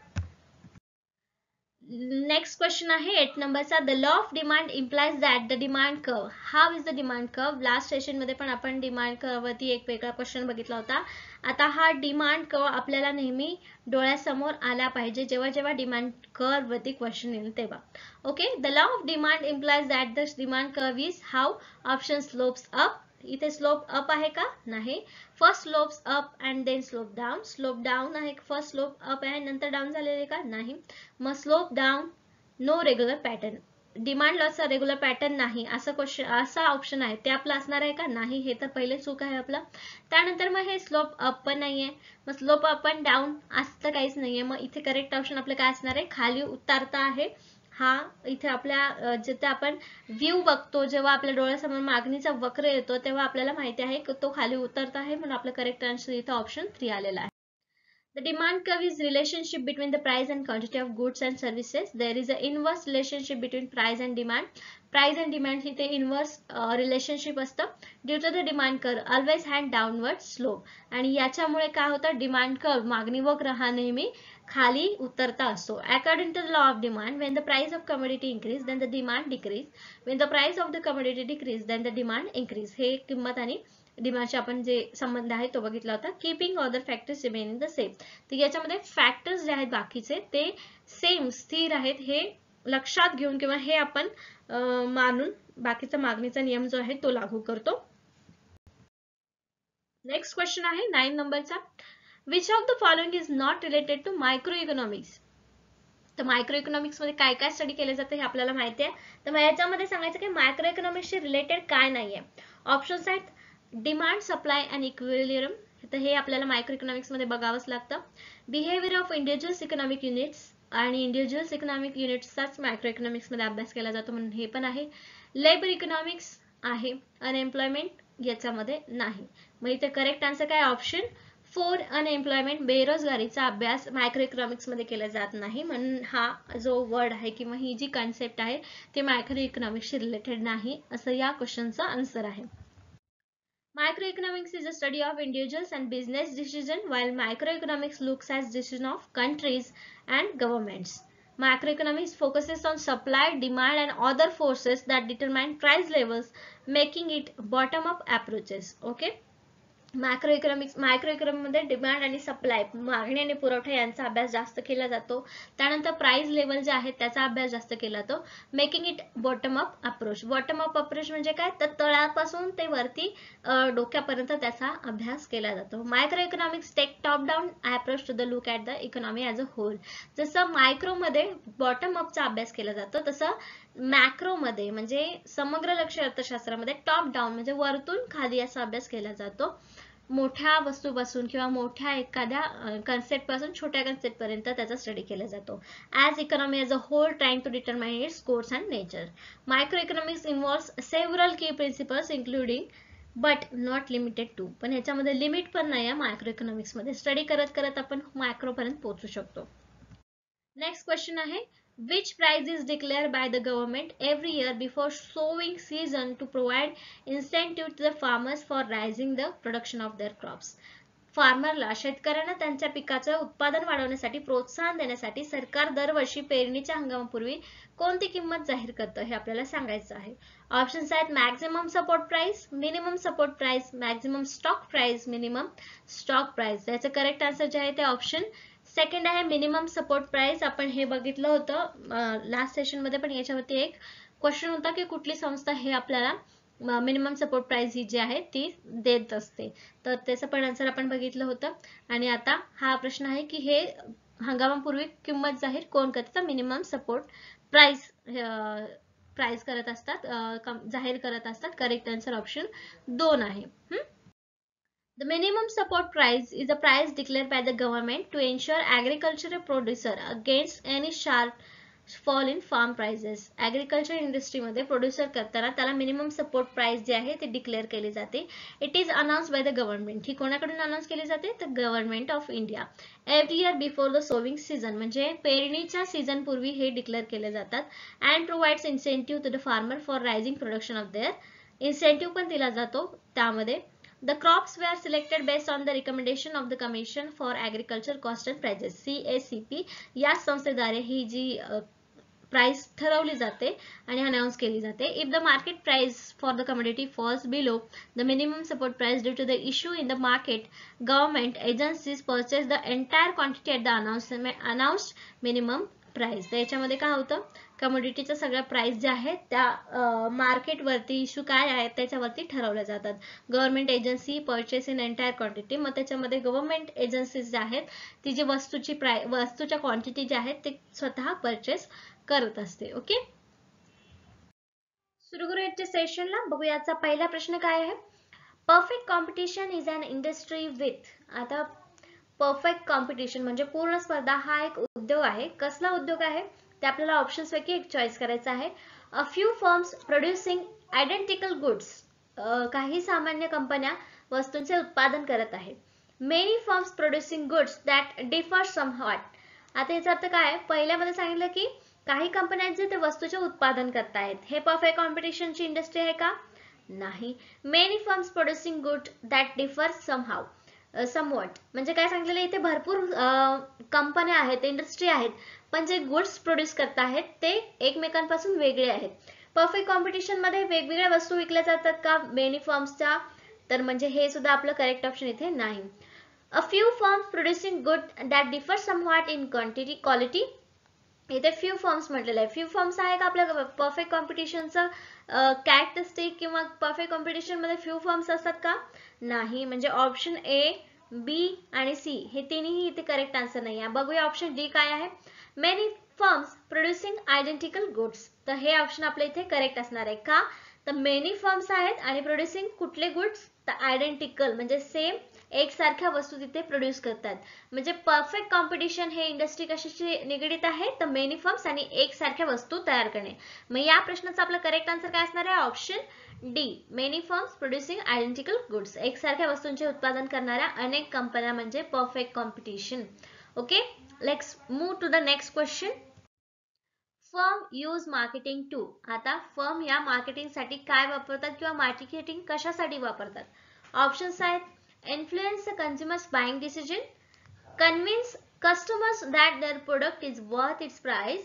[SPEAKER 1] Next question आहे eight नंबरचा. The law of demand implies that the demand curve. How is the demand curve? Last session मध्ये पण आपण demand curve वरती एक वेगळा question बघितला होता. आता हा डिमांड कर्व आपल्याला नेहमी डोळ्यासमोर आला पाहिजे जेव्हा जेव्हा डिमांड कर्व वरती क्वेश्चन येईल तेव्हा. Okay. The law of demand implies that the demand curve is how option slopes up. इथे स्लोप अप आहे का? नाही. First slopes up and then slope down. Slope down आहे, फर्स्ट स्लोप अप आहे नंतर डाऊन झालेले का? नाही. मग slope down, no regular pattern. Demand लॉसचा रेग्युलर पॅटर्न नाही असं क्वेश्चन, असा ऑप्शन आहे ते आपलं असणार आहे का? नाही. हे तर पहिले चूक आहे आपला. त्यानंतर मग हे स्लोप अप पण नाहीये, मग स्लोप अप अँड डाऊन असं काहीच नाहीये. मग इथे करेक्ट ऑप्शन आपलं काय असणार आहे? खाली उतरता आहे. हा इथे आपल्या जिथे आपण व्ह्यू बघतो जेव्हा आपल्या डोळ्यासमोर मागणीचा वक्र येतो तेव्हा आपल्याला माहिती आहे की तो खाली उतरत आहे, म्हणून आपलं करेक्ट आन्सर इथे ऑप्शन थ्री आलेला आहे. The demand curve is relationship between the price and quantity of goods and services. There is a inverse relationship between price and demand. Price and demand इथे inverse relationship असतं. Due to the demand curve always had downward slope. आणि याच्यामुळे काय होतं? Demand curve मागणी वक्र हा नेहमी खाली उतरता असतो. According to the law of demand, when the price of commodity increase, then the demand decrease. When the price of the commodity decrease, then the demand increase. हे किंमत आणि डिमांडचे आपण जे संबंध आहे तो बघितला होता. Keeping other factors remaining the same. तर याच्यामध्ये फॅक्टर्स जे आहेत बाकीचे ते सेम स्थिर आहेत हे लक्षात घेऊन किंवा हे आपण मानून बाकीचा मागणीचा नियम जो आहे तो लागू करतो. नेक्स्ट क्वेश्चन आहे नाइन नंबरचा. Which of the following is not related to micro economics. तर मायक्रो इकॉनॉमिक्स मध्ये काय काय स्टडी केले जाते हे आपल्याला माहिती आहे. तर याच्यामध्ये सांगायचं की मायक्रो इकॉनॉमिक्सशी रिलेटेड काय नाहीये. ऑप्शन्स आहेत डिमांड, सप्लाय अँड इक्विलिब्रियम. तर हे आपल्याला मायक्रो इकॉनॉमिक्स मध्ये बघावंच लागतं. Behaviour of individuals economic units आणि इंडिव्हिज्युअल्स इकॉनॉमिक युनिट्सचाच मायक्रो इकॉनॉमिक्स मध्ये अभ्यास केला जातो म्हणून हे पण आहे. लेबर इकॉनॉमिक्स आहे. अनएम्प्लॉयमेंट याच्यामध्ये नाही. मग इथे करेक्ट आन्सर काय? ऑप्शन फोर अनएम्प्लॉयमेंट, बेरोजगारीचा अभ्यास मायक्रो इकॉनॉमिक्स मध्ये केला जात नाही, म्हणून हा जो वर्ड आहे किंवा ही जी कॉन्सेप्ट आहे ते मायक्रो इकॉनॉमिक्सशी रिलेटेड नाही असं या क्वेश्चनचा आन्सर आहे. Microeconomics is a study of individuals and business decision, while microeconomics looks at decision of countries and governments. Macroeconomics focuses on supply, demand, and other forces that determine price levels, making it bottom-up approaches. Okay. Macro economics micro economic मध्ये demand आणि supply, मागणी आणि पुरवठा यांचा अभ्यास जास्त केला जातो. त्यानंतर प्राइस लेवल जे आहेत त्याचा अभ्यास जास्त केला जातो. Making it bottom up approach. Bottom up approach म्हणजे काय? तर तळापासून ते वरती डोक्यापर्यंत त्याचा अभ्यास केला जातो. Micro economics take top down approach to the look at the economy as a whole. जसं मायक्रो मध्ये बॉटम अपचा अभ्यास केला जातो तसं मॅक्रो मध्ये म्हणजे समग्र लक्ष अर्थशास्त्रामध्ये टॉप डाऊन म्हणजे वरतून खाली असा अभ्यास केला जातो. मोठ्या वस्तूपासून किंवा मोठ्या एखाद्या कन्सेप्ट पासून छोट्या कन्सेप्ट पर्यंत त्याचा स्टडी केला जातो. As economy as a whole trying to determine its course and nature. Micro economics involves several key principles including but not limited to. पण ह्याच्यामध्ये लिमिट पण नाही आहे मायक्रो इकॉनॉमिक्स मध्ये. स्टडी करत करत आपण मायक्रो पर्यंत पोहोचू शकतो. नेक्स्ट क्वेश्चन आहे which price is declared by the government every year before sowing season to provide incentive to the farmers for raising the production of their crops. फार्मरला शेतकऱ्यांना त्यांच्या पिकाचं उत्पादन वाढवण्यासाठी प्रोत्साहन देण्यासाठी सरकार दरवर्षी पेरणीच्या हंगामापूर्वी कोणती किंमत जाहीर करतं हे आपल्याला सांगायचं आहे. ऑप्शन्स आहेत maximum support price, minimum support price, maximum stock price, minimum stock price. याचं करेक्ट आन्सर जे आहे ते ऑप्शन सेकंड आहे मिनिमम सपोर्ट प्राइस. आपण हे बघितलं होतं लास्ट सेशन मध्ये, पण याच्यावरती एक क्वेश्चन होता की कुठली संस्था हे आपल्याला मिनिमम सपोर्ट प्राइस ही जी आहे ती देत असते, तर त्याचं पण आन्सर आपण बघितलं होतं. आणि आता हा प्रश्न आहे की हे हंगामापूर्वी किंमत जाहीर कोण करतं? मिनिमम सपोर्ट प्राइस प्राइस करत असतात, जाहीर करत असतात. करेक्ट आन्सर ऑप्शन दोन आहे. The minimum support price is a price declared by the government to ensure agricultural producer against any sharp fall in farm prices. Agriculture industry मध्ये producer करताना त्याला मिनिमम सपोर्ट प्राइस जे आहे ते declare केली जाते. It is announced by the government. ही कोणाकडून अनाउन्स केली जाते? तर government of India. Every year before the sowing season, म्हणजे पेरणीच्या सीझन पूर्वी हे डिक्लेअर केले जातात. And provides incentive to the farmer for raising production of their. Incentive पण दिला जातो त्यामध्ये. The crops were selected based on the recommendation of the Commission for Agriculture Cost and Prices, C A C P. या संस्थेद्वारे ही जी price ठरवली जाते आणि announce केली जाते. If the market price for the commodity falls below the minimum support price due to the issue in the market, government agencies purchase the entire quantity at the announced announced minimum price. तर याच्यामध्ये काय होतं? कमोडिटीच्या सगळ्या price ज्या आहेत त्या मार्केटवरती issue काय आहेत त्याच्यावरती ठरवल्या जातात. Government agency purchase in entire quantity. मग त्याच्यामध्ये गव्हर्नमेंट एजन्सीज ज्या आहेत ती जी वस्तूची प्राइस वस्तूच्या क्वांटिटी ज्या आहेत ते स्वतः परचेस करत असते. ओके, सुरू करू याच्या सेशनला. बघूया याचा पहिला प्रश्न काय आहे. Perfect competition is an industry with. आता परफेक्ट कॉम्पिटिशन म्हणजे पूर्ण स्पर्धा हा एक उद्योग आहे. कसला उद्योग आहे ते आपल्याला ऑप्शन्स पैकी एक चॉईस करायचा आहे. A few firms producing identical goods. काही सामान्य कंपन्या वस्तूंचे उत्पादन करत आहेत. Many firms producing goods that differ somewhat. आता याचा अर्थ काय? पहिल्यामध्ये सांगितलं की काही कंपन्या जे ते वस्तूचे उत्पादन करतायत. हे परफेक्ट कॉम्पिटिशनची इंडस्ट्री आहे का? नाही. Many firms producing good that differ somehow somewhat म्हणजे काय सांगितलेलं इथे? भरपूर कंपन्या आहेत, इंडस्ट्री आहेत, पण जे गुड्स प्रोड्यूस करत आहेत ते एकमेकांपासून वेगळे आहेत. परफेक्ट कॉम्पिटिशन मध्ये वेगवेगळ्या वस्तू विकल्या जातात का मेनी फर्म्सच्या? तर म्हणजे हे सुद्धा आपलं करेक्ट ऑप्शन इथे नाही. A few firms producing good that differ somewhat in quantity quality. इथे फ्यू फर्म्स म्हटलेलं आहे. फ्यू फर्म्स आहे का आपल्या परफेक्ट कॉम्पिटिशनचं कॅरेक्टरिस्टिक किंवा परफेक्ट कॉम्पिटिशन मध्ये फ्यू फर्म्स असतात का? नाही. म्हणजे ऑप्शन ए, बी आणि सी हे तिन्ही इथे करेक्ट आन्सर नाही आहे. बघूया ऑप्शन डी काय आहे. Many firms producing identical goods. तर हे ऑप्शन आपल्या इथे करेक्ट असणार आहे. का? तर मेनी फर्म्स आहेत आणि प्रोड्युसिंग कुठले गुड्स? तर आयडेंटिकल म्हणजे सेम एकसारख्या वस्तू तिथे प्रोड्यूस करतात. म्हणजे परफेक्ट कॉम्पिटिशन हे इंडस्ट्री कशाशी निगडीत आहे? तर मेनी फर्म्स आणि एकसारख्या वस्तू तयार करणे. मग या प्रश्नाचा आपला करेक्ट आन्सर काय असणार आहे? Option D, many firms producing identical goods. एकसारख्या वस्तूंचे उत्पादन करणाऱ्या अनेक कंपन्या म्हणजे perfect competition. Okay, let's move to the next question. Firm use marketing to. आता फर्म या मार्केटिंग साठी काय वापरतात किंवा मार्केटिंग कशासाठी वापरतात? ऑप्शन्स आहेत. Influence the consumer's buying decision, convince customers that their product is worth its price,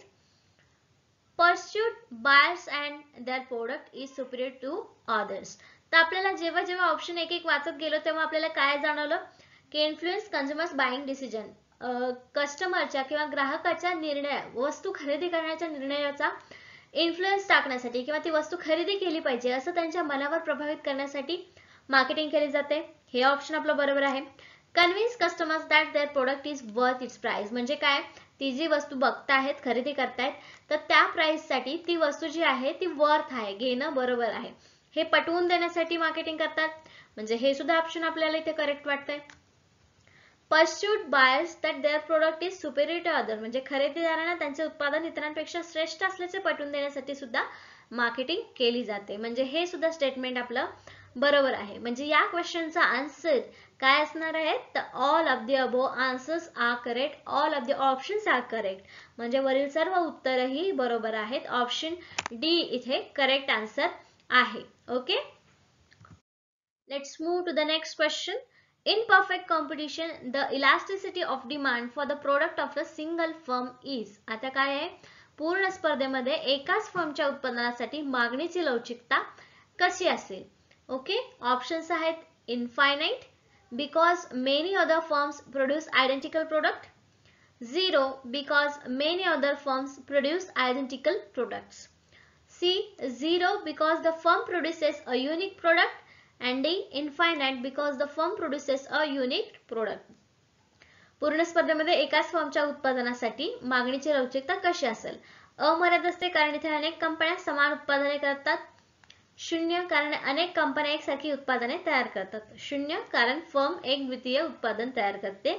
[SPEAKER 1] persuade buyers and their product is superior to others. तर आपल्याला जेव्हा जेव्हा ऑप्शन एक एक वाचत गेलो तेव्हा आपल्याला काय जाणवलं की इन्फ्लुएन्स कन्झ्युमर्स बाईंग डिसिजन, कस्टमरच्या किंवा ग्राहकाच्या निर्णय वस्तू खरेदी करण्याच्या निर्णयाचा इन्फ्लुएन्स टाकण्यासाठी किंवा ती वस्तू खरेदी केली पाहिजे असं त्यांच्या मनावर प्रभावित करण्यासाठी मार्केटिंग केली जाते. हे ऑप्शन आपलं बरोबर आहे. Convince customers that their product is worth its price म्हणजे काय? ती जी वस्तू बघतायत, खरेदी करतायत, तर त्या प्राइस साठी ती वस्तू जी आहे ती वर्थ आहे, घेणं बरोबर आहे, हे पटवून देण्यासाठी मार्केटिंग करतात. म्हणजे हे सुद्धा ऑप्शन आपल्याला इथे करेक्ट वाटतंय. Persuade buyers that their product is superior to other म्हणजे खरेदीदारांना त्यांचे उत्पादन इतरांपेक्षा श्रेष्ठ असल्याचे पटवून देण्यासाठी सुद्धा मार्केटिंग केली जाते. म्हणजे हे सुद्धा स्टेटमेंट आपलं बरोबर आहे. म्हणजे या क्वेश्चनचा आन्सर काय असणार आहे? तर all of the above answers are correct, all of the options are correct. म्हणजे वरील सर्व उत्तरही बरोबर आहेत. ऑप्शन डी इथे करेक्ट आन्सर आहे. Okay, let's move to the next question. In perfect competition, the elasticity of demand for the product of a single firm is. आता काय आहे, पूर्ण स्पर्धेमध्ये एकाच फर्मच्या उत्पादनासाठी मागणीची लवचिकता कशी असेल. ओके, ऑप्शन्स आहेत infinite, because many other firms produce identical product. Zero, because many other firms produce identical products. C, zero, because the firm produces a unique product. And D, infinite, because the firm produces a unique product. पूर्ण स्पर्धेमध्ये एकाच फर्मच्या उत्पादनासाठी मागणीची लवचिकता कशी असेल. अमर्याद असते कारण इथे अनेक कंपन्या समान उत्पादने करतात. शून्य, कारण अनेक कंपन्या एकसारखी उत्पादने तयार करतात. शून्य, कारण फर्म एक द्वितीय उत्पादन तयार करते.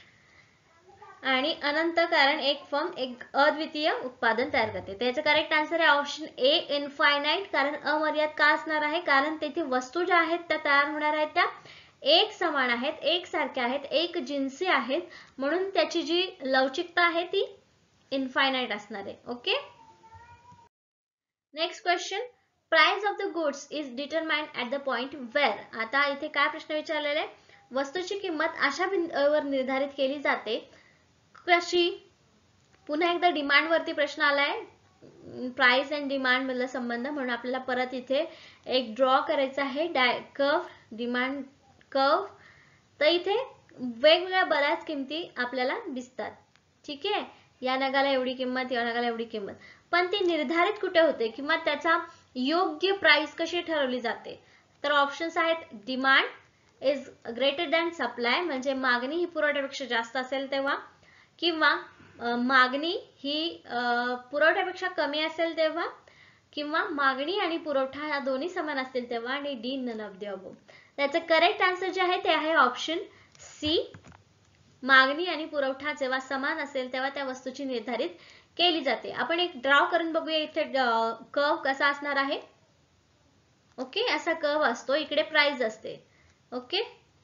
[SPEAKER 1] आणि अनंत, कारण एक फर्म एक अद्वितीय उत्पादन तयार करते. त्याचं करेक्ट आन्सर आहे ऑप्शन ए, इनफायनाइट. कारण अमर्याद का असणार आहे, कारण तेथे वस्तू ज्या आहेत त्या तयार होणार आहेत त्या एक समान आहेत, एक सारख्या आहेत, एक जिन्सी आहेत, म्हणून त्याची जी लवचिकता आहे ती इनफायनाइट असणार आहे. Okay, next question, price of the goods is determined at the point where. आता इथे काय प्रश्न विचारलेला आहे, वस्तूची किंमत अशा बिंदूवर निर्धारित केली जाते कशी. पुन्हा एकदा डिमांड वरती प्रश्न आलाय, प्राइस अँड डिमांड मधला संबंध, म्हणून आपल्याला परत इथे एक ड्रॉ करायचा आहे कर्व, डिमांड कर्व. तर इथे वेगवेगळ्या बऱ्याच किमती आपल्याला दिसतात. ठीक आहे, या नगाला एवढी किंमत, या नगाला एवढी किंमत, पण ती निर्धारित कुठे होते किंवा त्याचा योग्य प्राइस कशी ठरवली जाते. तर ऑप्शन्स आहेत demand is greater than supply, म्हणजे मागणी ही पुरवठ्यापेक्षा जास्त असेल तेव्हा, किंवा मागणी ही पुरवठ्यापेक्षा कमी असेल तेव्हा, किंवा मागणी आणि पुरवठा या दोन्ही समान असतील तेव्हा, आणि D none of the above. त्याचं करेक्ट आन्सर जे आहे ते आहे ऑप्शन सी, मागणी आणि पुरवठा जेव्हा समान असेल तेव्हा त्या वस्तूची निर्धारित केली जाते. आपण एक ड्रॉ करून बघूया इथे कर्व कसा असणार आहे. ओके, असा कर्व असतो, इकडे प्राइस असते. ओके,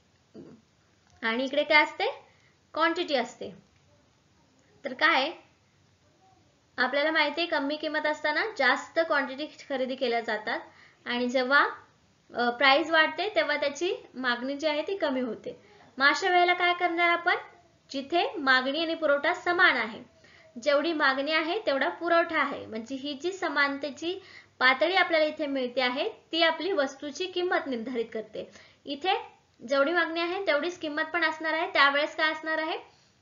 [SPEAKER 1] आणि इकडे काय असते, क्वांटिटी असते. तर काय आपल्याला माहिती आहे, कमी किंमत असताना जास्त क्वांटिटी खरेदी केल्या जातात, आणि जेव्हा प्राइस वाढते तेव्हा त्याची मागणी जी आहे ती कमी होते. मग अशा वेळेला काय करणार आपण, जिथे मागणी आणि पुरवठा समान आहे, जेवढी मागणी आहे तेवढा पुरवठा आहे, म्हणजे ही जी समानतेची पातळी आपल्याला इथे मिळते आहे ती आपली वस्तूची किंमत निर्धारित करते. इथे जेवढी मागणी आहे तेवढीच किंमत पण असणार आहे. त्यावेळेस काय असणार आहे,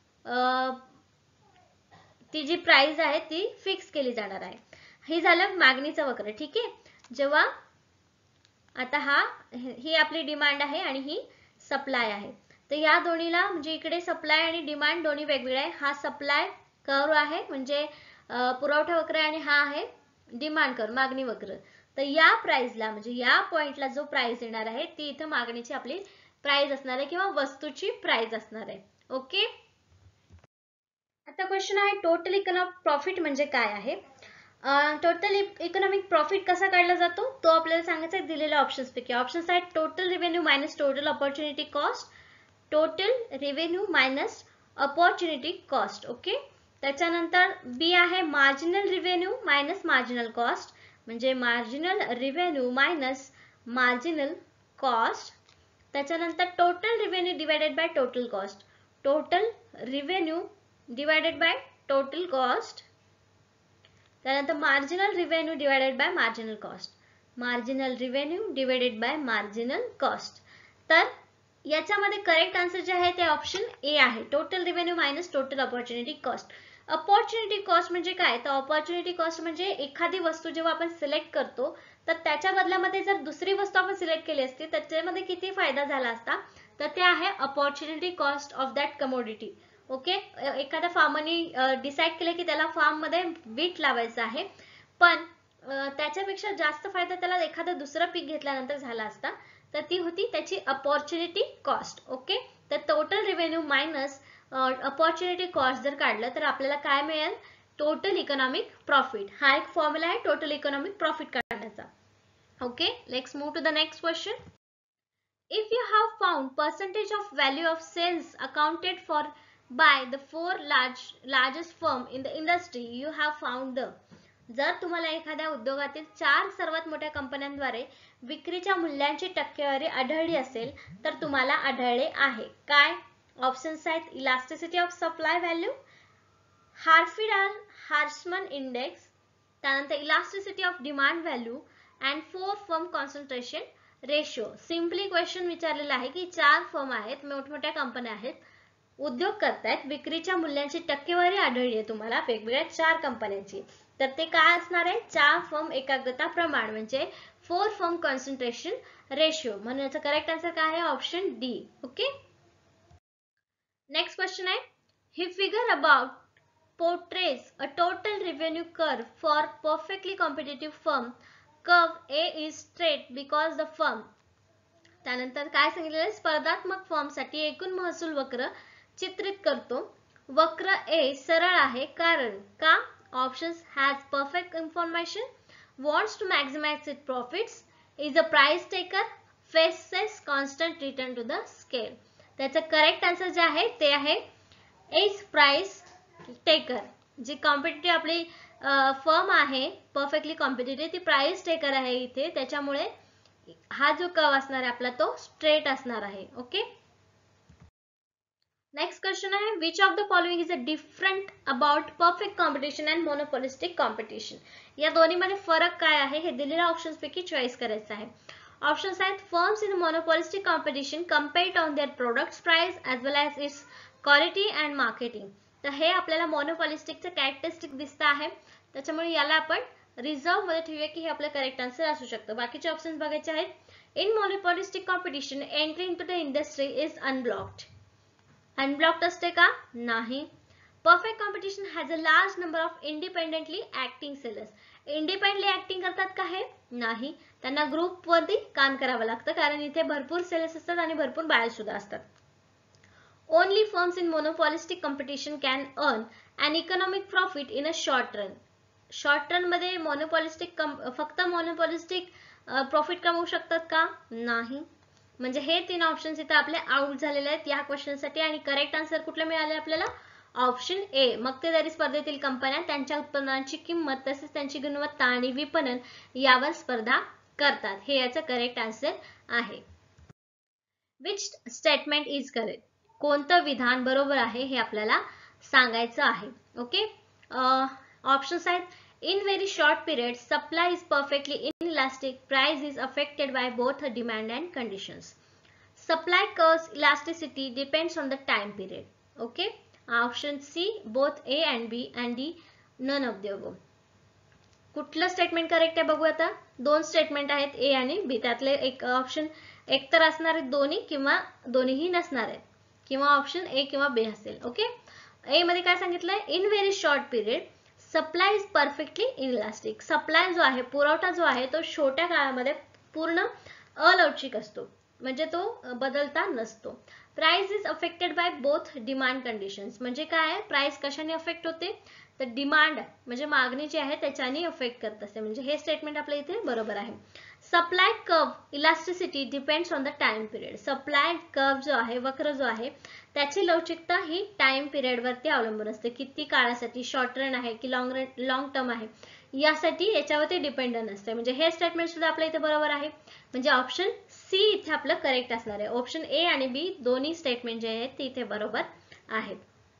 [SPEAKER 1] ती जी प्राइस आहे ती फिक्स केली जाणार आहे. हे झालं मागणीचं वक्र. ठीक आहे, जेव्हा आता हा ही आपली डिमांड आहे आणि ही सप्लाय आहे, तर या दोन्हीला म्हणजे इकडे सप्लाय आणि डिमांड दोन्ही वेगवेगळे आहे. हा सप्लाय कर्व आहे म्हणजे पुरवठा वक्र, आणि हा आहे डिमांड कर्व, मागणी वक्र. तर या प्राइसला म्हणजे या पॉइंटला जो प्राइस येणार आहे ती इथं मागणीची आपली प्राइस असणार आहे किंवा वस्तूची प्राइस असणार आहे. ओके, आता क्वेश्चन आहे टोटल इकॉनॉमिक प्रॉफिट म्हणजे काय आहे. टोटल इकॉनॉमिक प्रॉफिट कसा काढला जातो तो आपल्याला सांगायचा आहे दिलेल्या ऑप्शन्स पैकी. ऑप्शन्स आहेत total revenue minus total opportunity cost, total revenue minus opportunity cost. Okay, त्याच्यानंतर बी आहे marginal revenue minus marginal cost, म्हणजे marginal revenue minus marginal cost. त्याच्यानंतर total revenue divided by total cost, total revenue divided by total cost. त्यानंतर marginal revenue divided by marginal cost, marginal revenue divided by marginal cost. तर याच्यामध्ये correct answer जे आहे ते option A आहे, total revenue minus total opportunity cost. Opportunity cost म्हणजे काय, तर ऑपॉर्च्युनिटी कॉस्ट म्हणजे एखादी वस्तू जेव्हा आपण सिलेक्ट करतो तर त्याच्या बदल्यामध्ये जर दुसरी वस्तू आपण सिलेक्ट केली असती तर त्याच्यामध्ये किती फायदा झाला असता, तर ते आहे opportunity cost of that commodity. Okay, एखाद्या फार्मरनी डिसाइड केलं की त्याला फार्म मध्ये बीट लावायचं आहे, पण त्याच्यापेक्षा जास्त फायदा त्याला एखादं दुसरं पीक घेतल्यानंतर झाला असता, तर ती होती त्याची ऑपॉर्च्युनिटी कॉस्ट. ओके, तर total revenue minus opportunity cost जर काढलं तर आपल्याला काय मिळेल, टोटल इकॉनॉमिक प्रॉफिट. हा एक फॉर्म्युला आहे टोटल इकॉनॉमिक प्रॉफिट काढण्याचा. Okay, let's move to the next question. If you have found percentage of value of sales accounted for by the four large largest firm in the industry, you have found the जर तुम्हाला एखाद्या उद्योगातील चार सर्वात मोठ्या कंपन्यांद्वारे विक्रीच्या मूल्यांची टक्केवारी आढळली असेल तर तुम्हाला आढळले आहे काय? ऑप्शन्स आहेत elasticity of supply value, Herfindahl Hirschman index, त्यानंतर elasticity of demand value and four firm concentration ratio. Simply question विचारलेला आहे की चार फर्म आहेत, मोठमोठ्या कंपन्या आहेत, उद्योग करतायत, विक्रीच्या मूल्यांची टक्केवारी आढळली आहे तुम्हाला वेगवेगळ्या चार कंपन्यांची, तर ते काय असणार आहे? चार फर्म एकाग्रता प्रमाण म्हणजे फोर फर्म कॉन्सन्ट्रेशन रेशिओ. म्हणून याचा करेक्ट आन्सर काय आहे? Option D. Okay, next question आहे ही figure about portrays a total revenue curve for perfectly competitive firm. Curve A is straight because the firm. त्यानंतर काय सांगितलेलं आहे? स्पर्धात्मक फर्म साठी एकूण महसूल वक्र चित्रित करतो. वक्र A सरळ आहे कारण का? Options has perfect information, wants to maximize its profits, is a price taker, faces constant return to the scale. त्याचं करेक्ट आन्सर जे आहे ते आहे is price टेकर. जी कॉम्पिटिटिव्ह आपली फर्म आहे परफेक्टली कॉम्पिटिटिव्ह ती प्राइस टेकर आहे इथे, त्याच्यामुळे हा जो कर्व असणार आहे आपला तो स्ट्रेट असणार आहे. ओके, नेक्स्ट क्वेश्चन आहे which of the following is a different about perfect competition and monopolistic competition. या दोन्ही मध्ये फरक काय आहे हे दिलेल्या ऑप्शन्स पैकी चॉईस करायचं आहे. ऑप्शन्स आहेत firms in monopolistic competition compete on their products price as well as its quality and marketing. तर हे आपल्याला मोनोपॉलिस्टिकचं कॅरेक्टरिस्टिक दिसतं आहे, त्याच्यामुळे याला आपण रिझर्व मध्ये ठेवूया की हे आपलं करेक्ट आन्सर असू शकतं. बाकीचे ऑप्शन्स बघायचे आहेत. In monopolistic competition entry into the industry is unblocked. Unblocked असते का? नाही. Perfect competition has a large number of independently acting sellers. Independently acting करतात का? हे नाही. त्यांना ग्रुप वरती काम करावं लागतं कारण इथे भरपूर सेलर्स असतात आणि भरपूर बायर्स सुद्धा असतात. Only firms in monopolistic competition can earn an economic profit in a short run. Short run मध्ये monopolistic फक्त monopolistic प्रॉफिट कमवू शकतात का? नाही. म्हणजे हे तीन ऑप्शन्स इथे आपले आउट झालेले आहेत या क्वेश्चन साठी आणि करेक्ट आन्सर कुठलं मिळाले आपल्याला? Option A. मग ते जरी स्पर्धेतील कंपन्या त्यांच्या उत्पन्नाची किंमत तसेच त्यांची गुणवत्ता आणि विपणन यावर स्पर्धा करतात, हे याचं करेक्ट आन्सर आहे. Which statement is correct? कोणतं विधान बरोबर आहे हे आपल्याला सांगायचं आहे. ओके, ऑप्शन्स आहेत in very short period supply is perfectly inelastic, price is affected by both demand and conditions. Supply curves elasticity depends on the time period. Okay, option C both A and B and D none of the above. कुठलं statement correct आहे बघू आता. दोन statement आहेत ए आणि बी, त्यातले एक option एक तर असणार आहेत दोन्ही किंवा दोन्हीही नसणार आहेत किंवा ऑप्शन ए किंवा बी असेल. ओके, ए मध्ये काय सांगितलंय? In very short period supply is perfectly inelastic. Supply जो आहे पुरवठा जो आहे तो छोट्या काळामध्ये पूर्ण अलवचिक असतो म्हणजे तो बदलता नसतो. Price is affected by both demand conditions. म्हणजे काय आहे? प्राइस कशाने अफेक्ट होते? तर डिमांड म्हणजे मागणी जी आहे त्याच्याने अफेक्ट करत असते. म्हणजे हे स्टेटमेंट आपल्या इथे बरोबर आहे. Supply curve elasticity depends on the time period. Supply curve जो आहे वक्र जो आहे त्याची लवचिकता ही टाइम पिरियड वरती अवलंबून असते. किती काळासाठी, शॉर्ट रन आहे की लॉंग रन लॉंग टर्म आहे यासाठी याच्यावरती डिपेंडंट असते. म्हणजे हे स्टेटमेंट सुद्धा आपल्या इथे बरोबर आहे. म्हणजे ऑप्शन सी इथे आपलं करेक्ट असणार आहे. ऑप्शन ए आणि बी दोन्ही स्टेटमेंट जे आहेत ते इथे बरोबर आहेत.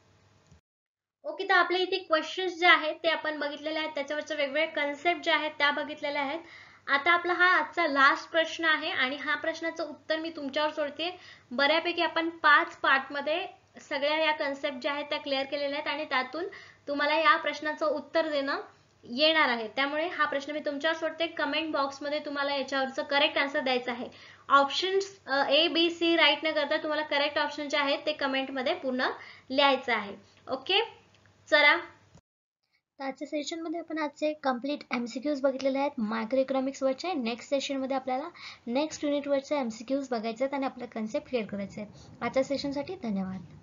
[SPEAKER 1] ओके, तर आपल्या इथे क्वेश्चन्स जे आहेत ते आपण बघितलेले आहेत, त्याच्यावरचे वेगवेगळे कन्सेप्ट जे आहेत त्या बघितलेल्या आहेत. आता आपला हा आजचा लास्ट प्रश्न आहे आणि हा प्रश्नाचं उत्तर मी तुमच्यावर सोडते. बऱ्यापैकी आपण पाच पार्ट मध्ये सगळ्या या कन्सेप्ट ज्या आहेत त्या क्लिअर केलेल्या आहेत आणि त्यातून तुम्हाला या प्रश्नाचं उत्तर देणं येणार आहे. त्यामुळे हा प्रश्न मी तुमच्यावर सोडते. कमेंट बॉक्स मध्ये तुम्हाला याच्यावरचं करेक्ट आन्सर द्यायचं आहे. Options A B C write न करता तुम्हाला करेक्ट ऑप्शन जे आहेत ते कमेंट मध्ये पूर्ण लिहायचं आहे. ओके, चला आजच्या सेशन मध्ये आपण आजचे कम्प्लीट एमसीक्यूज बघितलेले आहेत मायक्रो इकॉनॉमिक्स वरचे. नेक्स्ट सेशन मध्ये आपल्याला नेक्स्ट युनिट वरचे एमसीक्यूज बघायचे आहेत आणि आपले कन्सेप्ट क्लिअर करायचे आहेत. आजच्या सेशन साठी धन्यवाद.